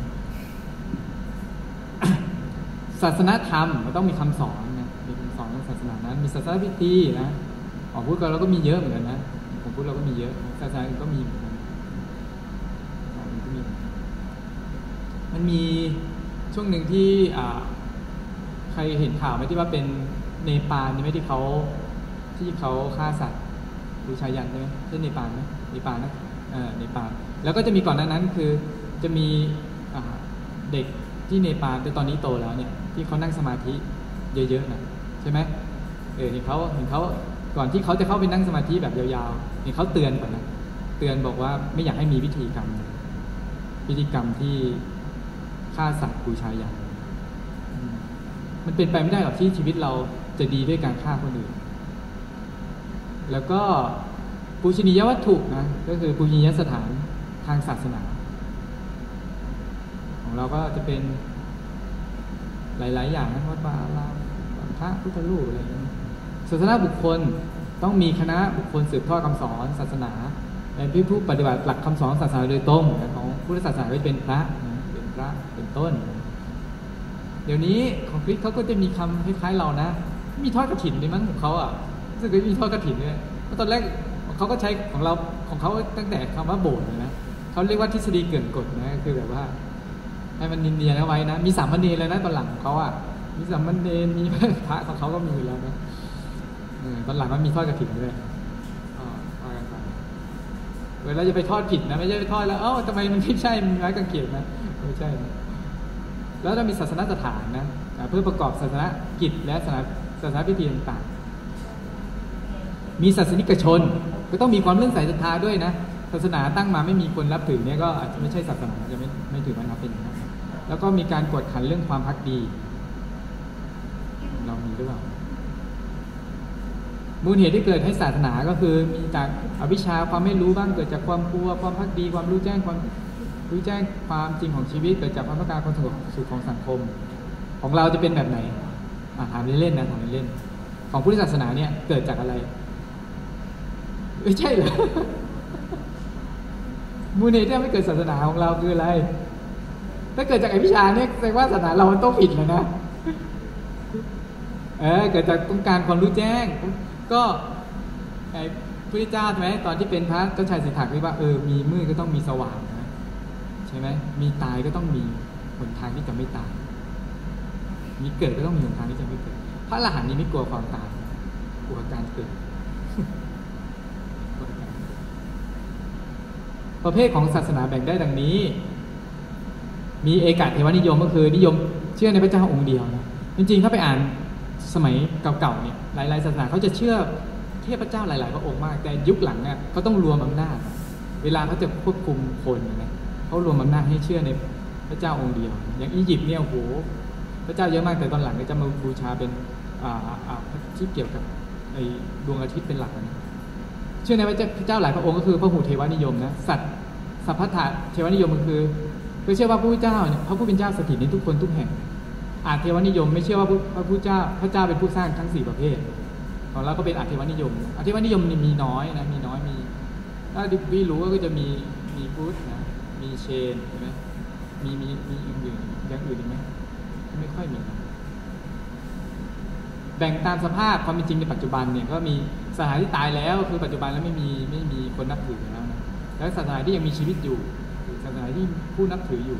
S1: ศาสนธรรมมันต้องมีคำสอนนะมีคำสอนของศาสนานั้นมีศาสนพิธีนะของพุทธเราก็มีเยอะเหมือนกันนะของพุทธเราก็มีเยอะศาสนาอื่นก็มีเหมือนกันมันมีช่วงหนึ่งที่ใครเห็นข่าวไหมที่ว่าเป็นเนปาลนี่ไหมที่เขาที่เขาฆ่าสัตว์บูชายันใช่ไหมใช่เนปาลไหมเนปาลนะเออเนปาลแล้วก็จะมีก่อนหน้านั้นคือจะมีเด็กที่เนปาลแต่ตอนนี้โตแล้วเนี่ยที่เขานั่งสมาธิเยอะๆนะใช่ไหมเออเห็นเขาเห็นเขาก่อนที่เขาจะเข้าไปนั่งสมาธิแบบยาวๆเห็นเขาเตือนก่อนนะเตือนบอกว่าไม่อยากให้มีพิธีกรรมพิธีกรรมที่ฆ่าสัตว์บูชายันมันเป็นไปไม่ได้หรอกที่ชีวิตเราจะดีด้วยการฆ่าคนอื่นแล้วก็ปูชนียวัตถุนะก็คือปูชนียสถานทางศาสนาของเราก็จะเป็นหลายๆอย่างนะวัดวาอารามพระพุทธรูปอะไรอย่างนี้ศาสนาบุคคลต้องมีคณะบุคคลสืบทอดคำสอนศาสนาเป็นผู้ปฏิบัติหลักคำสอนศาสนาโดยตรงของพุทธศาสนาก็เป็นพระเป็นพระเป็นต้นเดี๋ยวนี้ของคริสต์เขาก็จะมีคำคล้ายๆเรานะมีทอดกฐินด้วยมั้งของเขาอ่ะรู้สึกว่ามีทอดกฐินด้วยเพราะตอนแรกเขาก็ใช้ของเราของเขาตั้งแต่คำว่าโบสถ์เลยนะเขาเรียกว่าทฤษฎีเกินกฎนะคือแบบว่าให้มันเนียนๆเอาไว้นะมีสามเณรเลยนะตอนหลังของเขาอ่ะมีสามเณรมีพระของเขาก็มีแล้วนะตอนหลังมันมีทอดกฐินด้วยเวลาจะไปทอดผิดนะไม่ใช่ไปทอดแล้วเอ้าทำไมมันไม่ใช่มีไม้กางเขนนะไม่ใช่แล้วเรามีศาสนสถานนะเพื่อประกอบศาสนกิจและศาสนาศาสนาพิธีต่างๆมีศาสนิกชนก็ต้องมีความเลื่อมใสศรัทธาด้วยนะศาสนาตั้งมาไม่มีคนรับถือเนี่ยก็อาจจะไม่ใช่ศาสนาจะไม่ไม่ถือว่านับเป็นนะแล้วก็มีการกวดขันเรื่องความภักดีเรามีหรือเปล่ามูลเหตุที่เกิดให้ศาสนาก็คือมีจากอวิชชาความไม่รู้บ้างเกิดจากความกลัวความภักดีความรู้แจ้งความรู้แจ้งความจริงของชีวิตเกิดจากความต้องการความสงบสุขของสังคมของเราจะเป็นแบบไหนถามเล่นๆนะถามเล่นๆของพุทธศาสนาเนี่ยเกิดจากอะไรไม่ใช่เหรอมูลเหตุที่ทำให้เกิดศาสนาของเราคืออะไรถ้าเกิดจากอวิชชาเนี่ยแสดงว่าศาสนาเราต้องผิดเลยนะเออเกิดจากต้องการความรู้แจ้งก็ไอ้พระเจ้าใช่ไหมตอนที่เป็นพระเจ้าชายสิทธัตถะที่ว่าเออมีมืดก็ต้องมีสว่างนะใช่ไหมมีตายก็ต้องมีหนทางที่จะไม่ตายมีเกิดก็ต้องมีหนทางที่จะไม่เกิดพระอรหันต์นี้ไม่กลัวความตายกลัวการเกิดประเภทของศาสนาแบ่งได้ดังนี้มีเอกเทวนิยมก็คือนิยมเชื่อในพระเจ้าองค์เดียวนะจริงๆถ้าไปอ่านสมัยเก่าๆเนี่ยหลายๆศาสนาเขาจะเชื่อเทพเจ้าหลายๆพระองค์มากแต่ยุคหลังเนี่ยเขาต้องรวมอำนาจเวลาเขาจะควบคุมคนนะเขารวมอำนาจให้เชื่อในพระเจ้าองค์เดียวอย่างอียิปต์เนี่ยโอ้โหพระเจ้าเยอะมากแต่ตอนหลังก็จะมาบูชาเป็นอ่าอ่าที่เกี่ยวกับไอ้ดวงอาทิตย์เป็นหลักนะเชื่อในพระเจ้าหลายพระองค์ก็คือพหุเทวนิยมนะสัตว์สัพพะเทวนิยมมันคือคือเชื่อว่าพระพุทธเจ้าเนี่ยพระผู้เป็นเจ้าสถิตในทุกคนทุกแห่งอาเทวนิยมไม่เชื่อว่าพระพุทธเจ้าพระเจ้าเป็นผู้สร้างทั้งสี่ประเภทของเราก็เป็นอาเทวนิยมอาเทวนิยมมีน้อยนะมีน้อยมีถ้าดิพี่รู้ก็จะมีมีพุทธนะมีเชนใช่ไหมมีมีมีอย่างอื่นอย่างอื่นอีกไหมไม่ค่อยมีนะแบ่งตามสภาพความเป็นจริงในปัจจุบันเนี่ยก็มีศาสนาที่ตายแล้วคือปัจจุบันแล้วไม่มีไม่มีคนนับถือแล้วนะแล้วศาสนาที่ยังมีชีวิตอยู่ศาสนาที่ผู้นับถืออยู่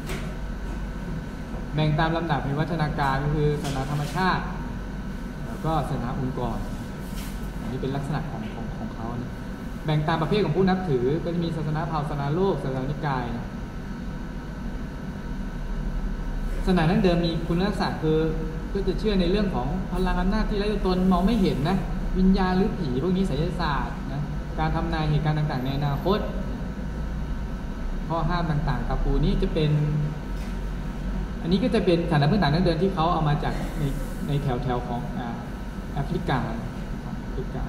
S1: แบ่งตามลำดับในวัฒนาการก็คือศาสนาธรรมชาติแล้วก็ศาสนาองค์กรอันนี้เป็นลักษณะของของของเขานะแบ่งตามประเภทของผู้นับถือก็จะมีศาสนาเผ่าศาสนาโลกศาสนานิกายนะศาสนานั้นเดิมมีคุณลักษณะคือก็จะเชื่อในเรื่องของพลังอำนาจที่ไร้ตัวตนมองไม่เห็นนะวิญญาณหรือผีพวกนี้ไสยศาสตร์นะการทำนายเหตุการณ์ต่างๆในอนาคตข้อห้ามต่างๆตาปูนี้จะเป็นอันนี้ก็จะเป็นฐานะพื้นฐานนั้นเดิมที่เขาเอามาจากในในแถวๆของอ่าแอฟริกาแอฟริกา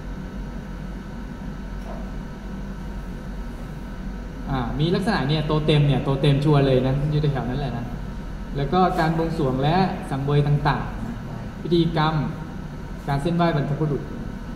S1: อ่ามีลักษณะเนี่ยโตเต็มเนี่ยโตเต็มชัวร์เลยนะอยู่แถวนั้นแหละนะแล้วก็การบวงสรวงและสังเวยต่างๆนะพิธีกรรมการเส้นไหว้บรรพบุรุษ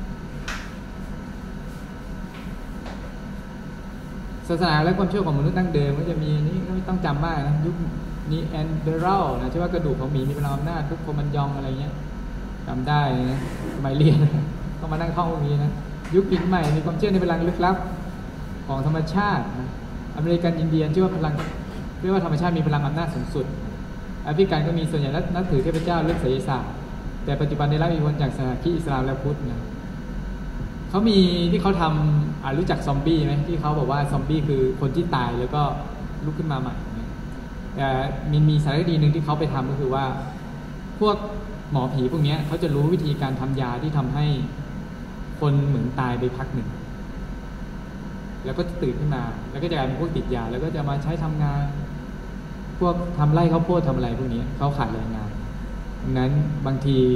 S1: ศาสนาและความเชื่อของมนุษย์ดั้งเดิมก็จะมีนี่ไม่ต้องจำมากนะยุคนี้แอนเดอรัลนะใช่ว่ากระดูกของหมีมีพลังอำนาจทุกโคมันยองอะไรเงี้ยจำได้นะสมัยเรียนต้องมานั่งท่องพวกนี้นะยุคหินใหม่มีความเชื่อในพลังลึกลับของธรรมชาตินะอเมริกันอินเดียนเชื่อว่าพลังเชื่อว่าธรรมชาติมีพลังอำนาจสูงสุดแอฟริกันก็มีส่วนใหญ่นับถือเทพเจ้าเรื่องไสยศาสตร์แต่ปัจจุบันได้รับอิทธิพลจากศาสนาคริสต์อิสลามและพุทธนะเขามีที่เขาทำรู้จักซอมบี้ไหมที่เขาบอกว่าซอมบี้คือคนที่ตายแล้วก็ลุกขึ้นมาใหม่แต่มีมีสารคดีหนึ่งที่เขาไปทำก็คือว่าพวกหมอผีพวกนี้เขาจะรู้วิธีการทำยาที่ทำให้คนเหมือนตายไปพักหนึ่งแล้วก็ตื่นขึ้นมาแล้วก็จะกลายเป็นพวกติดยาแล้วก็จะมาใช้ทำงานพวกทำไร่ข้าวโพดทำอะไรพวกนี้เขาขาดแรงงานดังนั้นบางที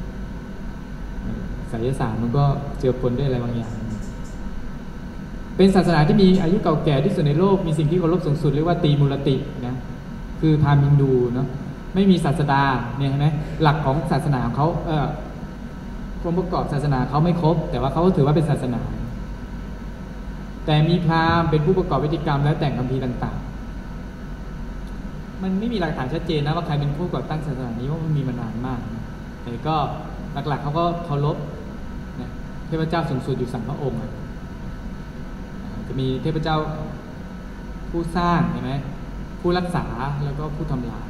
S1: ไสยศาสตร์มันก็เจือปนด้วยอะไรบางอย่างเป็นศาสนาที่มีอายุเก่าแก่ที่สุดในโลกมีสิ่งที่เคารพสูงสุดเรียกว่าตีมูลตินะคือพราหมณ์ฮินดูเนาะไม่มีศาสดาเนี่ยเห็นไหมหลักของศาสนาของเขาเออองค์ประกอบศาสนาเขาไม่ครบแต่ว่าเขาก็ถือว่าเป็นศาสนาแต่มีพราหมณ์เป็นผู้ประกอบพิธีกรรมและแต่งคัมภีร์ต่างๆมันไม่มีหลักฐานชัดเจนนะว่าใครเป็นผู้ก่อตั้งศาสนานี้ว่ามันมีมานานมากแต่ก็หลักๆเขาก็เคารพนะเทพเจ้าสูงสุดอยู่สามพระองค์จะมีเทพเจ้าผู้สร้างใช่ไหมผู้รักษาแล้วก็ผู้ทำลาย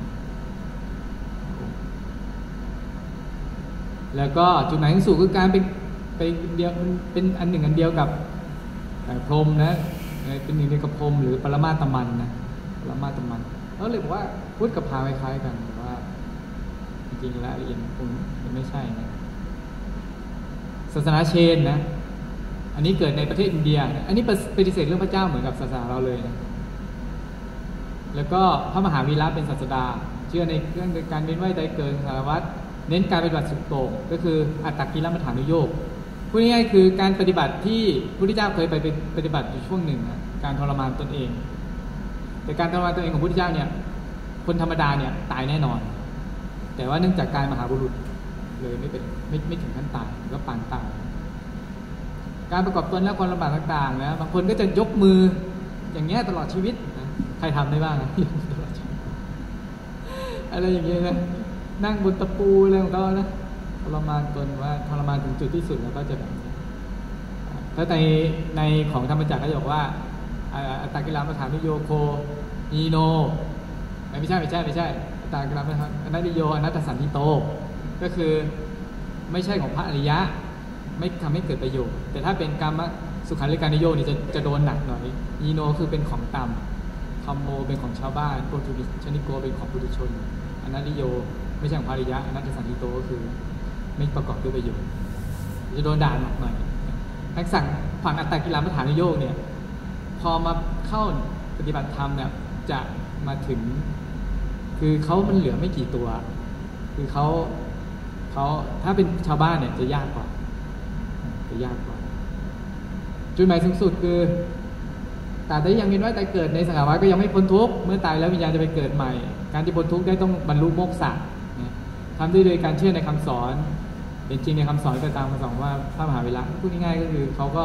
S1: แล้วก็จุดหมายของสูงคือการเป็นไปเดียวเป็นอันหนึ่งอันเดียวกับพรหมนะเป็นหนึ่งเดียวกับพรหมหรือปรมาตมันนะปรมาตมันเขาเลยบอกว่าพุทธกับพราหมณ์คล้ายกันแต่ว่าจริงๆแล้วละเอียดคงไม่ใช่นะศาสนาเชนนะอันนี้เกิดในประเทศอินเดียอันนี้ปฏิเสธเรื่องพระเจ้าเหมือนกับศาสนาเราเลยนะแล้วก็พระมหาวีระเป็นศาสดาเชื่อในเรื่องการเวียนว่ายตายเกิดสารวัตรเน้นการปฏิบัติสุดโต่งก็คืออัตตกิลมัฏฐานุโยคพูดง่ายๆคือการปฏิบัติที่พระพุทธเจ้าเคยไปปฏิบัติอยู่ช่วงหนึ่งนะการทรมานตนเองแต่การทรมานตนเองของพระพุทธเจ้าเนี่ยคนธรรมดาเนี่ยตายแน่นอนแต่ว่าเนื่องจากการมหาบุรุษเลยไม่เป็นไม่ไม่ถึงขั้นตายก็ปานตายการประกอบตนและความลำบากต่างๆนะบางคนก็จะยกมืออย่างเงี้ยตลอดชีวิตนะใครทำได้บ้างนะตลอดชีวิตอะไรอย่างเงี้ยนะนั่งบนตะปูอะไรของเขานะทรมานตนว่าทรมานถึงจุดที่สุดแล้วก็จะแบบแล้วในในของธรรมจักรก็บอกว่าอัตตกิลมัฏฐานุโยโคนีโนไม่ใช่ไม่ใช่ไม่ใช่อัตตกิลมัฏฐานุโยอนัตตสันติโตก็คือไม่ใช่ของพระอริยะไม่ทำให้เกิดประโยชน์แต่ถ้าเป็นกรรมสุขันลิกานิโยนี่จะจะโดนหนักหน่อยนีโนคือเป็นของต่ำคัมโมเป็นของชาวบ้านโกตุชนิโกเป็นของปุถุชนอนัตติโยไม่ใช่ของพระอริยะอนัตตสันติโตก็คือไม่ประกอบด้วยประโยชน์จะโดนด่าหนักหน่อยนักสั่งฝั่งอัตตกิลมัฏฐานุโยคเนี่ยพอมาเข้าปฏิบัติธรรมเนี่ยจะมาถึงคือเขามันเหลือไม่กี่ตัวคือเขาเขาถ้าเป็นชาวบ้านเนี่ยจะยากกว่าจะยากกว่าจุดหมายสูงสุดคือแต่ได้ยังมีน้อยแต่เกิดในสังขารวัฏก็ยังไม่พ้นทุกข์เมื่อตายแล้ววิญญาณจะไปเกิดใหม่การที่พ้นทุกข์ได้ต้องบรรลุโมกขะทำด้วยโดยการเชื่อในคำสอนเป็นจริงในคำสอนก็ตามคำสอนว่าพระมหาวีระพูดง่ายๆก็คือเขาก็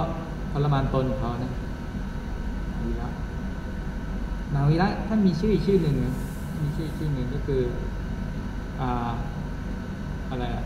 S1: ทรมานตนของเขานะนาวีระนาวีระท่านมีชื่ออีกชื่อหนึ่งนะมีชื่ออีกชื่อหนึ่งก็คืออ่าอะไรอะ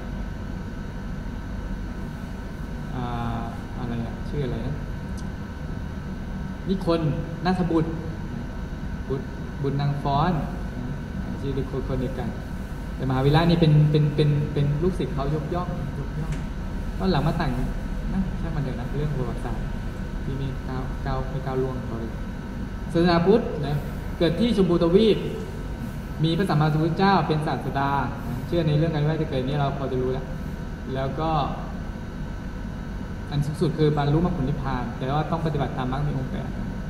S1: อ่าอะไรอะชื่ออะไรนะนิคนนัทบุตรบุตรบุญนางฟ้อนชื่อเด็กคนคนเดียวกันแต่มหาวิระนี่เป็นเป็นเป็นเป็นลูกศิษย์เขายกย่องยกย่องตอนหลังมาแต่งนะใช่มันเดี๋ยวนะเรื่องประวัติศาสตร์ที่มีก้าวก้าวไม่ก้าวล่วงเขาเลยศาสนาพุทธนะเกิดที่ชมพูทวีปมีพระสัมมาสัมพุทธเจ้าเป็นศาสดาเชื่อในเรื่องการว่าจะเกิดนี้เราพอจะรู้แล้วแล้วก็อันสูงสุดคือบรรลุมรรคผลนิพพานแต่ว่าต้องปฏิบัติตามมรรคมีองค์แปด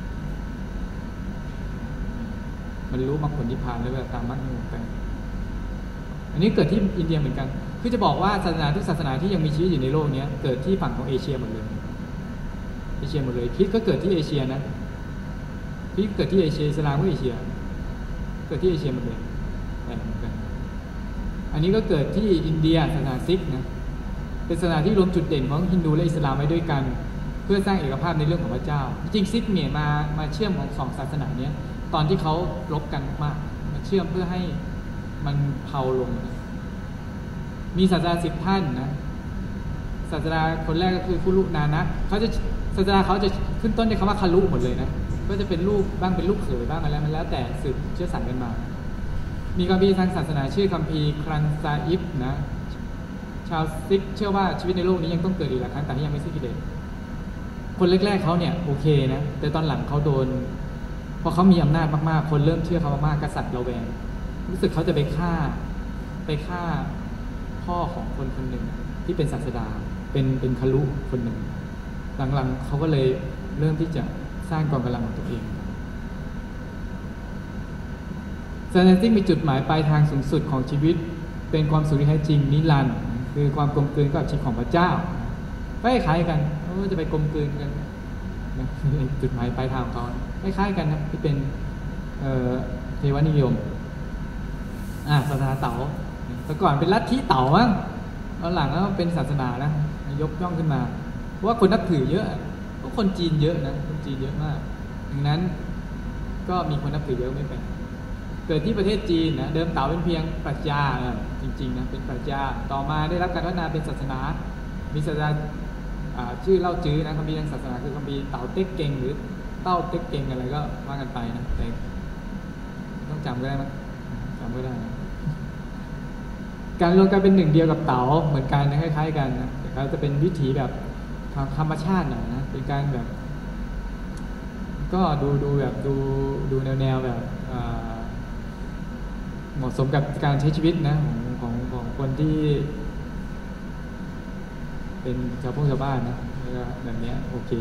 S1: บรรลุมรรคผลนิพพานแล้วปฏิบัติตามมรรคมีองค์แปดอันนี้เกิดที่อินเดียเหมือนกันคือจะบอกว่าศาสนาทุกศาสนาที่ยังมีชีวิตอยู่ในโลกนี้เกิดที่ฝั่งของเอเชียหมดเลยเอเชียหมดเลยคริสต์ก็เกิดที่เอเชียนะคริสต์เกิดที่เอเชียอิสลามก็เอเชียเกิดที่เอเชียหมดเลยแต่เหมือนกันอันนี้ก็เกิดที่อินเดียศาสนาซิกนะเป็นศาสนาที่รวมจุดเด่นของฮินดูและอิสลามไว้ด้วยกันเพื่อสร้างเอกภาพในเรื่องของพระเจ้าจริงซิกเนี่ยมามาเชื่อมของสองศาสนาเนี้ยตอนที่เขารบกันมากมาเชื่อมเพื่อให้มันเผาลงมีศาสดาสิบท่านนะศาสดาคนแรกก็คือคุลุนานะเขาจะศาสดาเขาจะขึ้นต้นด้วยคำว่าคารุหมดเลยนะก็จะเป็นลูกบ้างเป็นลูกเขยบ้างอะไรมันแล้วแต่สืบเชื้อสายกันมามีคัมภีร์ทางศาสนาชื่อคัมภีร์ครันซาอิฟนะชาวซิกเชื่อว่าชีวิตในโลกนี้ยังต้องเกิดอีกหลายครั้งแต่ที่ยังไม่สิ้นกิเลสคนแรกๆเขาเนี่ยโอเคนะแต่ตอนหลังเขาโดนพอเขามีอำนาจมากๆคนเริ่มเชื่อเขามากๆกษัตริย์ระแวงรู้สึกเขาจะไปฆ่าไปฆ่าพ่อของคนคนหนึ่งที่เป็นศาสดาเป็นเป็นคารุคนหนึ่งหลังๆเขาก็เลยเริ่มที่จะสร้างกองกำลังของตัวเองศาสนาซิกมีจุดหมายปลายทางสูงสุดของชีวิตเป็นความสุขที่แท้จริงนิรันดร์คือความกลมกลืนกับชีวิตของพระเจ้าคล้ายๆกันเขาจะไปกลมกลืนกันนะจุดหมายปลายทางของเขาคล้ายๆกันนะที่เป็นเทวนิยมอ่าศาสนาเต๋าแต่ก่อนเป็นลัทธิเต๋ามั้งตอนหลังก็เป็นศาสนานะยกย่องขึ้นมาเพราะว่าคนนับถือเยอะเพราะคนจีนเยอะนะคนจีนเยอะมากดังนั้นก็มีคนนับถือเยอะไม่แปลกเกิดที่ประเทศจีนนะเดิมเต๋าเป็นเพียงปรัชญาจริงๆนะเป็นปรัชญาต่อมาได้รับการพัฒนาเป็นศาสนามีศาสนาชื่อเล่าจื้อนะคัมภีร์ทางศาสนาคือคัมภีร์เต๋าเต็กเกงหรือเต้าเต็กเกงอะไรก็ว่ากันไปนะแต่ต้องจำก็ได้มั้ยจำก็ได้การรวมกันเป็นหนึ่งเดียวกับเต๋าเหมือนกันนะคล้ายๆกันนะแต่เขาจะเป็นวิถีแบบธรรมชาติหน่อยนะเป็นการแบบก็ดูดูแบบดูดูแนวๆแบบเหมาะสมกับการใช้ชีวิตนะของของของคนที่เป็นชาวพงชาวบ้านนะแบบนี้โอเค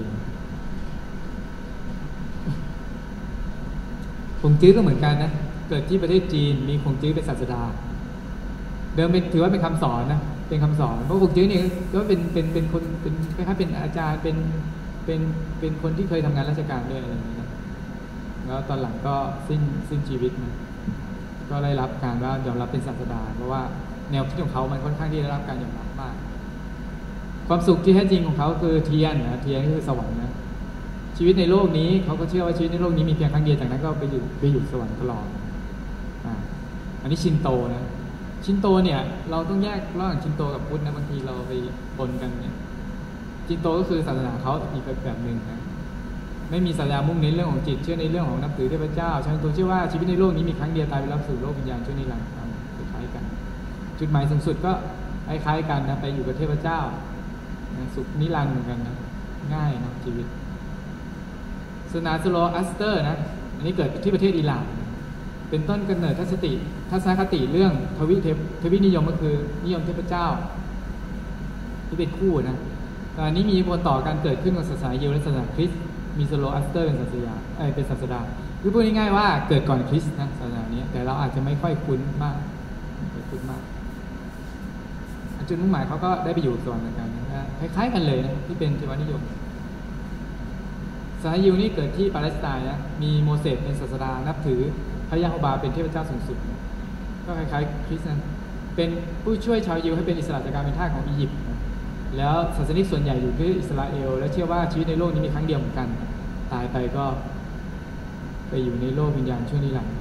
S1: คงจื้อก็เหมือนกันนะเกิดที่ประเทศจีนมีคงจื้อเป็นศาสดาเดิมเป็นถือว่าเป็นคำสอนนะเป็นคำสอนเพราะคงจื้อนี่ก็เป็นเป็นเป็นคนเป็นคล้ายๆเป็นอาจารย์เป็นเป็นเป็นคนที่เคยทำงานราชการด้วยอะไรอย่างนี้นะแล้วตอนหลังก็สิ้นสิ้นชีวิตนะก็ได้รับการว่ายอมรับเป็นศาสดาเพราะว่าแนวคิดของเขามันค่อนข้างที่ได้รับการยอมรับมากความสุขที่แท้จริงของเขาคือเทียนนะเทียนคือสวรรค์นะชีวิตในโลกนี้เขาก็เชื่อว่าชีวิตในโลกนี้มีเพียงครั้งเดียวจากนั้นก็ไปอยู่ไปอยู่สวรรค์ตลอดอ่าอันนี้ชินโตนะชินโตเนี่ยเราต้องแยกระหว่างชินโตกับพุทธนะบางทีเราไปปนกันเนี่ยชินโตก็คือศาสนาเขาอีกแบบหนึ่งนะไม่มีศาสนามุ่งเน้นเรื่องของจิตเชื่อในเรื่องของนับถือเทพเจ้าชินโตเชื่อว่าชีวิตในโลกนี้มีครั้งเดียวตายไปรับสู่โลกวิญญาณช่วยนิรันดร์คล้ายๆกันจุดหมายสูงสุดก็คล้ายๆกันนะไปอยู่กับเทพเจ้าสุขนิรันดร์เหมือนกันนะง่ายนะชีวิตศาสนาโซโลอัสเตอร์นะอันนี้เกิดที่ประเทศอิหร่านเป็นต้นกำเนิดทัศนคติทัศนคติเรื่องทวิเทพทวินิยมก็คือนิยมเทพเจ้าที่เป็นคู่นะตอนนี้มีผลต่อการเกิดขึ้นของศาสนายิวและศาสนาคริสต์มีโซโลอัสเตอร์เป็นศาสดาเออเป็นศาสดาคือพูดง่ายๆว่าเกิดก่อนคริสต์นะศาสนานี้แต่เราอาจจะไม่ค่อยคุ้นมากไม่คุ้นมากจุดมุ่งหมายเขาก็ได้ไปอยู่ส่วนเหมือนกันนะคล้ายๆกันเลยนะที่เป็นเทวนิยมศาสนายิวนี่เกิดที่ปาเลสไตน์นะมีโมเสสเป็นศาสดานับถือพระยะโฮวาเป็นเทพเจ้าสูงสุดก็คล้ายๆคริสต์นะเป็นผู้ช่วยชาวยิวให้เป็นอิสระจากการเป็นทาสของอียิปต์อิแล้วศาสนิกส่วนใหญ่อยู่ที่อิสราเอลและเชื่อว่าชีวิตในโลกนี้มีครั้งเดียวเหมือนกันตายไปก็ไปอยู่ในโลกวิญญาณชั่วนิรันดร์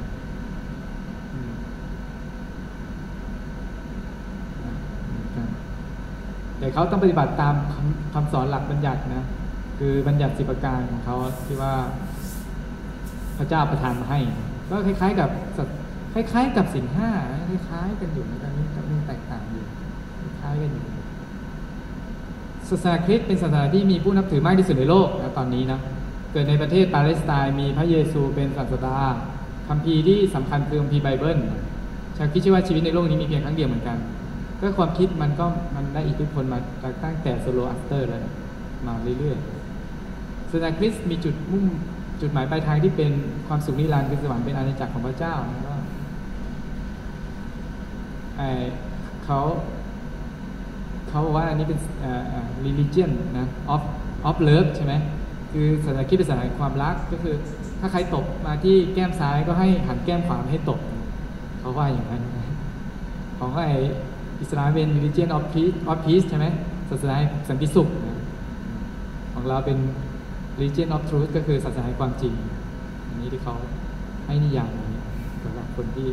S1: แต่เขาต้องปฏิบัติตามคำสอนหลักบัญญัตินะคือบัญญัติสิบประการของเขาที่ว่าพระเจ้าประทานมาให้ก็คล้ายๆกับคล้ายๆกับศีลห้าคล้ายๆกันอยู่แต่นี้กับมันแตกต่างอยู่คล้ายกันอยู่ศาสนาคริสต์เป็นศาสนาที่มีผู้นับถือมากที่สุดในโลกนะตอนนี้นะเกิดในประเทศปาเลสไตน์มีพระเยซูเป็นศาสดาคัมภีร์ที่สำคัญคือคัมภีร์ไบเบิลชาวคริสต์เชื่อว่าชีวิตในโลกนี้มีเพียงครั้งเดียวเหมือนกันก็ความคิดมันก็มันได้อิทธิพลมาตั้งแต่โซโลอัสเตอร์แล้วมาเรื่อยๆศาสนาคริสต์มีจุดมุ่งจุดหมายปลายทางที่เป็นความสุขนิรันดร์คือสวรรค์เป็นอาณาจักรของพระเจ้านะว่าเขาเขาบอกว่าอันนี้เป็น religion นะ of of love ใช่ไหมคือศาสนาคริสต์เป็นศาสนาความรักก็คือถ้าใครตบมาที่แก้มซ้ายก็ให้หันแก้มขวาให้ตบเขาว่าอย่างนั้นของไอ้อิสลามเป็น religion of peace of peace ใช่ไหมศาสนาสันติสุขนะของเราเป็น religion of truth ก็คือศาสนาความจริงอันนี้ที่เขาให้นิยามนี้สำหรับคนที่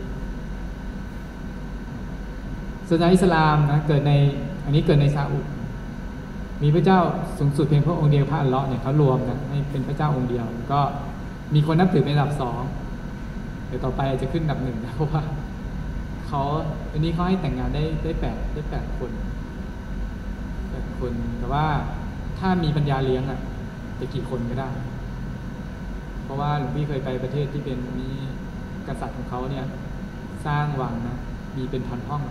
S1: ศาสนาอิสลามนะเกิดในอันนี้เกิดในซาอุดมีพระเจ้าสูงสุดเพียงพระองค์เดียวพระอัลเลาะห์เนี่ยเขารวมนะให้เป็นพระเจ้าองค์เดียวก็มีคนนับถือเป็นอันดับสองเดี๋ยวต่อไปอาจจะขึ้นอันดับหนึ่งนะเพราะว่าเขาอันนี้เขาให้แต่งงานได้ได้แปดได้แปดคนแปดคนแต่ว่าถ้ามีปัญญาเลี้ยงอ่ะจะกี่คนก็ได้เพราะว่าหลวงพี่เคยไปประเทศที่เป็นมีกษัตริย์ของเขาเนี่ยสร้างวังนะมีเป็นพันห้อง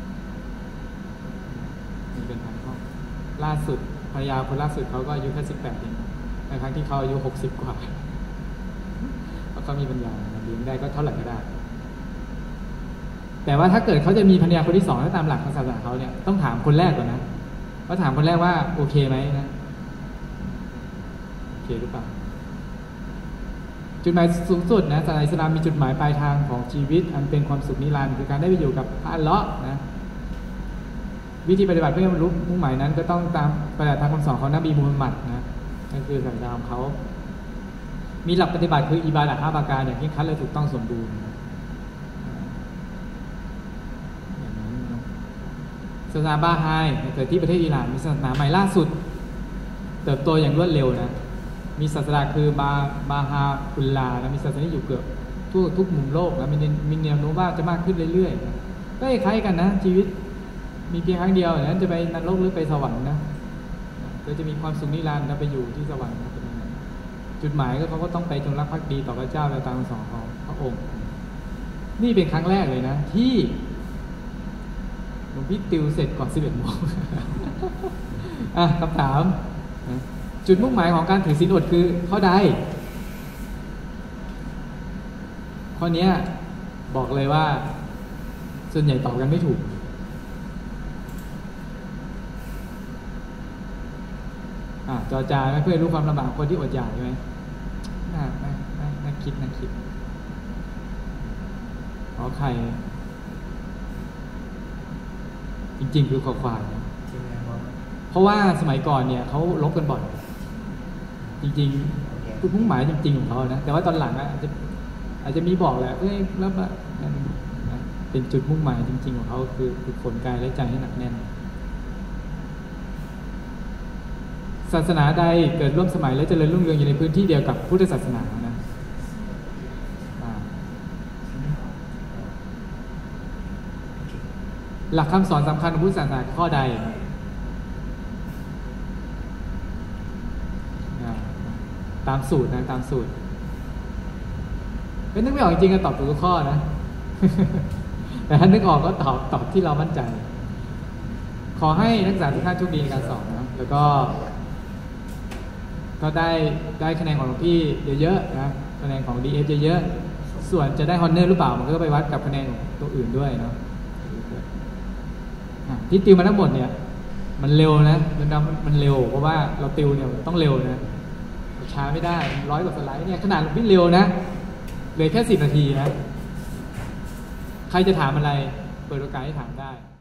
S1: มีเป็นพันห้องล่าสุดภรรยาคนล่าสุดเขาก็อายุแค่สิบแปดเองในครั้งที่เขาอายุหกสิบกว่าเพราะเขามีปัญญาเลี้ยงได้ก็เท่าไหร่ก็ได้แต่ว่าถ้าเกิดเขาจะมีภรรยาคนที่สองตามหลักของศาสนาเขาเนี่ยต้องถามคนแรกก่อนนะเขาถามคนแรกว่าโอเคไหมนะโอเคหรือเปล่าจุดหมายสูงสุดนะศาสนาอิสลามมีจุดหมายปลายทางของชีวิตอันเป็นความสุขนิรันดร์คือการได้ไปอยู่กับพระอัลเลาะห์นะวิธีปฏิบัติเพื่อบรรลุมุ่งหมายนั้นก็ต้องตามปฏิบัติตามคำสอนของนบีมูฮัมหมัดนะนั่นคือศาสนาของเขามีหลักปฏิบัติคืออิบาดะห์ห้าประการอย่างเคร่งครัดและถูกต้องสมบูรณ์ศาสนาบาฮายเกิดที่ประเทศอิหร่านมีศาสนาใหม่ล่าสุดเติบโตอย่างรวดเร็วนะมีศาสนาคือบาบาฮาอุลลานะมีศาสนาอยู่เกือบทั่วทุกมุมโลกแล้วมีมีแนวโน้มว่าจะมากขึ้นเรื่อยๆก็คล้ายกันนะชีวิตมีเพียงครั้งเดียวนั้นจะไปนรกหรือไปสวรรค์นะก็จะมีความสุขนิรันดร์แล้วไปอยู่ที่สวรรค์จุดหมายก็เขาก็ต้องไปจงรักภักดีต่อพระเจ้าและตามคำสอนของพระองค์นี่เป็นครั้งแรกเลยนะที่หลวงพี่ติวเสร็จก่อนสิบเอ็ดโมงอ่ะคำถามจุดมุ่งหมายของการถือศีลอดคือข้อใดข้อนี้บอกเลยว่าส่วนใหญ่ตอบกันไม่ถูกอ่ะจอจาเพื่อรู้ความลำบากคนที่อดอยากใช่ไหมน่าน่าน่าน่าคิดน่าคิดขอไข่จริงๆคือขอควายเพราะว่าสมัยก่อนเนี่ยเขาลบกันบ่อยจริงๆคือมุ่งหมายจริงๆของเขานะแต่ว่าตอนหลังอาจจะอาจจะมีบอกแหละเอ้ยแล้วเป็นจุดมุ่งหมายจริงๆของเขาคือคือขนกายและใจให้หนักแน่นศาสนาใดเกิดร่วมสมัยและเจริญรุ่งเรืองอยู่ในพื้นที่เดียวกับพุทธศาสนานะหลักคำสอนสำคัญของพุทธศาสนาข้อใดตามสูตรนะตามสูตรไม่นึกไม่ออกจริงๆก็ตอบถูกทุกข้อนะ แต่ถ้านึกออกก็ตอบตอบที่เรามั่นใจขอให้นักศึกษาทุกท่านโชคดีในการสอบนะแล้วก็ก็ได้ได้คะแนนของหลวงพี่เยอะๆนะคะแนนของ ดี เอฟ เยอะๆส่วนจะได้ฮอนเนอร์หรือเปล่ามันก็ไปวัดกับคะแนนของตัวอื่นด้วยเนาะที่ติวมาทั้งหมดเนี่ยมันเร็วนะมันมันเร็วเพราะว่าเราติวเนี่ยต้องเร็วนะช้าไม่ได้ร้อยกว่าสไลด์เนี่ยขนาดวิ่งเร็วนะเหลือแค่สิบนาทีนะใครจะถามอะไรเปิดโอกาสให้ถามได้